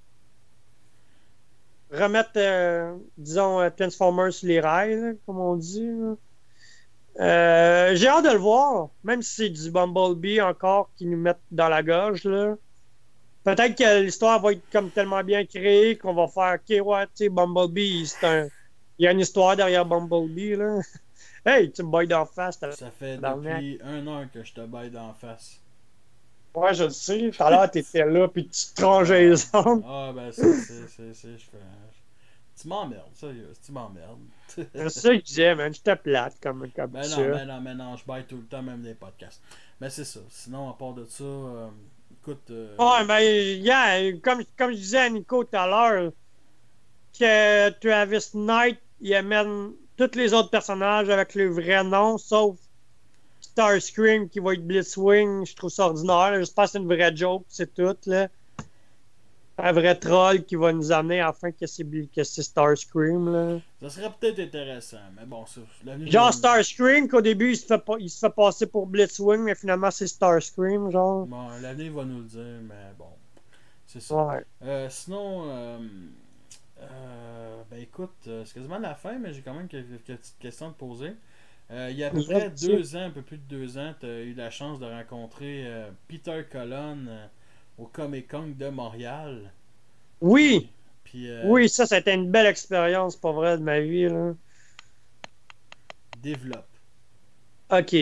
remettre, euh, disons, euh, Transformers sur les rails, là, comme on dit. Là. Euh, j'ai hâte de le voir, même si c'est du Bumblebee encore qui nous mettent dans la gorge. Là. Peut-être que l'histoire va être comme tellement bien créée qu'on va faire OK, ouais, tu sais, Bumblebee, c'est un. Il y a une histoire derrière Bumblebee, là. Hey, tu me bailles d'en face. t'as- Ça fait dans le depuis un an que je te baille d'en face. Ouais, je le sais. Tout à l'heure, t'étais là, puis tu te trongeais les ongles. Ah, ben, c'est. c'est, c'est, c'est je fais. Tu m'emmerdes, sérieux, tu m'emmerdes. C'est ça que je disais, man. J'étais plate comme, comme Ben ça. non, ben non, ben non, je baille tout le temps, même des podcasts. Ben c'est ça. Sinon, à part de ça, euh, écoute. Euh... Ouais, ben, yeah, comme, comme je disais à Nico tout à l'heure, que Travis Knight, il amène tous les autres personnages avec le vrai nom, sauf Starscream qui va être Blitzwing. Je trouve ça ordinaire. J'espère que c'est une vraie joke, c'est tout, là. Un vrai troll qui va nous amener enfin que c'est, que c'est Starscream, là. Ça serait peut-être intéressant, mais bon, ça. l'avenir Genre nous- Starscream, qu'au début il se, fait pas, il se fait passer pour Blitzwing, mais finalement c'est Starscream, genre. Bon, l'avenir va nous le dire, mais bon. C'est ça. Ouais. Euh, sinon, euh, euh, ben écoute, euh, c'est quasiment la fin, mais j'ai quand même quelques, quelques petites questions à te poser. Euh, il y a à peu Ouais, près c'est- deux ans, un peu plus de deux ans, tu as eu la chance de rencontrer euh, Peter Cullen euh, au Comic Con de Montréal. Oui, Puis, euh, oui, ça, ça a été une belle expérience, pour vrai, de ma vie, là. développe. OK.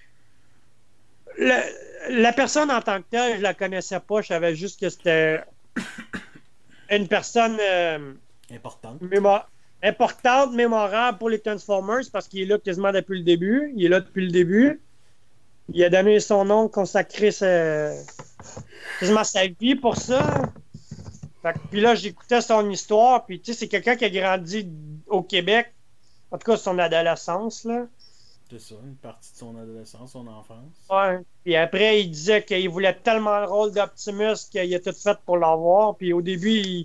Le- la personne en tant que telle, je la connaissais pas, je savais juste que c'était une personne euh, Importante. mémo- importante, mémorable pour les Transformers, parce qu'il est là quasiment depuis le début. Il est là depuis le début. Il a donné son nom, consacré sa- quasiment sa vie pour ça. Fait que- puis là, j'écoutais son histoire, puis tu sais, c'est quelqu'un qui a grandi au Québec, en tout cas son adolescence, là. C'est ça, une partie de son adolescence, son enfance. Ouais. Puis après, il disait qu'il voulait tellement le rôle d'Optimus qu'il a tout fait pour l'avoir. Puis au début, il...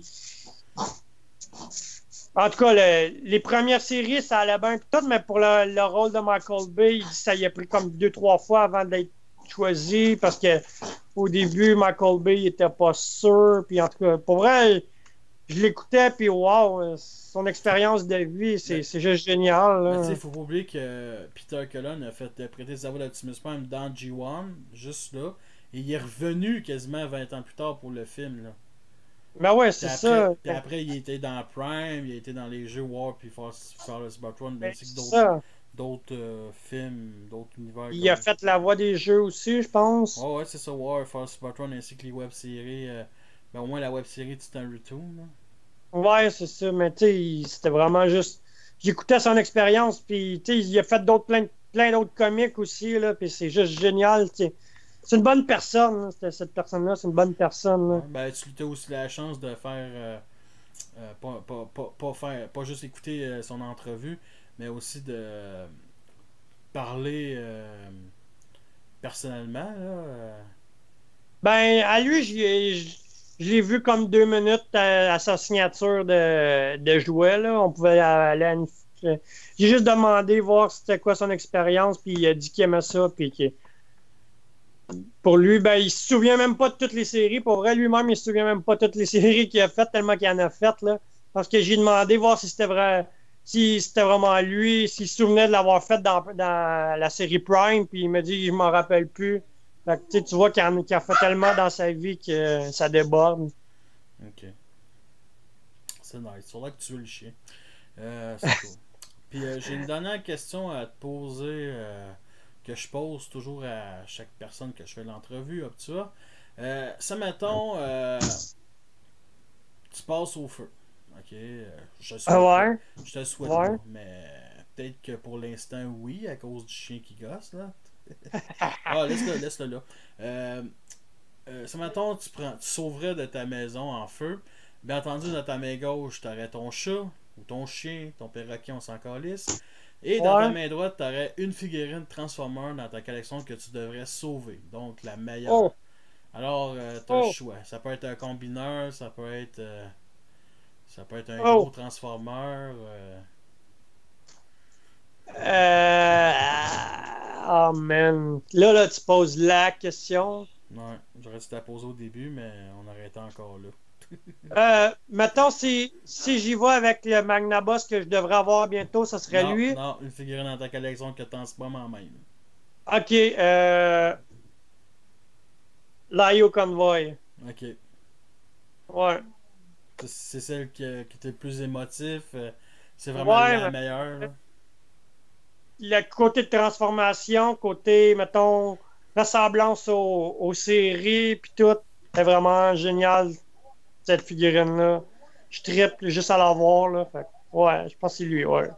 en tout cas, le- les premières séries, ça allait bien tout, mais pour le, le rôle de Michael Bay, il dit que ça y a pris comme deux, trois fois avant d'être choisi parce que au début, Michael Bay il était pas sûr. Puis en tout cas, pour vrai, je l'écoutais, puis wow, son expérience de vie, c'est c'est juste génial. Mais Là. tu sais, faut pas oublier que Peter Cullen a fait euh, prêter sa voix d'Optimus Prime dans G un, juste là. Et il est revenu quasiment vingt ans plus tard pour le film, là. Ben ouais, Puis c'est après, ça. puis après, il était dans Prime, il était dans les jeux War puis Force Batman, Ben, ainsi que c'est d'autres ça. d'autres euh, films, d'autres univers. Il a comme- fait la voix des jeux aussi, je pense. Ouais, ouais, c'est ça, War, Force Batman, ainsi que les web-séries. euh, Ben, au moins la web-série Titan Retoon, là. Ouais, c'est ça, mais tu sais, il- c'était vraiment juste. J'écoutais son expérience, puis tu sais, il a fait d'autres plein, plein d'autres comics aussi, là, puis c'est juste génial, tu sais. C'est une bonne personne, là, cette, cette personne-là, c'est une bonne personne, là. Ouais, ben, tu as aussi la chance de faire. euh, euh, pas, pas, pas, pas faire. Pas juste écouter euh, son entrevue, mais aussi de euh, parler euh, personnellement, là. euh. Ben, à lui, je l'ai- je je l'ai vu comme deux minutes à, à sa signature de, de jouet, là. On pouvait aller à une. J'ai juste demandé voir c'était quoi son expérience, puis il a dit qu'il aimait ça, puis qu'il. Pour lui, ben, il se souvient même pas de toutes les séries. Pour vrai, lui-même, il se souvient même pas de toutes les séries qu'il a faites, tellement qu'il en a faites, là. Parce que j'ai demandé voir si c'était vrai, si c'était vraiment lui, s'il se souvenait de l'avoir fait dans, dans la série Prime, puis il m'a dit, je m'en rappelle plus. Fait que, tu sais, tu vois qu'il en, qu'il a fait tellement dans sa vie que ça déborde. Ok. C'est nice. C'est là que tu veux le chien. Euh, c'est cool. Puis euh, j'ai une dernière question à te poser euh, que je pose toujours à chaque personne que je fais l'entrevue. Hop, tu vois. Euh, ça, mettons, euh, tu passes au feu. Ok. euh, je te souhaite Ah pas. ouais? Je te le souhaite Ouais. pas. Mais peut-être que pour l'instant, oui, à cause du chien qui gosse, là. Ah, laisse-le, laisse-le là. Euh, euh, si mettons, tu, prends, tu sauverais de ta maison en feu, bien entendu, dans ta main gauche, tu aurais ton chat, ou ton chien, ton perroquet, on s'en calisse. Et dans ta Ouais. main droite, tu aurais une figurine Transformer dans ta collection que tu devrais sauver. Donc, la meilleure. Oh, Alors, euh, tu as le oh, choix. Ça peut être un combineur, ça peut être. euh, ça peut être un oh. gros Transformer. euh, Euh... Oh, man. Là, là, tu poses la question. Ouais, j'aurais dû te la poser au début, mais on aurait été encore là. Euh, mettons, si, si j'y vais avec le Magnaboss que je devrais avoir bientôt, ça serait Non, lui. non, une figurine dans ta collection que tu en ce moment même. Ok, euh... L'Io Convoy. Ok. Ouais. C'est- C'est celle qui, qui était le plus émotif. euh, C'est vraiment Ouais, la mais meilleure. Là. le côté de transformation, côté, mettons, ressemblance aux, aux séries, puis tout, c'est vraiment génial, cette figurine-là. Je triple juste à la voir, là. Fait que, ouais, je pense que c'est lui, ouais.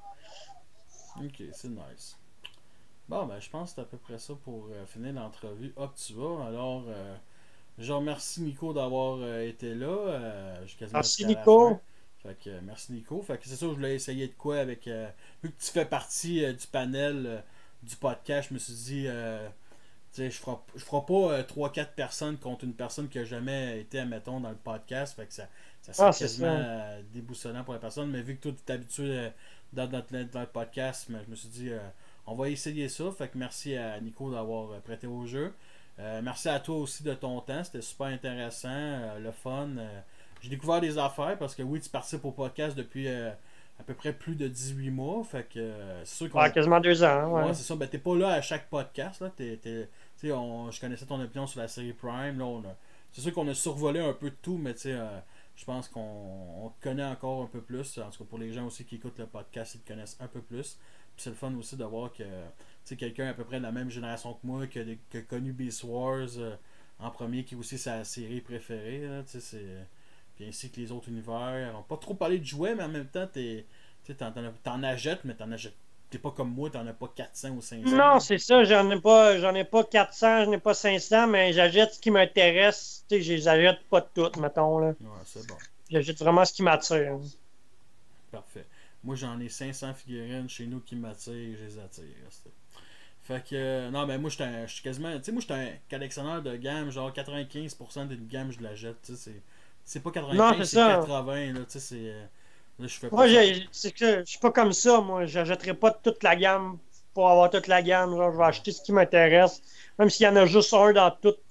Ok, c'est nice. Bon, ben, je pense que c'est à peu près ça pour euh, finir l'entrevue Optua. Alors, euh, je remercie Nico d'avoir euh, été là. Euh, J'ai quasiment Merci, jusqu'à la fin. Nico. Fait que, euh, merci Nico. Fait que c'est ça, je voulais essayer de quoi avec. euh, vu que tu fais partie euh, du panel euh, du podcast, je me suis dit. Euh, tu sais, je ferai, je ferai pas euh, trois quatre personnes contre une personne qui a jamais été, admettons, dans le podcast. Fait que ça, ça serait Ah, c'est quasiment ça. euh, déboussolant pour la personne. Mais vu que toi, tu es habitué euh, dans, notre, dans le podcast, mais je me suis dit, euh, on va essayer ça. Fait que merci à Nico d'avoir euh, prêté au jeu. Euh, merci à toi aussi de ton temps. C'était super intéressant, euh, le fun. Euh, j'ai découvert des affaires parce que oui, tu participes au podcast depuis euh, à peu près plus de dix-huit mois. Fait que euh, c'est sûr Ouais, qu'on. quasiment deux ans, Ouais, ouais. c'est ça. Ben, t'es pas là à chaque podcast. Là. T'es, t'es- tu sais, on- je connaissais ton opinion sur la série Prime. Là, on a- c'est sûr qu'on a survolé un peu de tout, mais tu sais, euh, je pense qu'on on te connaît encore un peu plus. En tout cas, pour les gens aussi qui écoutent le podcast, ils te connaissent un peu plus. Puis c'est le fun aussi de voir que tu sais, quelqu'un à peu près de la même génération que moi, qui a, qui a connu Beast Wars euh, en premier, qui est aussi sa série préférée. Là, tu sais, c'est, puis ainsi que les autres univers. On va pas trop parler de jouets, mais en même temps, t'es, tu sais, t'en, t'en, t'en achètes, mais t'en achètes. T'es pas comme moi, t'en as pas quatre cents ou cinq cents. Non, c'est ça, j'en ai pas, j'en ai pas quatre cents, j'en ai pas cinq cents, mais j'achète ce qui m'intéresse. Tu sais, je les achète pas toutes, mettons, là. Ouais, c'est bon. J'achète vraiment ce qui m'attire. Parfait. Moi, j'en ai cinq cents figurines chez nous qui m'attirent, je les attire. C'est- Fait que, euh, non, mais moi, je suis quasiment. Tu sais, moi, je suis un collectionneur de gamme, genre quatre-vingt-quinze pour cent d'une gamme, je la jette. Tu sais, c'est c'est pas Non, c'est quatre-vingt-quinze, c'est ça. quatre-vingts, là. Tu sais, c'est. euh, Là, je fais pas Moi, ça. j'ai- c'est que je suis pas comme ça, moi. J'achèterai pas toute la gamme pour avoir toute la gamme. Genre, je vais acheter ce qui m'intéresse. Même s'il y en a juste un dans toute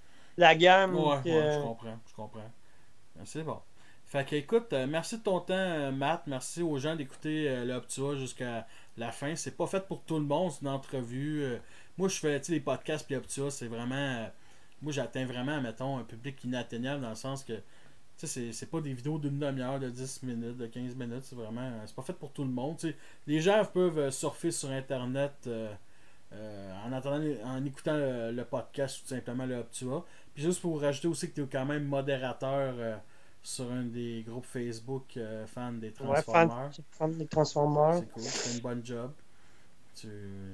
la gamme. Ouais, que- ouais, je comprends, je comprends. Ben, c'est bon. Fait que, écoute, euh, merci de ton temps, euh, Matt. Merci aux gens d'écouter euh, le Optua jusqu'à la fin. C'est pas fait pour tout le monde, c'est une entrevue. euh, moi, je fais, tu sais, les podcasts puis Optua, c'est vraiment. euh, moi, j'atteins vraiment, mettons, un public inatteignable dans le sens que. Tu sais, c'est- c'est pas des vidéos d'une demi-heure, de dix minutes, de quinze minutes. C'est vraiment. euh, C'est pas fait pour tout le monde. Tu sais, les gens peuvent euh, surfer sur Internet. euh, euh, en, attendant, en écoutant le, le podcast ou tout simplement le Optua. Puis juste pour vous rajouter aussi que tu es quand même modérateur euh, sur un des groupes Facebook euh, fans des Ouais, fan, Transformers. fan des Transformers. C'est cool, c'est une bonne job. Tu,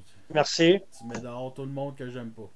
Merci. tu mets dehors tout le monde que j'aime pas.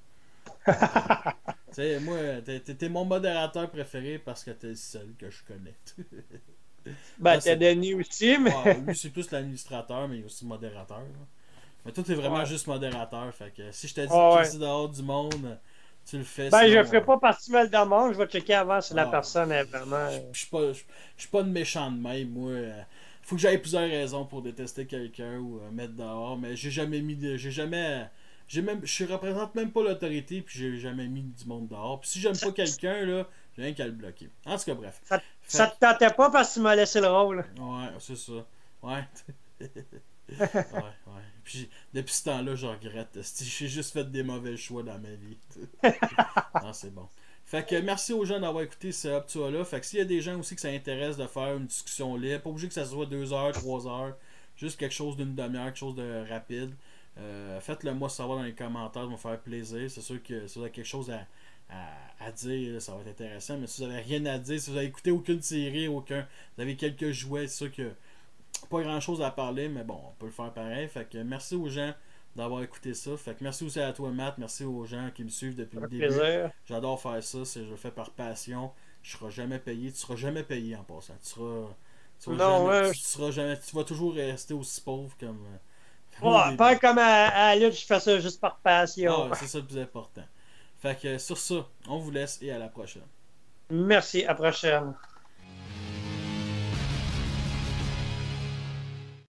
Tu sais, moi, t'es, t'es- t'es mon modérateur préféré parce que t'es le seul que je connais. Ben, Ah, t'as c'est- Denis aussi, mais. Ouais, lui, c'est plus l'administrateur, mais il est aussi modérateur. là. Mais toi, t'es vraiment Ouais. juste modérateur. Fait que si je t'ai dit Ah de ouais. crisser dehors du monde, tu le fais. Ben, sinon, je ferai euh, pas partie mal demande. Je vais checker avant si la Ah. personne est vraiment. Je je suis pas, je- je suis pas de méchant de même, moi. euh, Faut que j'aie plusieurs raisons pour détester quelqu'un ou euh, mettre dehors, mais j'ai jamais mis de. J'ai jamais. J'ai même. Je représente même pas l'autorité, puis j'ai jamais mis du monde dehors. Puis si j'aime pas quelqu'un, là, j'ai rien qu'à le bloquer. En tout cas, bref. Ça, Fait ça te tentait pas parce que tu m'as laissé le rôle. Ouais, c'est ça. Ouais. ouais, ouais. Puis depuis ce temps-là, je regrette. esti, J'ai juste fait des mauvais choix dans ma vie. non, c'est bon. Fait que merci aux gens d'avoir écouté ce Optua là. Fait que s'il y a des gens aussi que ça intéresse de faire une discussion libre, pas obligé que ça soit deux heures, trois heures, juste quelque chose d'une demi-heure, quelque chose de rapide. Euh, faites-le moi savoir dans les commentaires, ça va me faire plaisir. C'est sûr que si vous avez quelque chose à, à, à dire, ça va être intéressant. Mais si vous avez rien à dire, si vous avez écouté aucune série, aucun. Vous avez quelques jouets, c'est sûr que pas grand chose à parler, mais bon, on peut le faire pareil. Fait que merci aux gens d'avoir écouté ça. Fait que merci aussi à toi, Matt. Merci aux gens qui me suivent depuis le Avec début. plaisir. J'adore faire ça. C'est, je le fais par passion. Je serai jamais payé. Tu seras jamais payé en passant. Tu seras. Tu vas, Non, jamais, ouais, tu, tu seras jamais, tu vas toujours rester aussi pauvre comme. euh, comme au Ouais, début. pas comme à, à la lutte, je fais ça juste par passion. Ah, c'est ça le plus important. Fait que sur ça, on vous laisse et à la prochaine. Merci, à la prochaine.